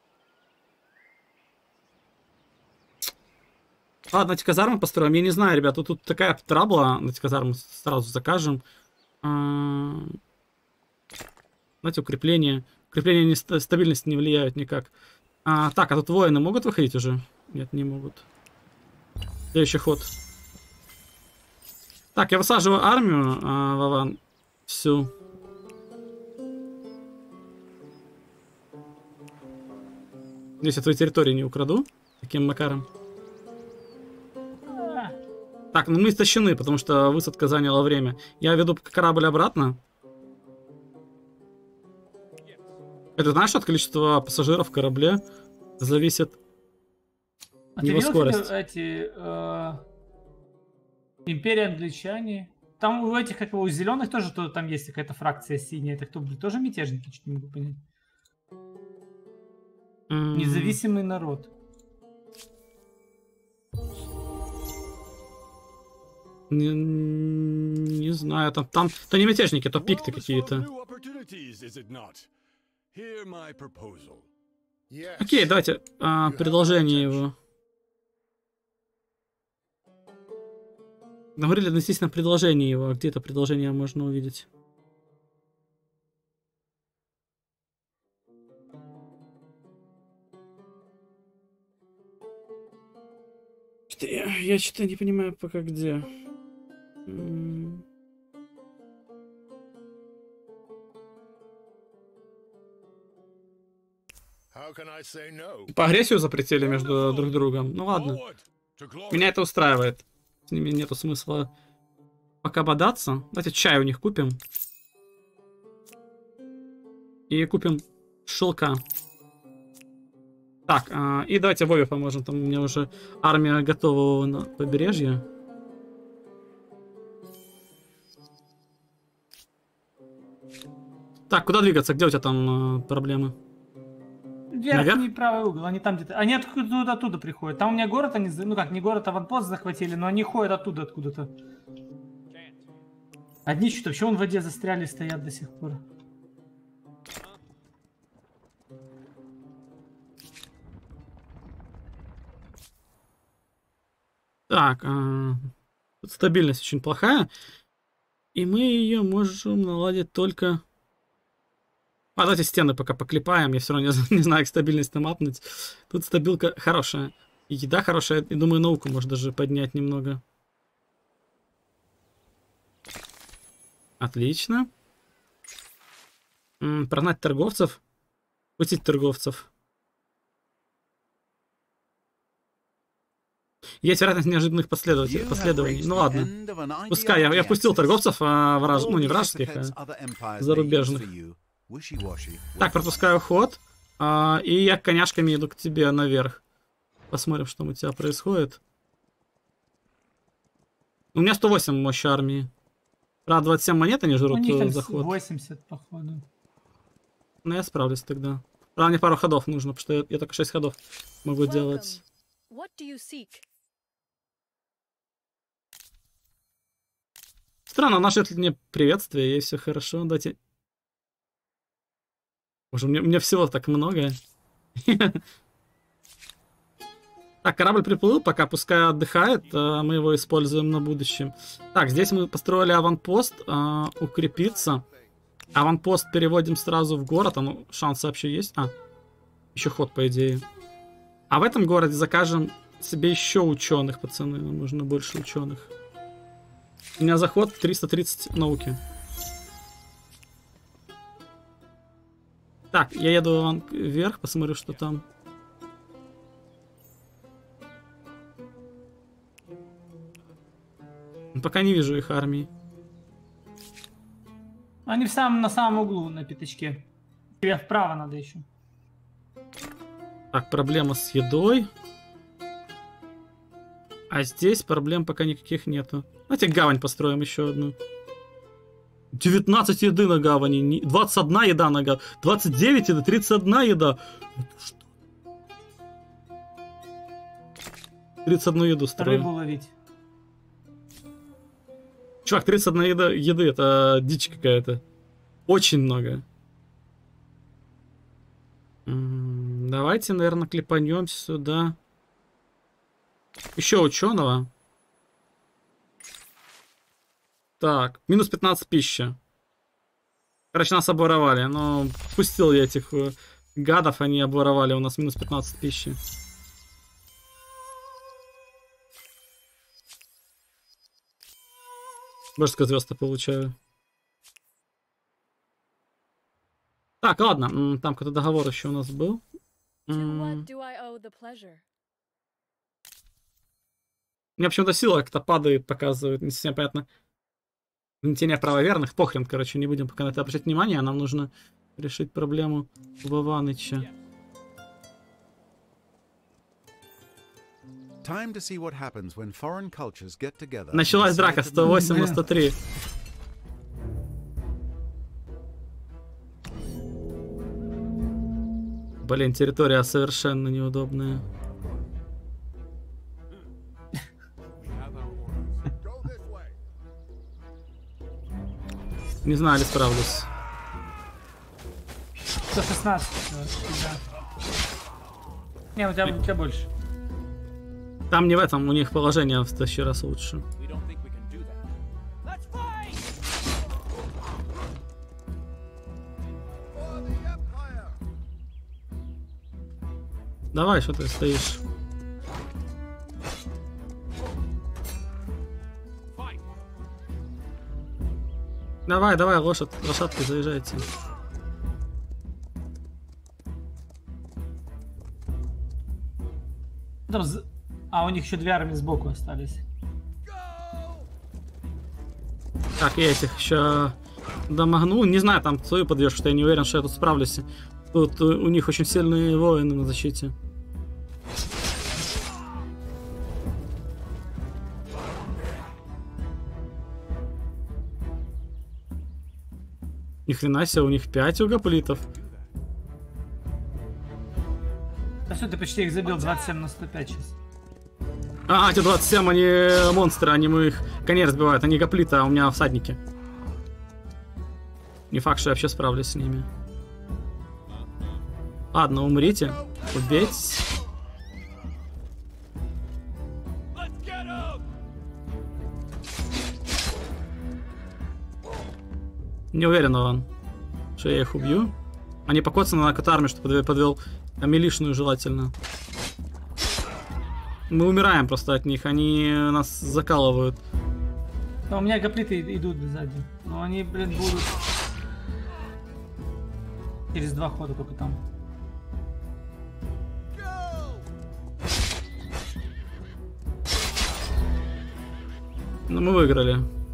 Ладно, эти казармы построим. Я не знаю, ребят, тут, тут такая трабла. Эти казармы сразу закажем. А... Знаете, укрепление. Укрепление не, стабильность не влияют никак. А, так, а тут воины могут выходить уже? Нет, не могут. Следующий ход. Так, я высаживаю армию, а, Вован. Всю. Здесь я твои территории не украду. Таким макаром. Так, ну мы истощены, потому что высадка заняла время. Я веду корабль обратно. Это знаешь, от количества пассажиров в корабле зависит а его скорость. Эти, э, Империя англичане. Там у этих, как его, у зеленых тоже то, там есть какая-то фракция синяя. Это кто, блин, тоже мятежники? Чуть не могу понять. Mm. Независимый народ. Не, не знаю, там, там то не мятежники, то пикты какие-то. Окей, давайте а, предложение его. Говорили относительно предложения его. Где это предложение можно увидеть? Я, я что-то не понимаю пока где. По агрессию запретили между друг другом. Ну ладно. Меня это устраивает. С ними нету смысла пока бодаться. Давайте чай у них купим. И купим шелка. Так, а, и давайте Вове поможем. Там у меня уже армия готова на побережье. Так, куда двигаться? Где у тебя там э, проблемы? Верхний Наверх? Правый угол, они там где-то. Они откуда оттуда приходят. Там у меня город, они, ну как, не город, а аванпост захватили, но они ходят оттуда откуда-то. Одни что-то, вообще вон в воде застряли, стоят до сих пор. Так, а, тут стабильность очень плохая. И мы ее можем наладить только... А давайте стены пока поклепаем. Я все равно не, не знаю, как стабильность там апнуть. Тут стабилка хорошая. И еда хорошая. И думаю, науку может даже поднять немного. Отлично. М-м, прогнать торговцев. Пустить торговцев. Есть вероятность неожиданных последователей, последований. Ну ладно. Пускай я, я пустил торговцев, а враж... ну не вражеских, а зарубежных. Так, пропускаю ход. А, и я коняшками иду к тебе наверх. Посмотрим, что у тебя происходит. У меня сто восемь мощи армии. Правда, двадцать семь монет они жрут за ход. восемьдесят, походу. Ну, я справлюсь тогда. Правда, мне пару ходов нужно, потому что я, я только шесть ходов могу Welcome. делать. What do you seek? Странно, наши мне приветствие, и все хорошо. Давайте... Боже, у меня, у меня всего так много. Так, корабль приплыл, пока пускай отдыхает, мы его используем на будущем. Так, здесь мы построили аванпост, укрепиться. Аванпост переводим сразу в город, а ну, шансы вообще есть. А, еще ход, по идее. А в этом городе закажем себе еще ученых, пацаны, нам нужно больше ученых. У меня заход триста тридцать науки. Так, я еду вверх, посмотрю, что там. Пока не вижу их армии. Они в самом, на самом углу, на пятачке. Тебе вправо надо еще. Так, проблема с едой. А здесь проблем пока никаких нету. Давайте гавань построим еще одну. девятнадцать еды на гавани. двадцать одна еда на гавани. двадцать девять еды, тридцать одна еда. тридцать одну еду строим. Рыбу ловить. Чувак, тридцать одна еда, еды, это дичь какая-то. Очень много. М-м, давайте, наверное, клепанем сюда. Еще ученого. Так, минус пятнадцать пищи. Короче, нас обворовали. Но пустил я этих э, гадов, они обворовали. У нас минус пятнадцать пищи. Божеская звезда получаю. Так, ладно. Там какой-то договор еще у нас был. To what do I owe the pleasure? Мне почему-то сила как-то падает, показывает. Не совсем понятно. Гнетение правоверных. Похрен, короче, не будем пока на это обращать внимание. Нам нужно решить проблему Вованыча. Time to see what happens when foreign cultures get together. Началась драка сто восемь на сто три. Блин, территория совершенно неудобная. Не знаю, ли справлюсь. сто шестнадцать. Да. Не, у тебя, у тебя больше. Там не в этом, у них положение в тысячу раз лучше. Давай, что ты стоишь? Давай, давай, лошадь, лошадки, заезжайте. Там з- А у них еще две армии сбоку остались. Так, я этих еще домогну. Не знаю, там свою подвешу, что я не уверен, что я тут справлюсь. Тут у них очень сильные воины на защите. Ни хрена себе, у них пять угоплитов. Да что, ты почти их забил двадцать семь на сто пять сейчас. А, эти двадцать семь, они монстры, они мы их коней разбивают, они гоплиты, а у меня всадники. Не факт, что я вообще справлюсь с ними. Ладно, умрите, убейтесь. Не уверен, Иван, что я их убью. Они покоцаны на какую-то армию, что подвел, подвел милишную желательно. Мы умираем просто от них, они нас закалывают. Но у меня гоплиты идут сзади. Но они, блин, будут через два хода только там. Ну, мы выиграли.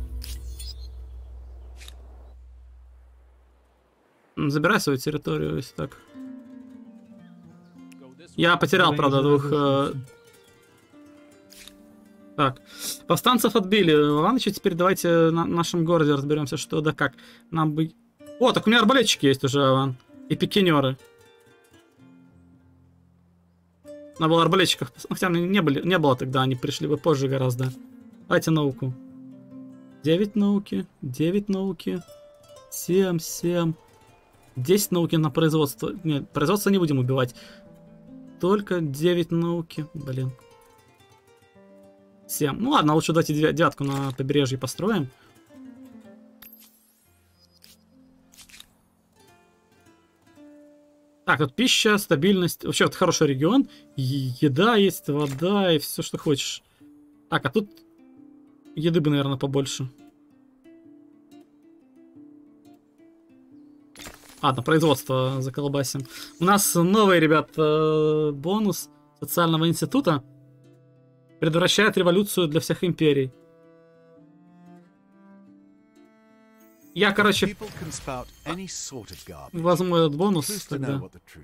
Забирай свою территорию, если так. Я потерял, правда, двух... Э... Так. Повстанцев отбили. Иваныч, теперь давайте на нашем городе разберемся, что да как. Нам бы... О, так у меня арбалетчики есть уже, Иван. И пикинеры. Надо было арбалетчиков... Хотя не, были, не было тогда, они пришли бы позже гораздо. Давайте науку. девять науки. девять науки. семь, семь. десять науки на производство. Нет, производство не будем убивать. Только девять науки. Блин. семь. Ну ладно, лучше давайте девятку на побережье построим. Так, вот пища, стабильность. Вообще, вот хороший регион. Еда есть, вода и все, что хочешь. Так, а тут еды бы, наверное, побольше. Ладно, производство заколбасим. У нас новый, ребят, бонус социального института. Предотвращает революцию для всех империй. Я, короче, возьму этот бонус тогда.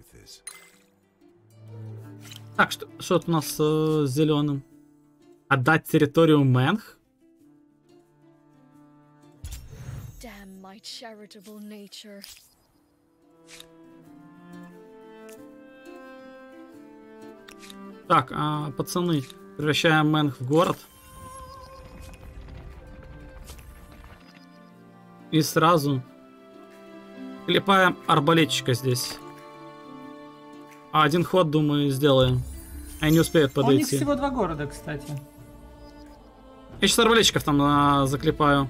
Так, что, что тут у нас э, с зеленым? Отдать территорию Мэнх? Damn my charitable nature. Так, а, пацаны, превращаем Мэнх в город. И сразу клепаем арбалетчика здесь. А один ход, думаю, сделаем. Они не успеют У них подойти. всего два города, кстати. Я сейчас арбалетчиков там а, заклепаю.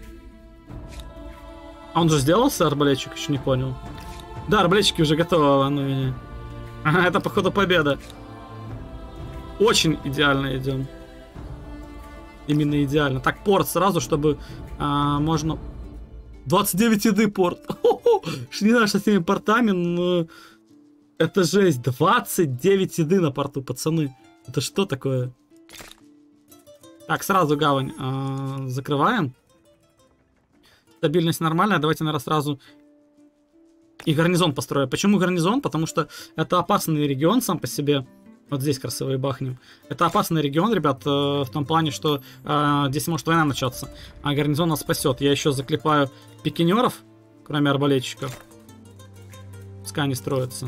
А он же сделался, арбалетчик? Еще не понял. Да, арбалетчики уже готовы. Ну, ага, это, походу, победа. Очень идеально идем. Именно идеально. Так, порт сразу, чтобы а, можно... двадцать девять еды порт. Не знаю, что с этими портами, но... Это жесть. двадцать девять еды на порту, пацаны. Это что такое? Так, сразу гавань а, закрываем. Стабильность нормальная. Давайте, наверное, сразу и гарнизон построю. Почему гарнизон? Потому что это опасный регион сам по себе. Вот здесь красивые бахнем. Это опасный регион, ребят, в том плане, что э, здесь может война начаться. А гарнизон нас спасет. Я еще заклепаю пикинеров, кроме арбалетчиков. Пускай они строятся.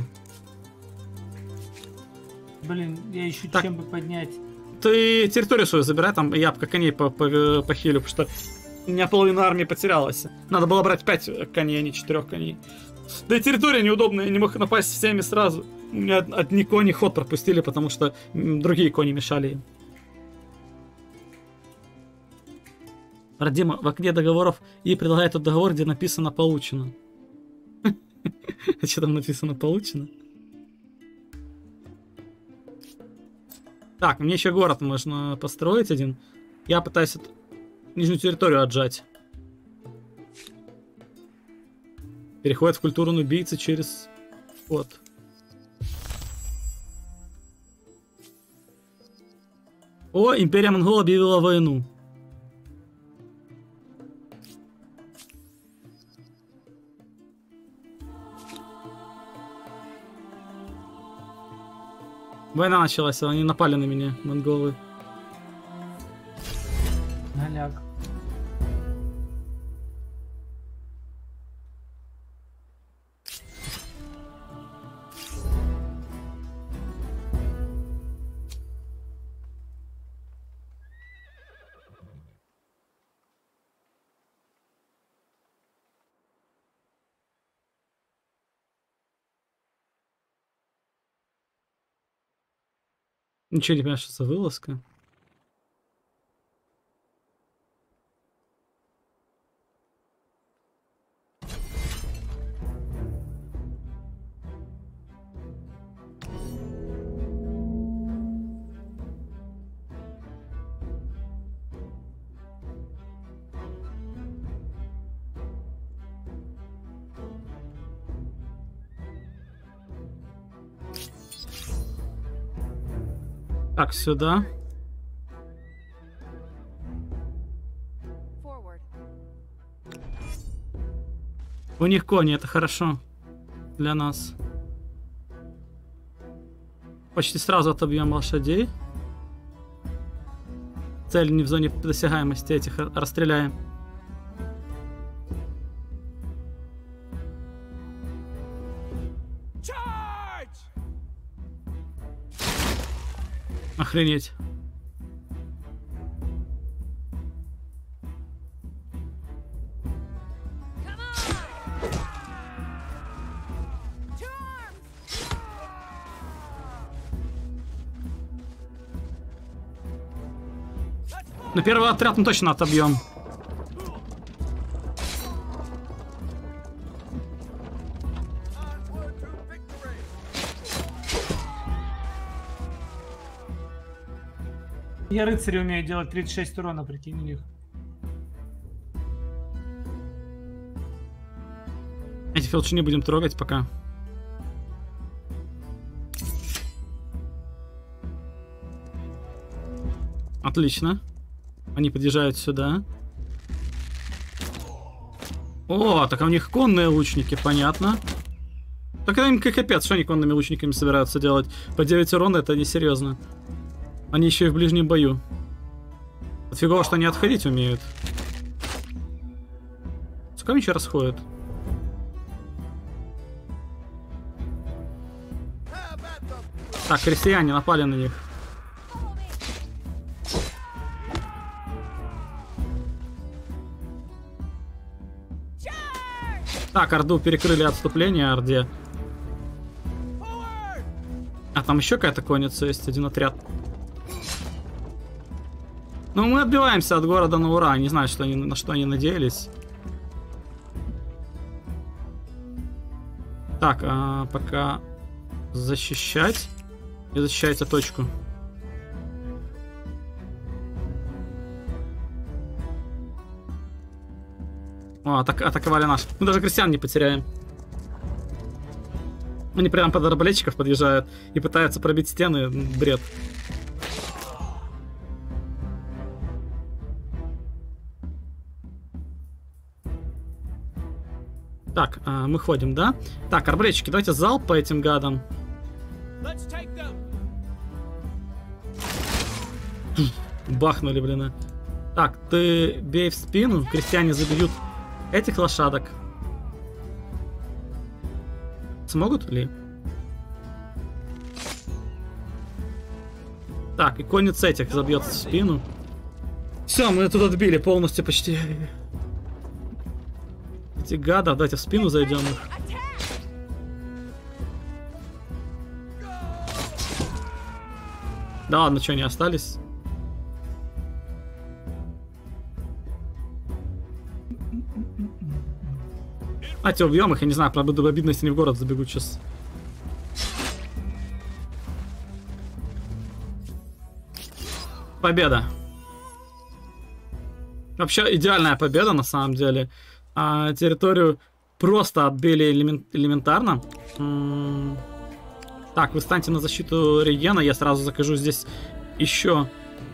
Блин, я ищу Так. чем бы поднять. Ты территорию свою забирай, там я пока коней по -по похилю, потому что у меня половина армии потерялась. Надо было брать пять коней, а не четырех коней. Да и территория неудобная, я не мог напасть всеми сразу. У меня одни кони ход пропустили, потому что другие кони мешали им. Радима в окне договоров и предлагает тот договор, где написано «получено». А что там написано «получено»? Так, мне еще город можно построить один. Я пытаюсь эту нижнюю территорию отжать. Переходит в культуру убийцы через вот. О, империя Монгол объявила войну. Война началась, они напали на меня, монголы. Голяк. Ничего не понимаю, что за вылазка. Так, сюда. Forward. У них кони, это хорошо для нас. Почти сразу отобьем лошадей. Цель не в зоне досягаемости, этих расстреляем. Охренеть. Но первый отряд мы точно отобьем. Я рыцари умею делать тридцать шесть урона, прикинь, у них. Эти филчи не будем трогать пока. Отлично. Они подъезжают сюда. О, так а у них конные лучники, понятно. Так им как капец, что они конными лучниками собираются делать? По девять урона это несерьезно. Они еще и в ближнем бою. Фигово, что они отходить умеют. Сколько еще расходят? Так, крестьяне напали на них. Так, Орду перекрыли отступление, Орде. А там еще какая-то конница есть, один отряд. Ну, мы отбиваемся от города на ура. Не знаю, что они, на что они надеялись. Так, а, пока защищать. И защищайте точку. О, атак атаковали наш. Мы даже крестьян не потеряем. Они прямо под арбалетчиков подъезжают и пытаются пробить стены. Бред. Так, а, мы ходим, да? Так, арбалетчики, давайте залп по этим гадам. Бахнули, блин. Так, ты бей в спину, крестьяне забьют этих лошадок. Смогут ли? Так, и конец этих забьет в спину. Все, мы тут отбили полностью почти. Эти гадов, давайте в спину зайдем их. Да ладно, что, они остались? Давайте убьем их, я не знаю, правда, обидно, если они в город забегут сейчас. Победа. Вообще идеальная победа на самом деле. А, территорию просто отбили элемент элементарно. М-м- так, вы станьте на защиту регена. Я сразу закажу здесь еще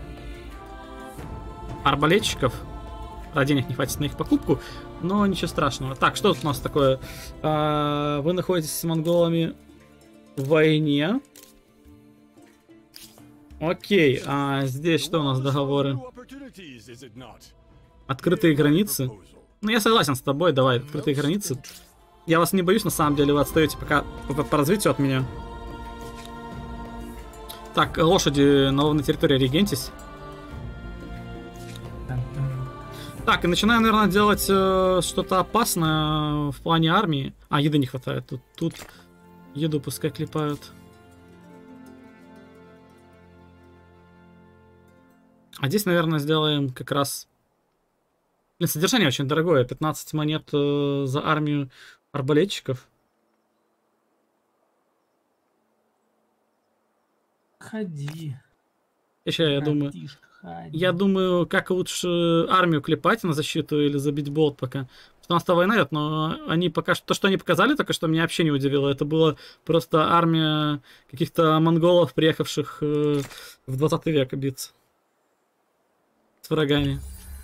арбалетчиков. А денег не хватит на их покупку, но ничего страшного. Так, что тут у нас такое? А, вы находитесь с монголами в войне. Окей, а здесь что у нас договоры? Открытые границы. Ну, я согласен с тобой, давай, открытые границы. Я вас не боюсь, на самом деле, вы отстаете пока по, по развитию от меня. Так, лошади на, на территории регентись. Так, и начинаю, наверное, делать э, что-то опасное в плане армии. А, еды не хватает. Тут, тут еду пускай клепают. А здесь, наверное, сделаем как раз... Блин, содержание очень дорогое. пятнадцать монет э, за армию арбалетчиков. Ходи. Еще, я думаю... Я думаю, как лучше армию клепать на защиту или забить болт пока. Потому что у нас-то война идет, но они пока что... То, что они показали, только что меня вообще не удивило. Это была просто армия каких-то монголов, приехавших э, в двадцатый век биться. С врагами.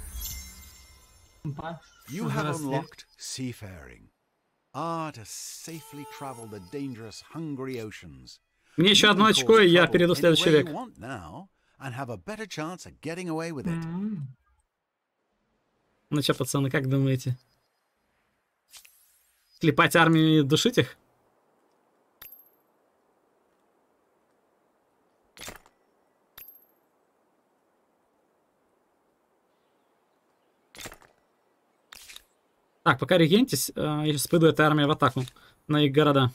You have unlocked seafaring. Art to safely travel the dangerous, hungry oceans. Мне еще одно очко, и я перейду в следующий век. And have a better chance of getting away with it. Mm-hmm. Ну что, пацаны, как думаете? Клепать армию и душить их? Так, пока регентись, я сейчас пойду этой армией в атаку на их города.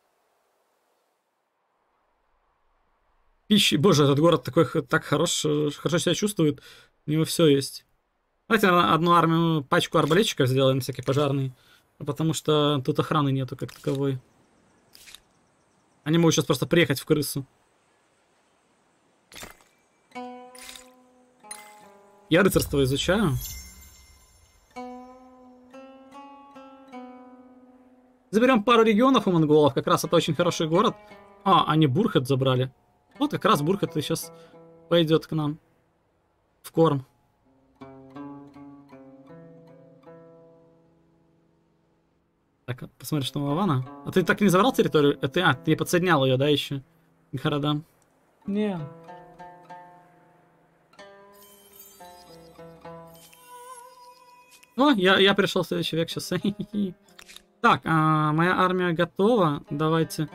Пищи. Боже, этот город такой так хорош, хорошо себя чувствует. У него все есть. Давайте, наверное, одну армию, пачку арбалетчиков сделаем, всякие пожарные. Потому что тут охраны нету как таковой. Они могут сейчас просто приехать в крысу. Я рыцарство изучаю. Заберем пару регионов у монголов. Как раз это очень хороший город. А, они Бурхет забрали. Вот как раз Бурхет сейчас пойдет к нам в корм. Так, посмотри, что у Авана. А ты так и не забрал территорию? Это, а, ты подсоединял ее, да, еще? К городам. Не. О, я, я пришел в следующий век сейчас. Так, а, моя армия готова. Давайте.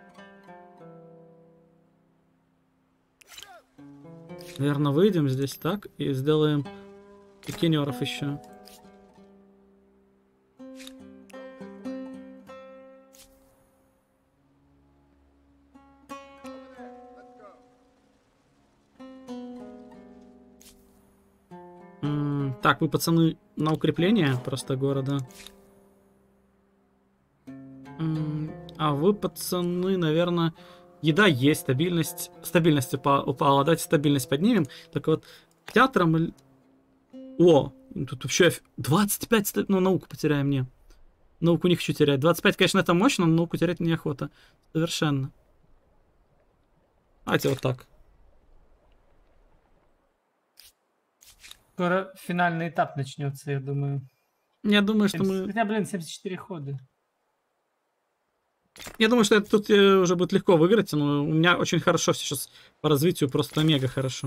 Наверное, выйдем здесь так и сделаем пикинеров еще. Так, вы, пацаны, на укрепление просто города. А вы, пацаны, наверное... Еда есть, стабильность... Стабильность упала, упала. Давайте стабильность поднимем. Так вот, театром... О, тут вообще двадцать пять... Ну, науку потеряем, не. Науку не хочу терять. двадцать пять, конечно, это мощно, но науку терять неохота. Совершенно. Давайте вот так. Скоро финальный этап начнется, я думаю. Я думаю, что семьдесят... мы... Хотя, блин, семьдесят четыре хода. Я думаю, что это тут уже будет легко выиграть, но у меня очень хорошо сейчас по развитию, просто мега хорошо.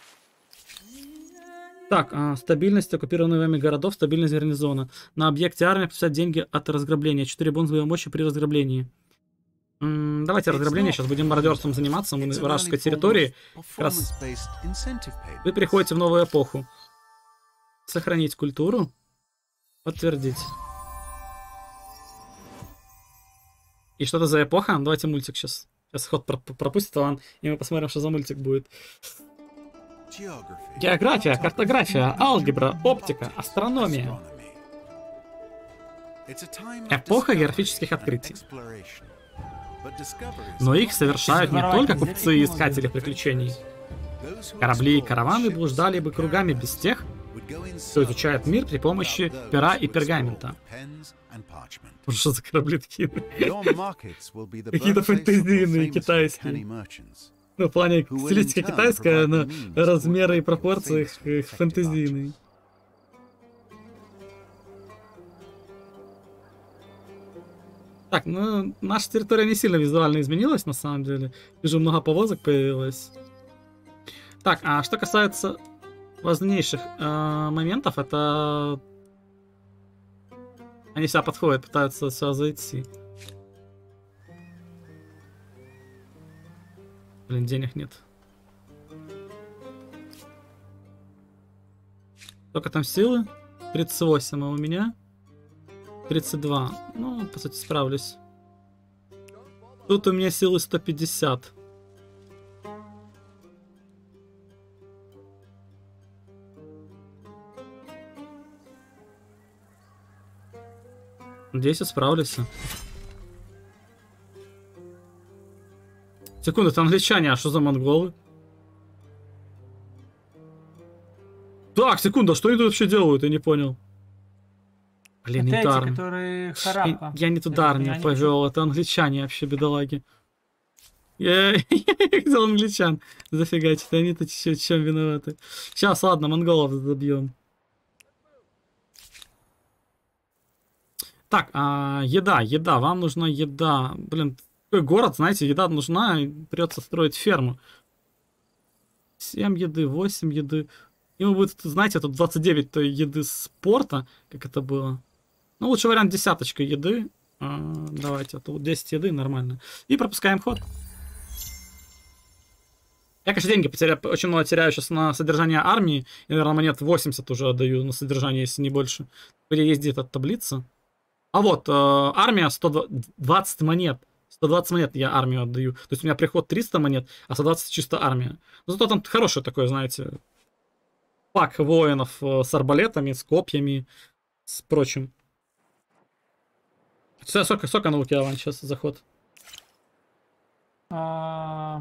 Так, а, стабильность оккупированных вами городов, стабильность гарнизона. На объекте армии пятьдесят деньги от разграбления. четыре бонус боевой мощи при разграблении. М-м, давайте разграбление, сейчас будем мародерством заниматься, мы на вражеской территории. Как раз вы приходите в новую эпоху. Сохранить культуру. Подтвердить. И что это за эпоха? Давайте мультик сейчас. Сейчас ход пропустит Алан, и мы посмотрим, что за мультик будет. География, картография, алгебра, оптика, астрономия. Эпоха географических открытий. Но их совершают не только купцы и искатели приключений. Корабли и караваны блуждали бы кругами без тех, кто изучает мир при помощи пера и пергамента. Что за корабли такие? Какие-то фэнтезийные, китайские. Ну, в плане стилистика китайская, но размеры и пропорции фэнтезийные. Так, ну, наша территория не сильно визуально изменилась, на самом деле. Вижу, много повозок появилось. Так, а что касается важнейших э, моментов, это... Они сюда подходят, пытаются сюда зайти. Блин, денег нет. Сколько там силы? тридцать восемь, а у меня тридцать два. Ну, по сути, справлюсь. Тут у меня силы сто пятьдесят. Надеюсь, я справлюсь. Секунду, это англичане, а что за монголы? Так, секунду, а что они тут вообще делают? Я не понял. Блин, это не эти, армия. которые харапа. Я, я не туда армию повел, это англичане вообще, бедолаги. Я, я хотел англичан зафигачить, они-то чем виноваты. Сейчас, ладно, монголов забьем. Так, а, еда, еда, вам нужна еда. Блин, такой город, знаете, еда нужна, придется строить ферму. семь еды, восемь еды. Ему будет, знаете, тут двадцать девять той еды спорта, как это было. Ну, лучший вариант десяточка еды. А, давайте, а тут десять еды, нормально. И пропускаем ход. Я, конечно, деньги потеряю, очень много теряю сейчас на содержание армии. И, наверное, монет восемьдесят уже отдаю на содержание, если не больше. Где есть где-то таблица. А вот, э, армия сто двадцать монет. сто двадцать монет я армию отдаю. То есть у меня приход триста монет, а сто двадцать чисто армия. Но зато там хорошее такое, знаете, пак воинов э, с арбалетами, с копьями, с прочим. Сколько, сколько науки, Алан, сейчас заход? А...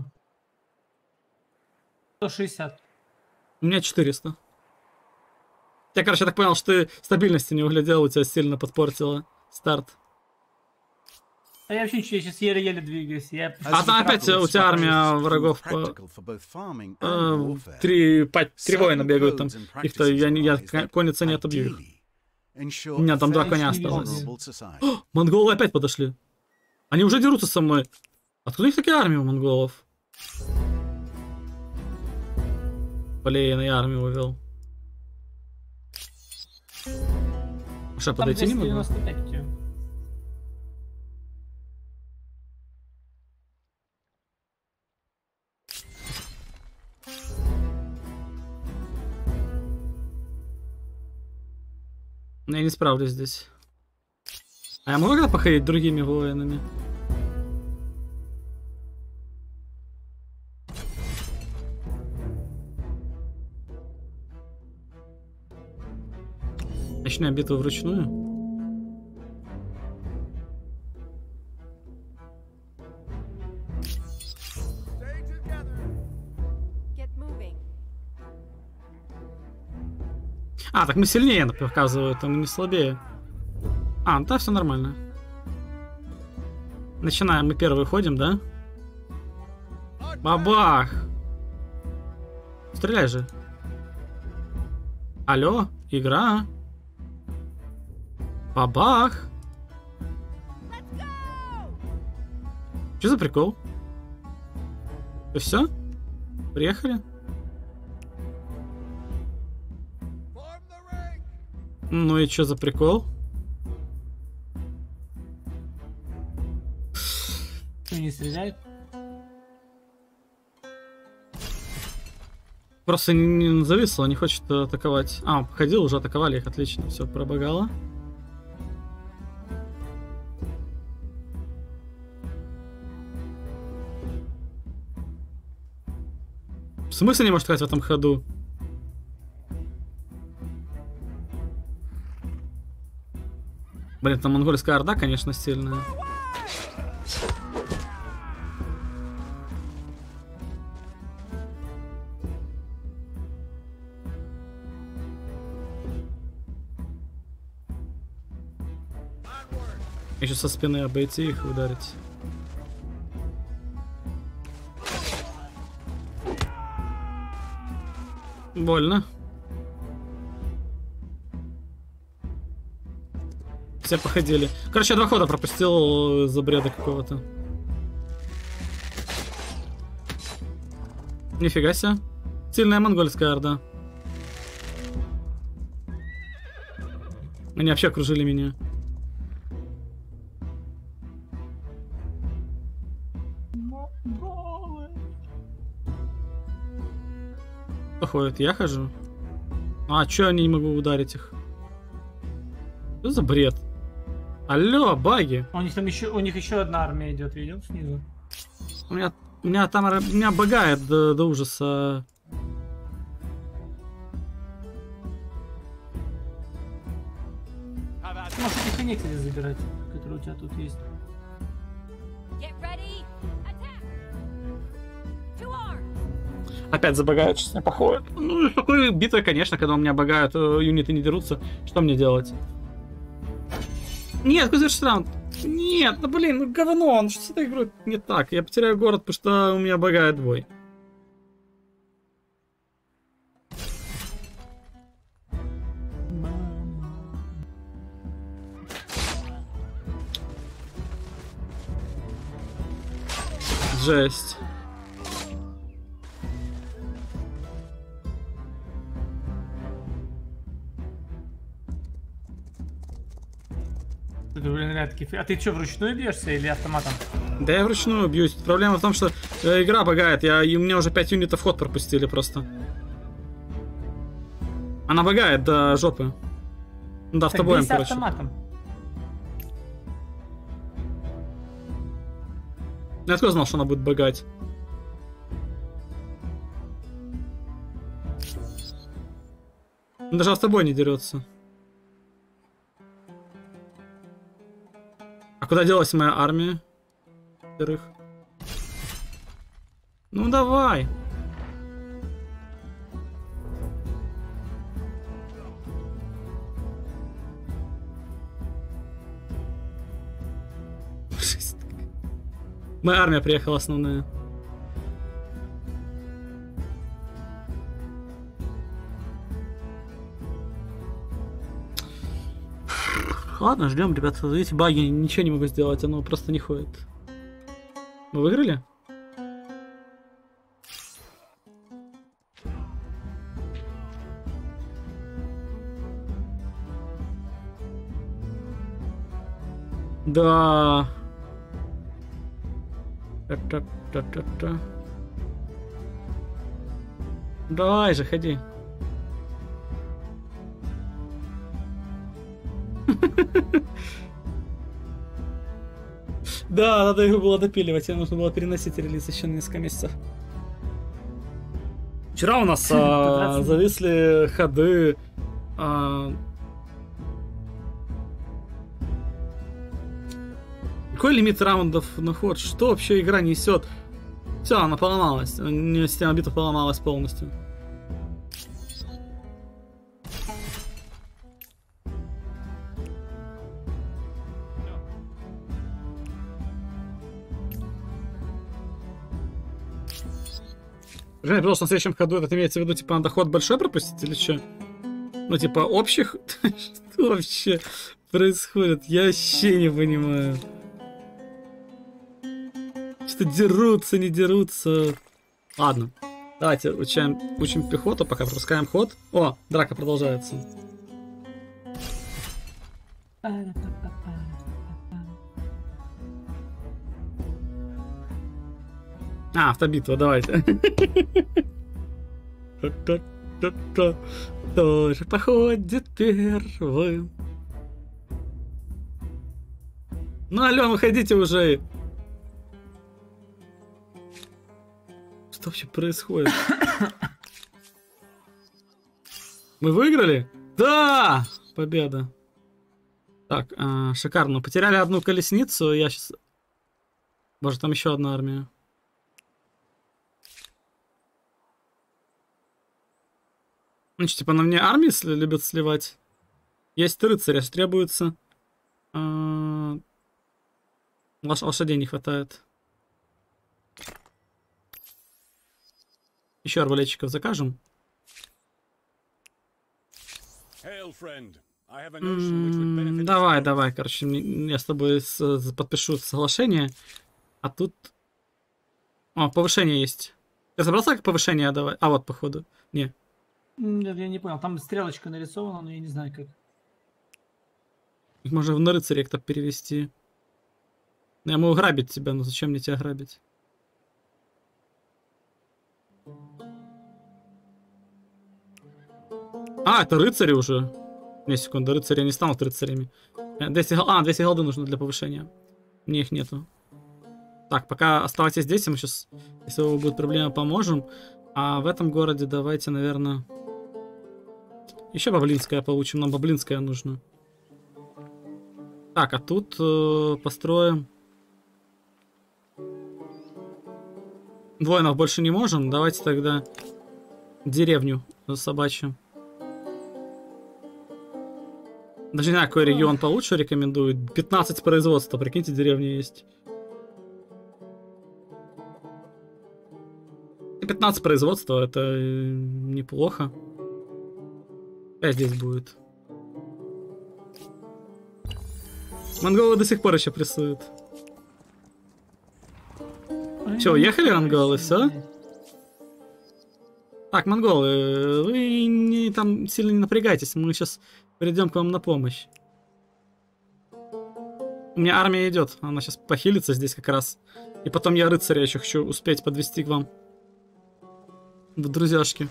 сто шестьдесят. У меня четыреста. Я, короче, я так понял, что ты стабильности не углядел, у тебя сильно подпортило старт. А я вообще ничего, я сейчас еле-еле двигаюсь. Я... А там опять у тебя армия врагов по... э, три, пять, три воина бегают там. Их-то я, я конница не отобью их. У меня там два коня осталось. О, монголы опять подошли. Они уже дерутся со мной. Откуда у них такие армии у монголов? Блин, я армию вывел. Что, подойти не могу? Я не справлюсь здесь. А я могу когда походить другими воинами? Начнем битву вручную. Get moving. А, так мы сильнее показывают, а мы не слабее. А, ну да, все нормально. Начинаем, мы первые ходим, да? Бабах! Стреляй же. Алло, игра. Бабах! Что за прикол? И все? Приехали? Ну и что за прикол? Кто не стреляет? Просто не, не зависло, не хочет атаковать. А, походил, уже атаковали их, отлично, все, пробагало. В смысле не может играть в этом ходу? Блин, там монгольская орда, конечно, сильная. Еще со спины обойти их и ударить. Больно. Все походили. Короче, я два хода пропустил из-за бреда какого-то. Нифига себе. Сильная монгольская орда. Они вообще окружили меня. Кто ходит? Я хожу. А, чё я не могу ударить их? Что за бред? Алло, баги. У них там еще, у них еще одна армия идет, видел снизу. У меня, у меня там, у меня багает до, до ужаса. Может, эти коннекторы забирать, которые у тебя тут есть. Get ready. Attack. To arms. Опять забагают, сейчас не походит. Ну, такой битвой, конечно, когда у меня багают, юниты не дерутся. Что мне делать? Нет, какой завершить раунд? Нет, ну блин, ну говно, ну что с этой игрой не так? Я потеряю город, потому что у меня багает бой. Жесть. А ты что, вручную бьешься или автоматом? Да я вручную бьюсь. Проблема в том, что э, игра багает. Я, и у меня уже пять юнитов ход пропустили просто. Она багает до жопы. Да, автобоем, бейся короче. Автоматом. Я откуда знал, что она будет багать? Он даже с тобой не дерется. А куда делась моя армия? Вторых. Ну давай. Моя армия приехала основная. Ладно, ждем, ребята. Видите, баги, ничего не могу сделать, оно просто не ходит. Мы выиграли? Да. Та-та-та-та-та. Давай же, ходи. Да, надо его было допиливать, тебе нужно было переносить релиз еще на несколько месяцев. Вчера у нас а, зависли ходы а, Какой лимит раундов на ход? Что вообще игра несет? Все, она поломалась. У нее система битв поломалась полностью. Женя, просто на следующем ходу это имеется в виду, типа, надо ход большой пропустить или что? Ну, типа, общих? Что вообще происходит? Я вообще не понимаю. Что дерутся, не дерутся. Ладно. Давайте учим, учим пехоту, пока пропускаем ход. О, драка продолжается. А, автобитва, давайте. Тоже походит первым. Ну, алё, выходите уже. Что вообще происходит? Мы выиграли? Да! Победа. Так, а, шикарно. Потеряли одну колесницу. Я сейчас... Боже, там еще одна армия. Ну, типа, на мне армии любят сливать. Есть рыцаря, требуется. А... Лош лошадей не хватает. Еще арбалетчиков закажем. М-м, давай, давай, короче, я с тобой с, с, подпишу соглашение. А тут... О, повышение есть. Ты забрался, как повышение давай? А, вот, походу. Не. Нет, я не понял. Там стрелочка нарисована, но я не знаю как. Их можно в на рыцаря как-то перевести. Я могу грабить тебя, но зачем мне тебя грабить? А, это рыцари уже. Не, секунду, рыцари не станут рыцарями. двести, а, двести голды нужно для повышения. Мне их нету. Так, пока оставайтесь здесь, мы сейчас, если у вас будет проблема, поможем. А в этом городе давайте, наверное... Еще Баблинская получим, нам Баблинская нужно. Так, а тут э, построим... Воинов больше не можем, давайте тогда деревню собачью. Даже не знаю, какой регион получше рекомендует. пятнадцать производства, прикиньте, деревня есть. пятнадцать производства, это неплохо. Опять здесь будет. Монголы до сих пор еще прессуют. Че, уехали монголы, все? Так, монголы, вы не, там сильно не напрягайтесь, мы сейчас придем к вам на помощь. У меня армия идет, она сейчас похилится здесь как раз. И потом я рыцаря еще хочу успеть подвести к вам. В друзьяшки.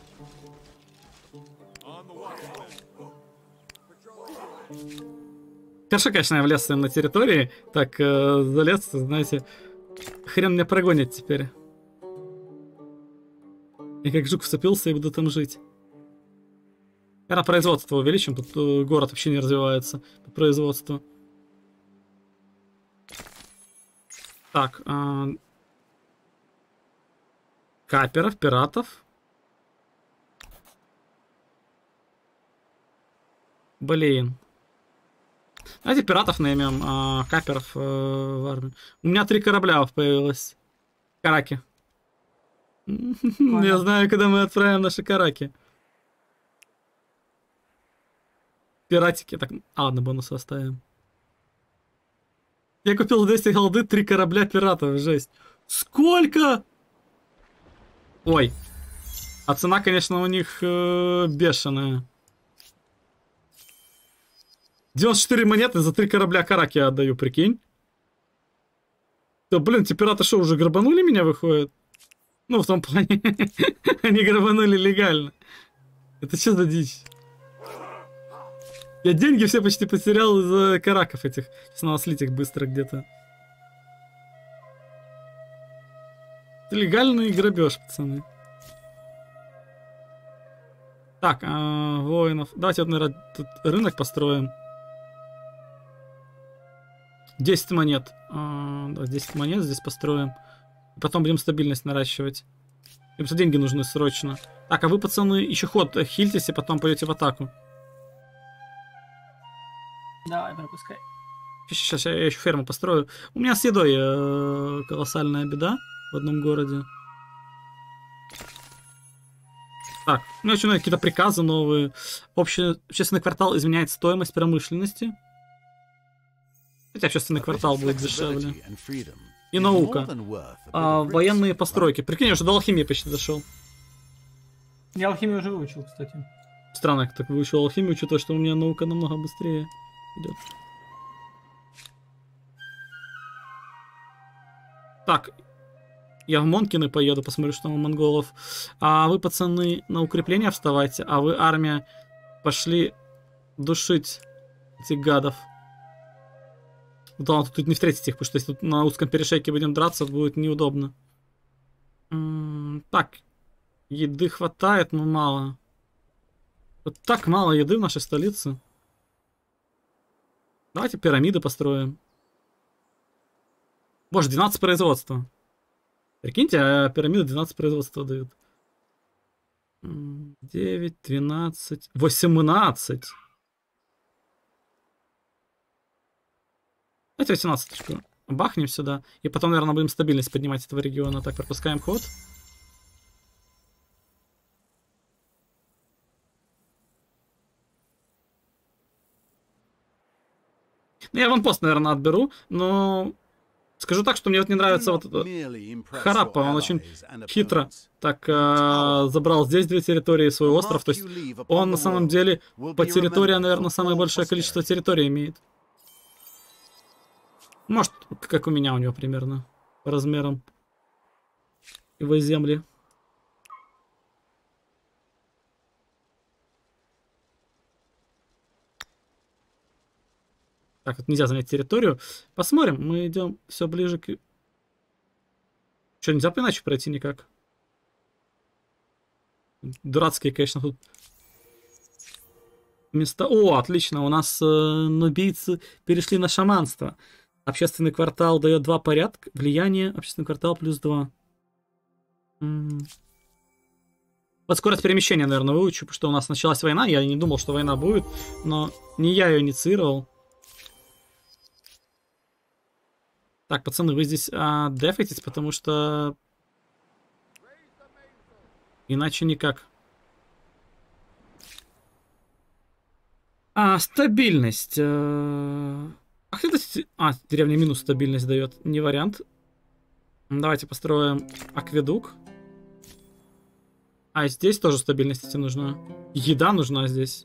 Хорошо, конечно, я влез на территории. Так, э, залез, знаете. Хрен меня прогонит теперь. И как жук вцепился и буду там жить. Наверное, производство увеличим. Тут э, город вообще не развивается по производству. Так. Э, каперов, пиратов. Блин. Давайте пиратов наймем, а каперов э, в армию. У меня три корабля появилось. Караки. Я знаю, когда мы отправим наши караки. Пиратики. Так, а, ладно, бонус оставим. Я купил двести голды, три корабля пиратов, жесть. Сколько? Ой. А цена, конечно, у них э, бешеная. девяносто четыре монеты за три корабля караки я отдаю, прикинь. Да, блин, те пираты что, уже грабанули меня, выходит? Ну, в том плане, они грабанули легально. Это что за дичь? Я деньги все почти потерял из-за караков этих. Сейчас надо слить их быстро где-то. Это легальный грабеж, пацаны. Так, а, воинов. Давайте вот, наверное, тут рынок построим. десять монет. А, да, десять монет здесь построим. Потом будем стабильность наращивать. Им что деньги нужны срочно. Так, а вы, пацаны, еще ход хильтесь и потом пойдете в атаку. Давай, пропускай. Сейчас я еще ферму построю. У меня с едой э, колоссальная беда в одном городе. Так, у меня еще какие-то приказы новые. Общий, общественный квартал изменяет стоимость промышленности. Хотя общественный квартал будет дешевле. И наука. А, военные постройки. Прикинь, я уже до алхимии почти дошел. Я алхимию уже выучил, кстати. Странно, как так выучил алхимию, учитывая, что у меня наука намного быстрее идет. Так, я в Монкины поеду, посмотрю, что там у монголов. А вы, пацаны, на укрепление вставайте, а вы, армия, пошли душить этих гадов. Главное, тут не встретить их, потому что если тут на узком перешейке будем драться, будет неудобно. М-м, так, еды хватает, но мало. Вот так мало еды в нашей столице. Давайте пирамиды построим. Боже, двенадцать производства. Прикиньте, а пирамиды двенадцать производства дают. девять, двенадцать, восемнадцать. Давайте восемнадцать бахнем сюда. И потом, наверное, будем стабильность поднимать этого региона. Так, пропускаем ход. Ну, я аванпост, наверное, отберу, но скажу так, что мне вот не нравится вот Хараппа, он очень хитро так э, забрал здесь две территории, свой остров, то есть он на самом деле по территории, наверное, самое большое количество территорий имеет. Может, как у меня у него примерно, по размерам его земли. Так, вот нельзя занять территорию. Посмотрим, мы идем все ближе к... Что, нельзя иначе пройти никак? Дурацкие, конечно, тут места. О, отлично, у нас э, нубийцы перешли на шаманство. Общественный квартал дает два порядка. Влияние, общественный квартал плюс два. М-м. Вот скорость перемещения, наверное, выучу, потому что у нас началась война. Я не думал, что война будет, но не я ее инициировал. Так, пацаны, вы здесь а, дефайтесь, потому что иначе никак. А, стабильность. А, это... а, деревня минус стабильность дает. Не вариант. Давайте построим акведук. А, здесь тоже стабильность эти нужна. Еда нужна здесь.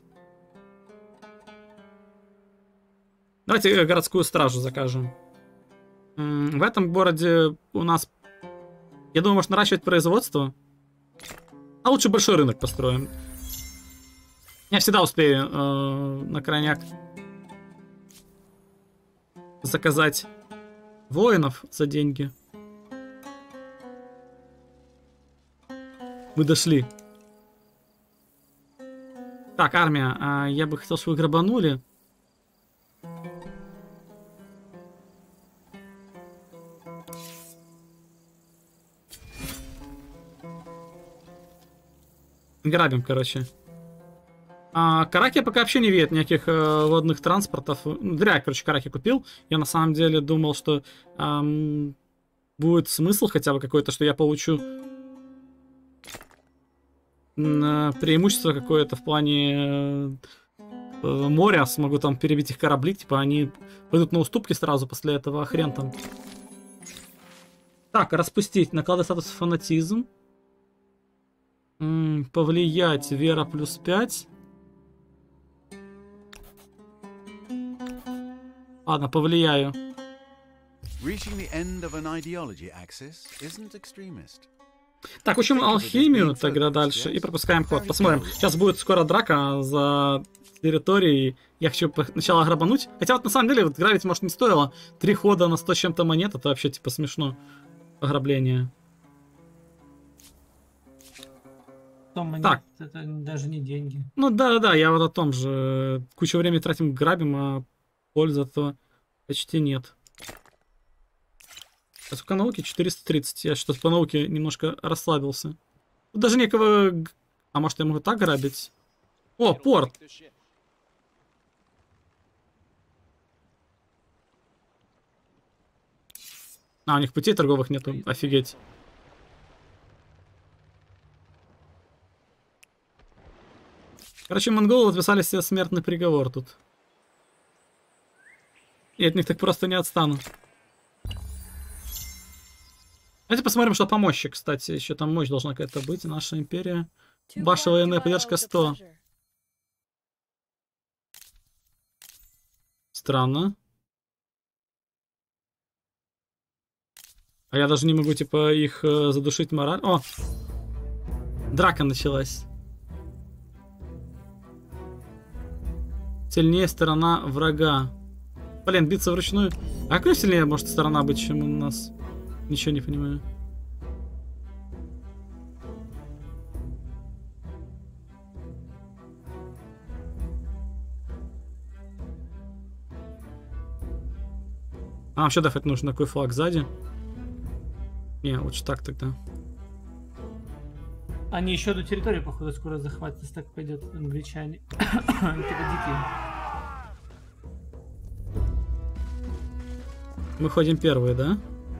Давайте городскую стражу закажем. В этом городе у нас, я думаю, может наращивать производство. А лучше большой рынок построим. Я всегда успею э, на крайняк заказать воинов за деньги. Мы дошли. Так, армия. А я бы хотел, чтобы вы грабанули. Грабим, короче. А, Караки пока вообще не видит никаких э, водных транспортов. Зря, короче, Караки купил. Я на самом деле думал, что эм, будет смысл хотя бы какой-то, что я получу э, преимущество какое-то в плане э, э, моря. Смогу там перебить их корабли. Типа они пойдут на уступки сразу после этого. А хрен там. Так, распустить. Наклады статус фанатизм. М-м, повлиять. Вера плюс пять. Ладно, повлияю. Так, учим алхимию тогда дальше и пропускаем ход. Посмотрим. Сейчас будет скоро драка за территорией. Я хочу сначала грабануть. Хотя вот на самом деле вот грабить может не стоило. Три хода на сто с чем-то монет. Это вообще типа смешно. Ограбление. Монет, так. Это даже не деньги. Ну да-да-да, я вот о том же. Кучу времени тратим, грабим, а пользы от этого почти нет. А сколько науки? четыреста тридцать. Я что-то по науке немножко расслабился. Тут даже некого... А может, я могу так грабить? О, порт! А, у них путей торговых нету. Офигеть. Короче, монголы подписали себе смертный приговор тут. И от них так просто не отстану. Давайте посмотрим, что по мощи, кстати. Еще там мощь должна какая-то быть. Наша империя. Ваша военная поддержка сто. Странно. А я даже не могу, типа, их э, задушить мораль. О! Драка началась. Сильнее сторона врага. Блин, биться вручную. А какая сильнее может сторона быть, чем у нас? Ничего не понимаю. А, вообще дефать нужно какой флаг сзади? Не, лучше так тогда. Они еще одну территорию, походу, скоро захватят, если так пойдет, англичане. Они дикие. Мы ходим первые, да?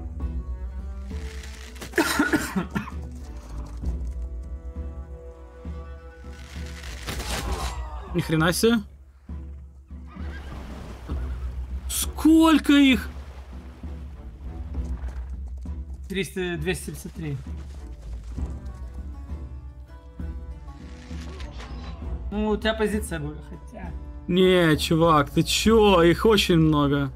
Ни хрена себе. Сколько их? триста, двести тридцать три. Ну, у тебя позиция была, хотя... Не, чувак, ты чё? Их очень много.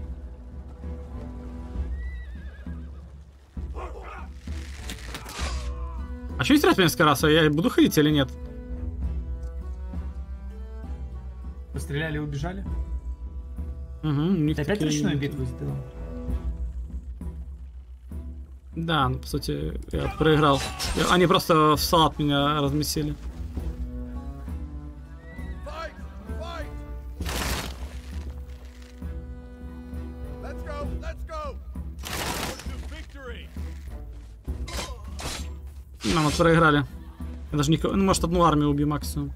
А что есть распинская раса? Я буду ходить или нет? Постреляли и убежали? Угу, Ты опять ручную битву сделал? Да, ну по сути я проиграл. Они просто в салат меня размесили. Ну, вот проиграли. Я даже никого... Ну, может, одну армию убью максимум.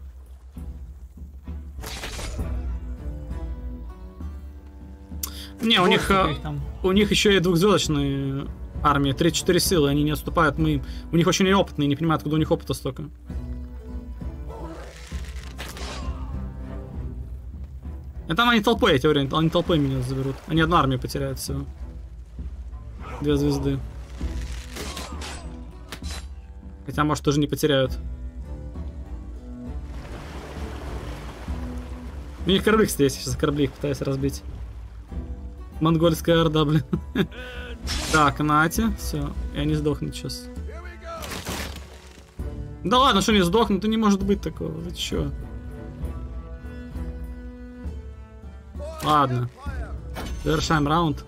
Не, у них, у них еще и двухзвездочные армии, три-четыре силы, они не отступают, мы им. У них очень опытные, не понимают, откуда у них опыта столько. И там они толпой, я тебе уверен, они толпой меня заберут. Они одну армию потеряют всего. Две звезды. Хотя, может, тоже не потеряют. У них корабли, кстати, есть. Сейчас корабли их пытаюсь разбить. Монгольская орда, блин. Так, нате. Все, и они сдохнут сейчас. Да ладно, что не сдохнут? Это не может быть такого. Вы чё? Ладно. Завершаем раунд.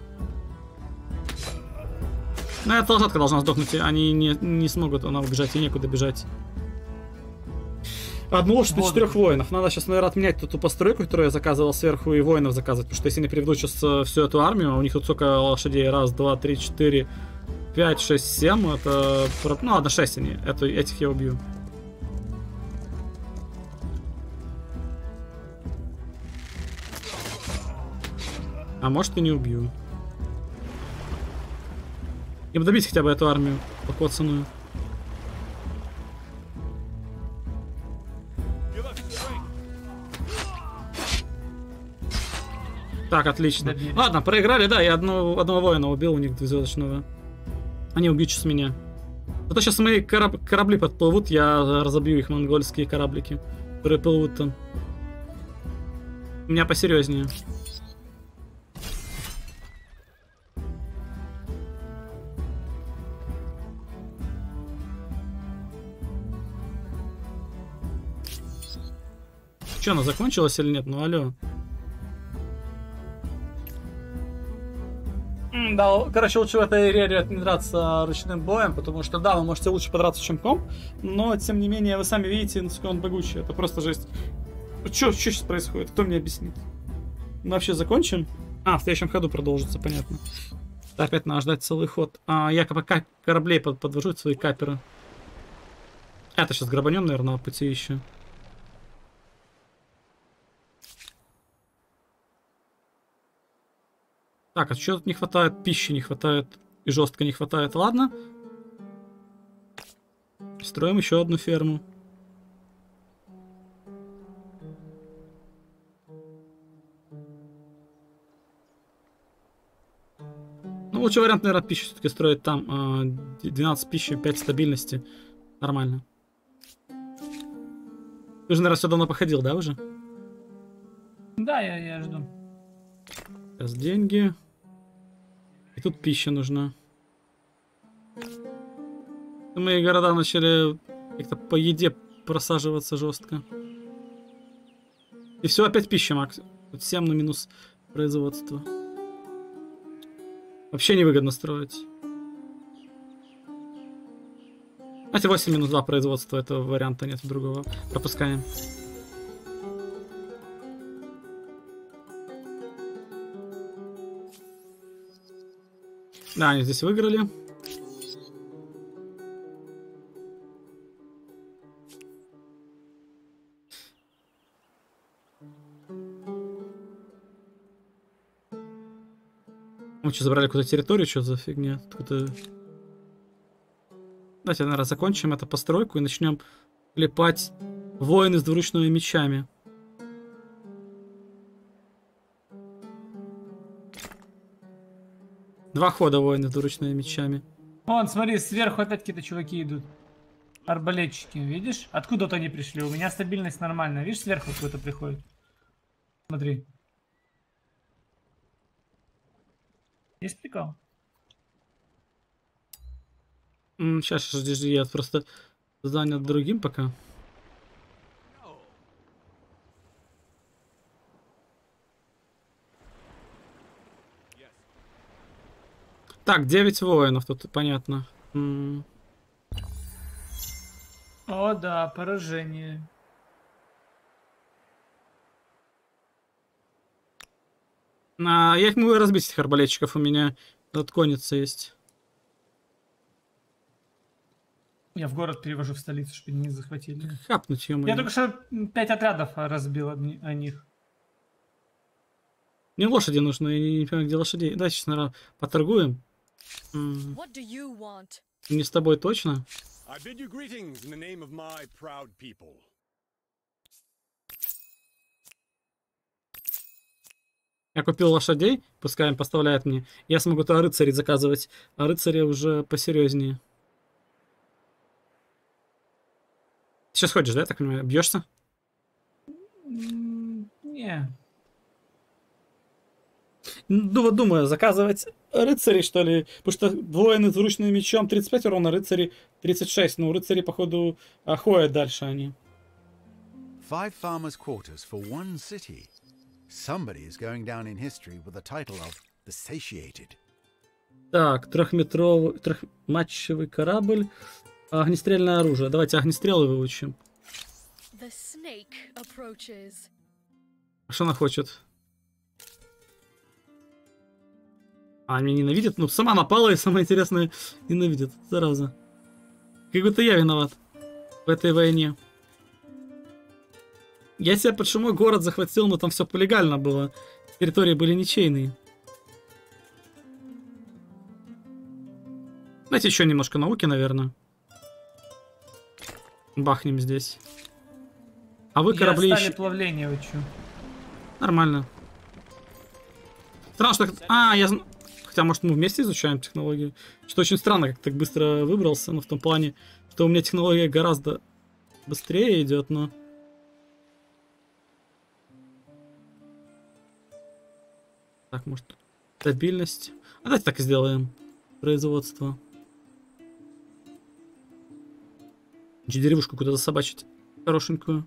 Ну, эта лошадка должна сдохнуть, они не, не смогут она убежать, и некуда бежать. Одну лошадь на четырех воинов. Надо сейчас, наверное, отменять ту постройку, которую я заказывал сверху, и воинов заказывать. Потому что если они приведут сейчас всю эту армию, у них тут сколько лошадей? Раз, два, три, четыре, пять, шесть, семь. Это... Ну ладно, шесть они. Это, этих я убью. А может и не убью. И добить хотя бы эту армию покоцанную. Так, отлично. Добили. Ладно, проиграли, да, я одну, одного воина убил, у них двухзвездочного. Они убьют сейчас меня. Зато сейчас мои кораб корабли подплывут, я разобью их, монгольские кораблики, которые плывут там. У меня посерьезнее. Че, она закончилась или нет? Ну алло. Да, короче, лучше в этой игре не драться ручным боем, потому что, да, вы можете лучше подраться, чем комп, но, тем не менее, вы сами видите, насколько он богучий. Это просто жесть. Что сейчас происходит? Кто мне объяснит? Мы вообще закончим? А, в следующем ходу продолжится, понятно. Опять надо ждать целый ход. А, я пока кораблей под, подвожу свои каперы. Это сейчас грабанем, наверное, на пути еще. Так, а что тут не хватает? Пищи не хватает. И жестко не хватает. Ладно. Строим еще одну ферму. Ну, лучший вариант, наверное, пищу все-таки строить там. двенадцать пищи, пять стабильности. Нормально. Ты же, наверное, все давно походил, да, уже? Да, я, я жду. Сейчас деньги. И тут пища нужна. Мои города начали как-то по еде просаживаться жестко. И все, опять пища, Макс. Тут семь на минус производства. Вообще невыгодно строить. Хотя восемь минус два производства, этого варианта нет другого. Пропускаем. Да, они здесь выиграли. Мы что, забрали какую-то территорию? Что за фигня? Давайте, наверное, закончим эту постройку и начнем клепать воины с двуручными мечами. Два хода воины с двуручными мечами. Вон, смотри, сверху опять какие-то чуваки идут. Арбалетчики, видишь? Откуда-то они пришли. У меня стабильность нормальная. Видишь, сверху кто-то приходит. Смотри. Есть прикол? Сейчас, подожди, я просто занят другим пока. Так, девять воинов, тут понятно. М-м. О, да, поражение. А, я их могу разбить, этих арбалетчиков, у меня тут конница есть. Я в город перевожу, в столицу, чтобы не захватили. Хапнуть, ё-моё. Я только что пять отрядов разбил одни- о них. Мне лошади нужны, я не, не понимаю, где лошадей. Давайте сейчас, наверное, поторгуем. М, What do you want? Не с тобой точно. I bid you greetings in the name of my proud people. Я купил лошадей, пускай им поставляют мне. Я смогу то рыцарей заказывать, а рыцари уже посерьезнее. Ты сейчас ходишь, да, я так понимаю? Бьешься? М, Не. Ну вот думаю, заказывать рыцарей, что ли? Потому что воины с двуручным мечом тридцать пять урона, рыцари тридцать шесть. Ну, рыцари, походу, а, ходят дальше они. Five farmers' quarters for one city. Somebody is going down in history with the title of the Satiated. Так, трехметровый, трехматчевый корабль. Огнестрельное оружие. Давайте огнестрелы выучим. The snake approaches. Что она хочет? А, меня ненавидит? Ну, сама напала и, самое интересное, ненавидит. Зараза. Как будто я виноват в этой войне. Я себе почему город захватил, но там все полегально было. Территории были ничейные. Давайте еще немножко науки, наверное. Бахнем здесь. А вы корабли Я еще... стали плавление учу. Нормально. Странно, что... А, я... зн- Хотя, может, мы вместе изучаем технологию. Что очень странно, как так быстро выбрался. Ну, в том плане, что у меня технология гораздо быстрее идет, но... Так, может, стабильность. А давайте так и сделаем. Производство. Че, деревушку куда-то собачить. Хорошенькую.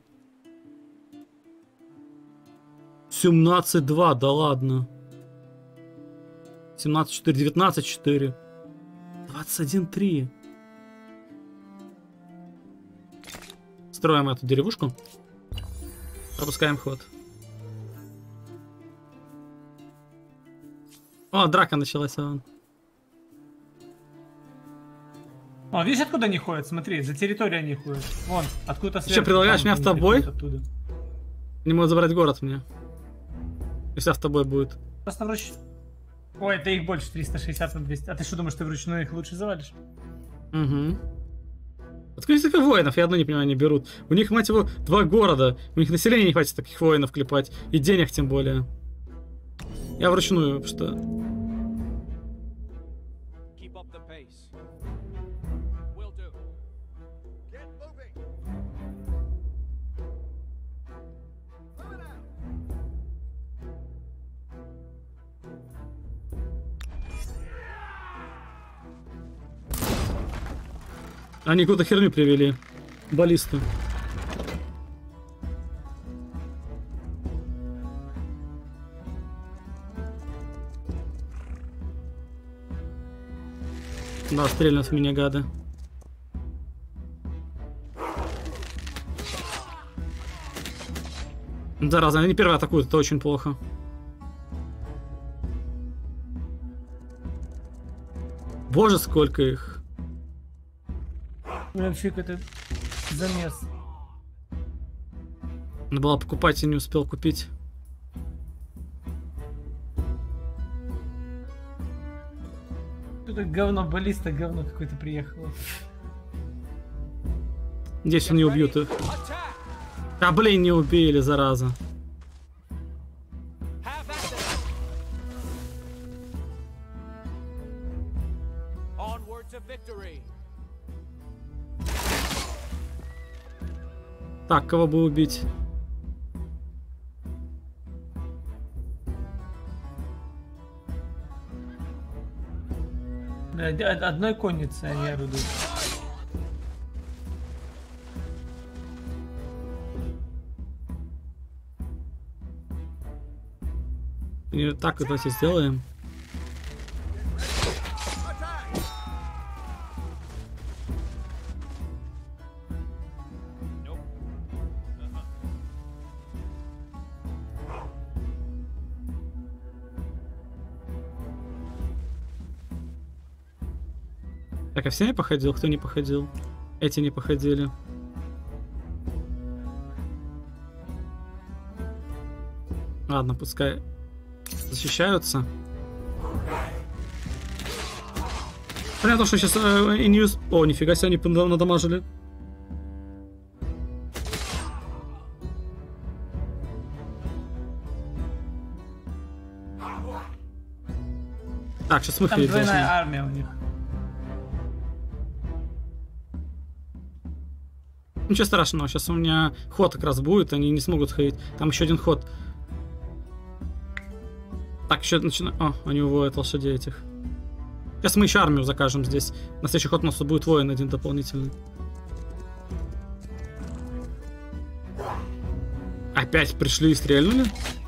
семнадцать два, да ладно. семнадцать четыре, девятнадцать четыре. двадцать один три. Строим эту деревушку. Пропускаем ход. О, драка началась, вон. О, видишь, откуда они ходят? Смотри, за территорией они ходят. Вон, откуда-то Ты что, предлагаешь меня с тобой? Не могут забрать город мне. Если автобой будет. Просто вруч... Ой, это их больше, триста шестьдесят на двести. А ты что думаешь, ты вручную их лучше завалишь? Угу. Откуда столько воинов? Я одно не понимаю, они берут. У них, мать его, два города. У них населения не хватит таких воинов клепать. И денег тем более. Я вручную, что... Они какую-то херню привели. Баллисту. Да, стрельнут в меня, гады. Зараза, они первые атакуют, это очень плохо. Боже, сколько их. Вообще какой-то замес. Надо было покупать, и не успел купить. Тут говно, баллиста, говно какое-то приехало. Здесь они убьют их. А, блин, не убили, зараза. Так, кого бы убить? Одной конницы они орудуют. И так вот давайте сделаем. Так, а все не походил? Кто не походил? Эти не походили. Ладно, пускай защищаются. Понятно, что сейчас э, и не... О, нифига себе, они надамажили. Так, сейчас мы Там ходить двойная должны. армия у них. Ничего страшного, сейчас у меня ход как раз будет, они не смогут ходить. Там еще один ход. Так, еще начинаю. О, они уводят лошадей этих. Сейчас мы еще армию закажем здесь. На следующий ход у нас будет воин один дополнительный. Опять пришли и стрельнули?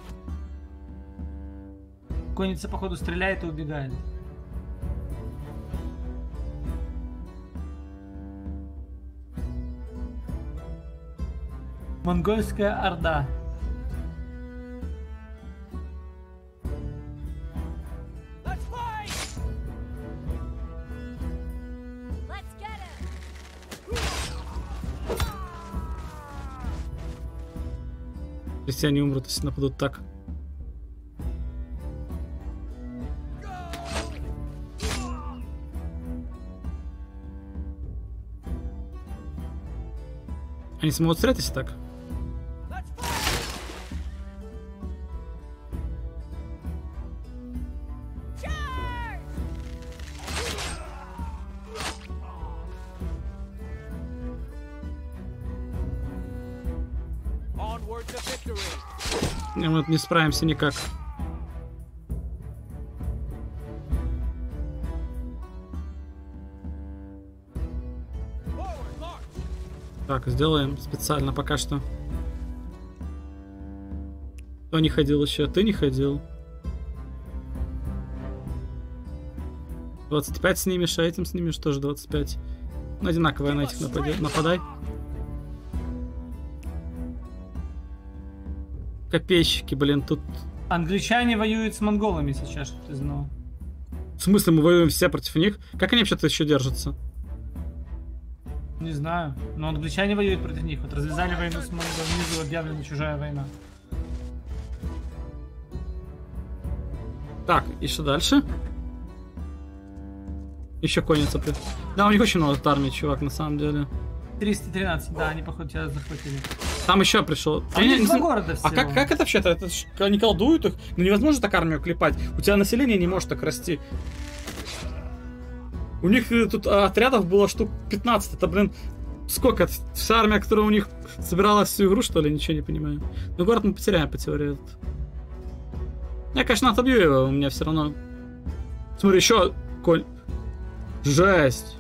Конница, походу, стреляет и убегает. Монгольская орда. Крестьяне умрут, если нападут так. Они смогут стрелять, если так? Мы не справимся никак. Так, сделаем специально пока что. Кто не ходил еще? Ты не ходил. двадцать пять снимешь, а этим снимешь тоже двадцать пять. Ну, одинаковое на этих нападай. Нападай. Копейщики, блин, тут... Англичане воюют с монголами сейчас, что ты знал. В смысле, мы воюем все против них? Как они вообще-то еще держатся? Не знаю. Но англичане воюют против них. Вот развязали войну с Монго, внизу объявлена чужая война. Так, и что дальше? Еще конница. Да, у них очень много армии, чувак, на самом деле. триста тринадцать, да, они, походу, тебя захватили. Там еще пришел. А, не, два города всего. А как, как это вообще-то? Это ж, они колдуют их? Ну невозможно так армию клепать. У тебя население не может так расти. У них тут отрядов было штук пятнадцать. Это, блин, сколько? Вся армия, которая у них собиралась всю игру, что ли? Ничего не понимаю. Но город мы потеряем по теории. Я, конечно, отобью его, у меня все равно... Смотри, еще конь. Жесть.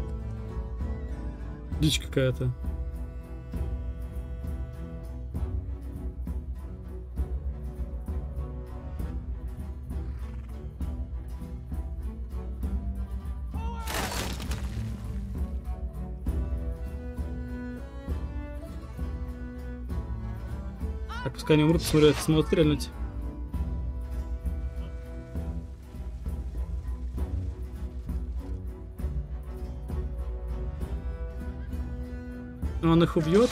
Дичь какая-то. Так, пускай они умрут, посмотрю, это смогут стрельнуть. Он их убьет.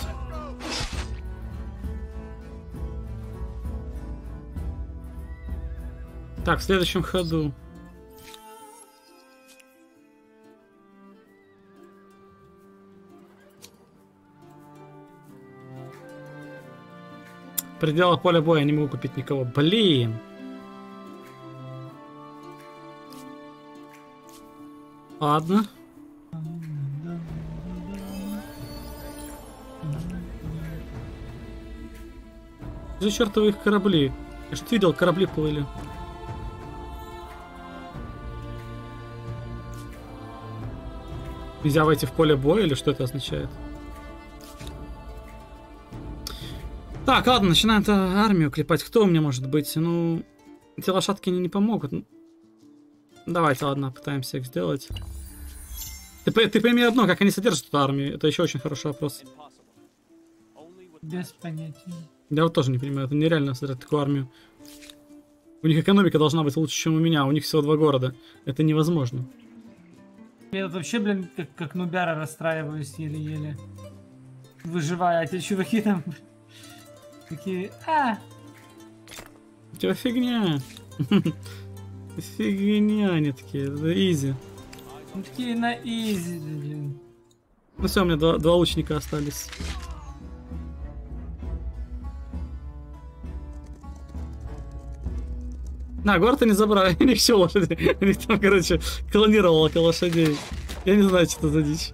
Так, в следующем ходу. Предела поля боя, я не могу купить никого. Блин. Ладно. За чертовы их корабли. Я что-то видел, корабли плыли. Нельзя войти в поле боя, или что это означает? Так, ладно, начинаем армию клепать. Кто у меня может быть? Ну, эти лошадки не помогут. Давайте, ладно, пытаемся их сделать. Ты, ты пойми одно, как они содержат эту армию. Это еще очень хороший вопрос. Без понятия. Я вот тоже не понимаю, это нереально содержать такую армию. У них экономика должна быть лучше, чем у меня. У них всего два города. Это невозможно. Я тут вообще, блин, как, как нубяра расстраиваюсь еле-еле. Выживая, а те чуваки там... Такие, а! У тебя фигня. Фигня они такие, изи. Ну такие на изи, блин. Ну все, у меня два, два лучника остались. На, город они забрали, у них все лошади. У них там, короче, клонировало около лошадей. Я не знаю, что это за дичь.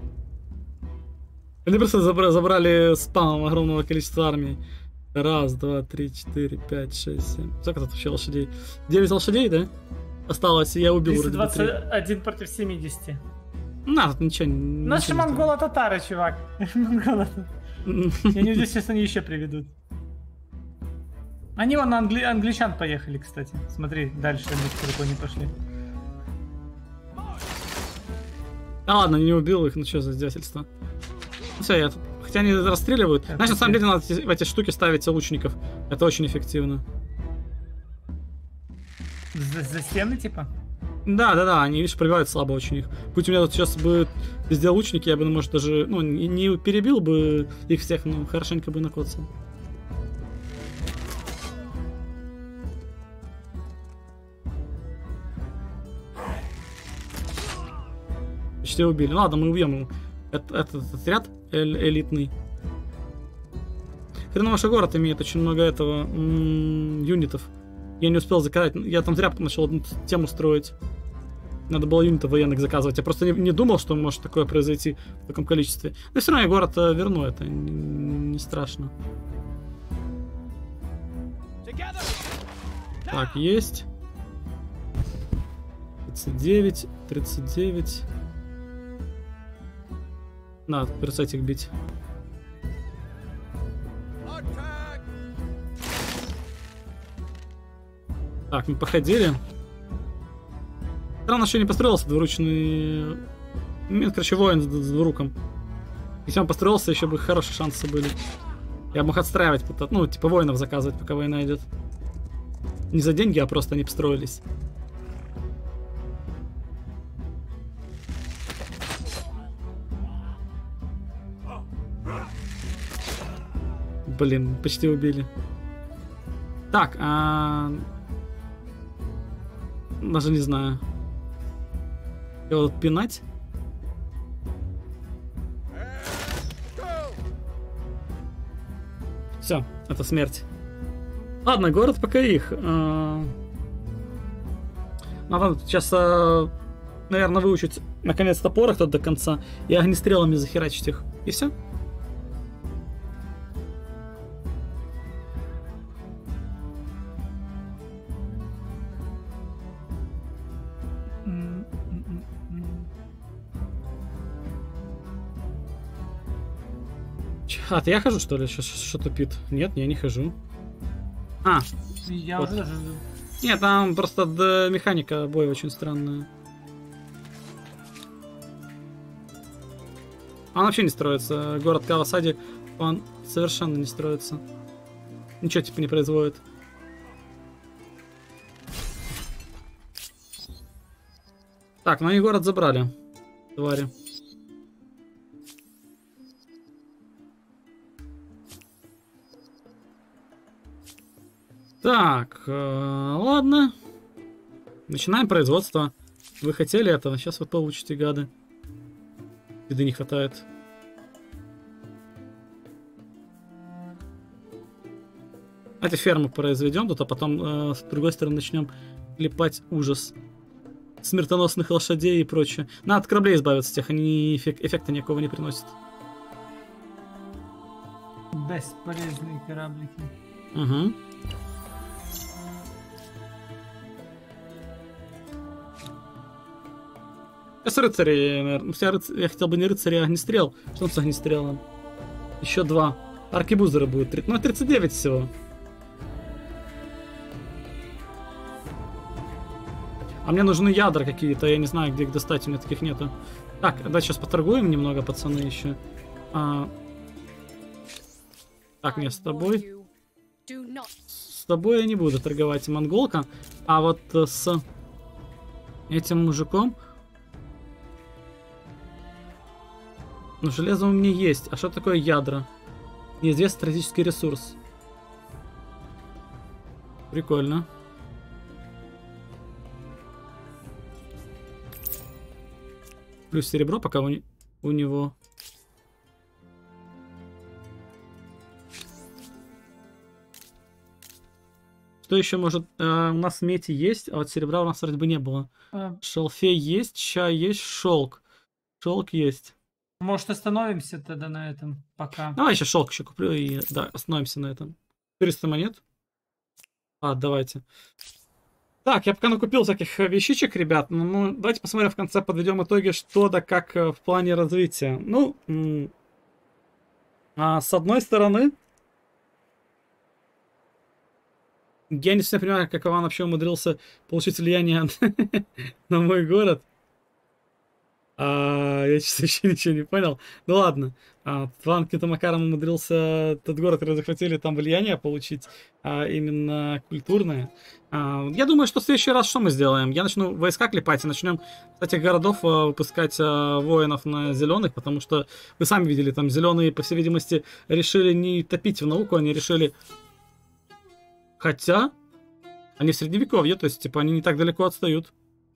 Они просто забрали, забрали спамом огромного количества армий. Раз, два, три, четыре, пять, шесть, семь. Сколько тут вообще лошадей? девять лошадей, да? Осталось, и я убил триста двадцать один против семидесяти. На, тут ничего не... Наши монголо-татары, чувак. Монголо-татары. Я не удивлюсь, если они еще приведут. Они вон на англи... англичан поехали, кстати. Смотри, дальше они далеко не пошли. А ладно, не убил их, ну что за издевательство. Все, я тут... Хотя они расстреливают. Так, знаешь, на самом деле надо в эти штуки ставить лучников. Это очень эффективно. За, за стены, типа? Да, да, да, они, видишь, пробивают слабо очень их. Будь у меня тут сейчас бы везде лучники, я бы, может, даже, ну, не перебил бы их всех, но хорошенько бы накоцал. Почти убили. Ладно, мы убьем его. Этот, этот отряд элитный. Хреново, что город имеет очень много этого м-м, юнитов. Я не успел заказать. Я там зря начал одну тему строить. Надо было юнитов военных заказывать. Я просто не, не думал, что может такое произойти в таком количестве. Но все равно я город верну. Это не, не страшно. Так, есть. тридцать девять, тридцать девять. Надо придется этих бить. Так, мы походили. Странно, что не построился двуручный... Ну, короче, воин с, с двуруком. Если он построился, еще бы хорошие шансы были. Я мог отстраивать, ну, типа воинов заказывать, пока война идет. Не за деньги, а просто они построились. Блин, почти убили. Так, а... даже не знаю. Его тут пинать? Все, это смерть. Ладно, город пока их. А... Надо сейчас, а... наверное, выучить наконец-то порох тот до конца и огнестрелами захерачить их. И все. А, ты я хожу, что ли? Сейчас что тупит? Нет, я не хожу. А, Я вот. уже... Нет, там просто да, механика боя очень странная. Он вообще не строится. Город Кавасади, он совершенно не строится. Ничего типа не производит. Так, ну они город забрали. Твари. Так, э, ладно. Начинаем производство. Вы хотели этого, сейчас вы получите, гады. Еды не хватает. Эти фермы произведем тут, а потом э, с другой стороны начнем клепать ужас. Смертоносных лошадей и прочее. Надо от кораблей избавиться, тех они эффек эффекта никакого не приносят. Бесполезные кораблики. Угу. Сейчас рыцари, наверное. Я, рыц... я хотел бы не рыцари, а огнестрел. Что он с огнестрелом? Еще два. Аркебузеры будет. Ну, тридцать девять всего. А мне нужны ядра какие-то. Я не знаю, где их достать. У меня таких нету. Так, давайте сейчас поторгуем немного, пацаны, еще. А... Так, нет, с тобой. С тобой я не буду торговать, монголка. А вот с этим мужиком... Ну, железо у меня есть. А что такое ядра? Неизвестный стратегический ресурс. Прикольно. Плюс серебро пока у, не... у него. Что еще может... Э, у нас меди есть, а вот серебра у нас вроде бы не было. А... Шалфей есть, чай есть, шелк. Шелк есть. Может, остановимся тогда на этом пока. Давай еще шелк еще куплю и да, остановимся на этом. четыреста монет. А, давайте. Так, я пока накупил всяких вещичек, ребят. Ну, ну давайте посмотрим в конце, подведем итоги, что да как в плане развития. Ну, а, с одной стороны, я не совсем понимаю, как Иван вообще умудрился получить влияние на мой город. А, я честно вообще ничего не понял. Ну ладно. А, Иван каким-то макаром умудрился этот город, который захватили, там влияние получить, а, именно культурное. А, я думаю, что в следующий раз что мы сделаем? Я начну войска клепать и начнем с этих городов а, выпускать а, воинов на зеленых, потому что вы сами видели, там зеленые, по всей видимости, решили не топить в науку, они решили... Хотя, они в средневековье, то есть, типа, они не так далеко отстают.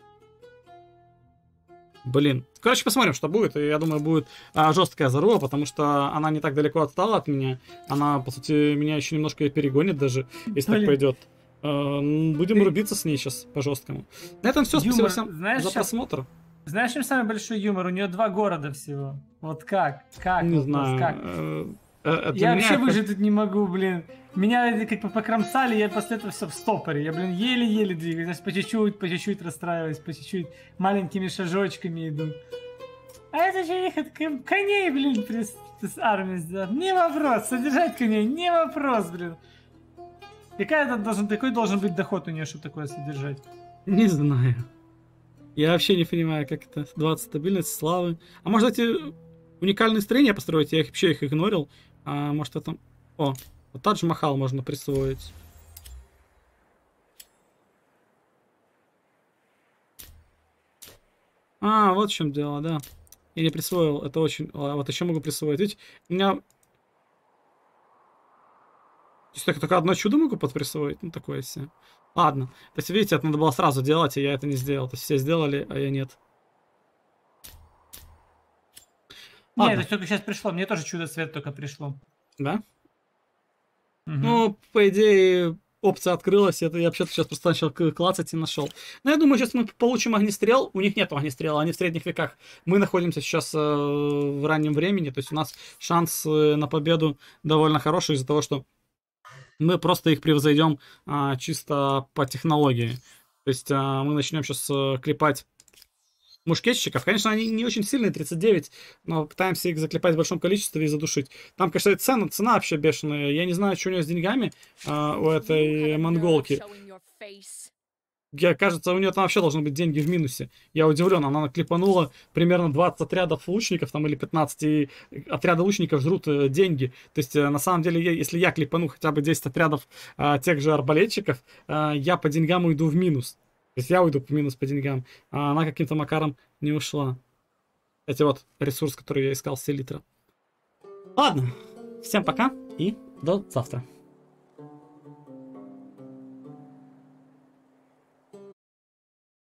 Блин. Короче, посмотрим, что будет. И я думаю, будет а, жесткая заруба, потому что она не так далеко отстала от меня. Она, по сути, меня еще немножко перегонит даже, если Блин. так пойдет. А, будем Ты... рубиться с ней сейчас по-жесткому. На этом все. Спасибо всем знаешь, за просмотр. Знаешь, чем самый большой юмор? У нее два города всего. Вот как? Как? Не вот знаю. Как? Это я вообще как... выжить тут не могу, блин. Меня как бы покромсали, я после этого все в стопоре. Я, блин, еле-еле двигаюсь. По чуть-чуть, по чуть-чуть расстраиваюсь, по чуть-чуть маленькими шажочками иду. А это же их коней, блин, с армией сделать. Не вопрос, содержать коней, не вопрос, блин. Какая это должен, какой должен быть доход у нее, чтобы такое содержать? Не знаю. Я вообще не понимаю, как это. двадцать стабильность, славы. А может эти уникальные строения построить? Я их, вообще их игнорил. А может это... О, вот Тадж-Махал можно присвоить. А, вот в чем дело, да. Я не присвоил, это очень... А, вот еще могу присвоить. Видите, у меня... есть я только одно чудо могу подпрессовывать? Ну, такое все. Ладно. То есть, видите, это надо было сразу делать, а я это не сделал. То есть, все сделали, а я нет. Нет, это только сейчас пришло. Мне тоже чудо-свет только пришло. Да? Угу. Ну, по идее, опция открылась. Это я вообще-то сейчас просто начал клацать и нашел. Но я думаю, сейчас мы получим огнестрел. У них нет огнестрела, они в средних веках. Мы находимся сейчас э, в раннем времени. То есть у нас шанс э, на победу довольно хороший из-за того, что мы просто их превзойдем а, чисто по технологии. То есть а, мы начнем сейчас а, клепать мушкетчиков. Конечно, они не очень сильные, тридцать девять, но пытаемся их заклепать в большом количестве и задушить. Там, конечно, цена, цена вообще бешеная. Я не знаю, что у нее с деньгами а, у этой монголки. Я, кажется, у нее там вообще должны быть деньги в минусе. Я удивлен, она наклепанула примерно двадцать отрядов лучников там или пятнадцать, и отряды лучников жрут э, деньги. То есть, э, на самом деле, я, если я клепану хотя бы десять отрядов э, тех же арбалетчиков, э, я по деньгам уйду в минус. То есть, я уйду в минус по деньгам, а она каким-то макаром не ушла. Это вот ресурс, который я искал с селитра. Ладно, всем пока и до завтра.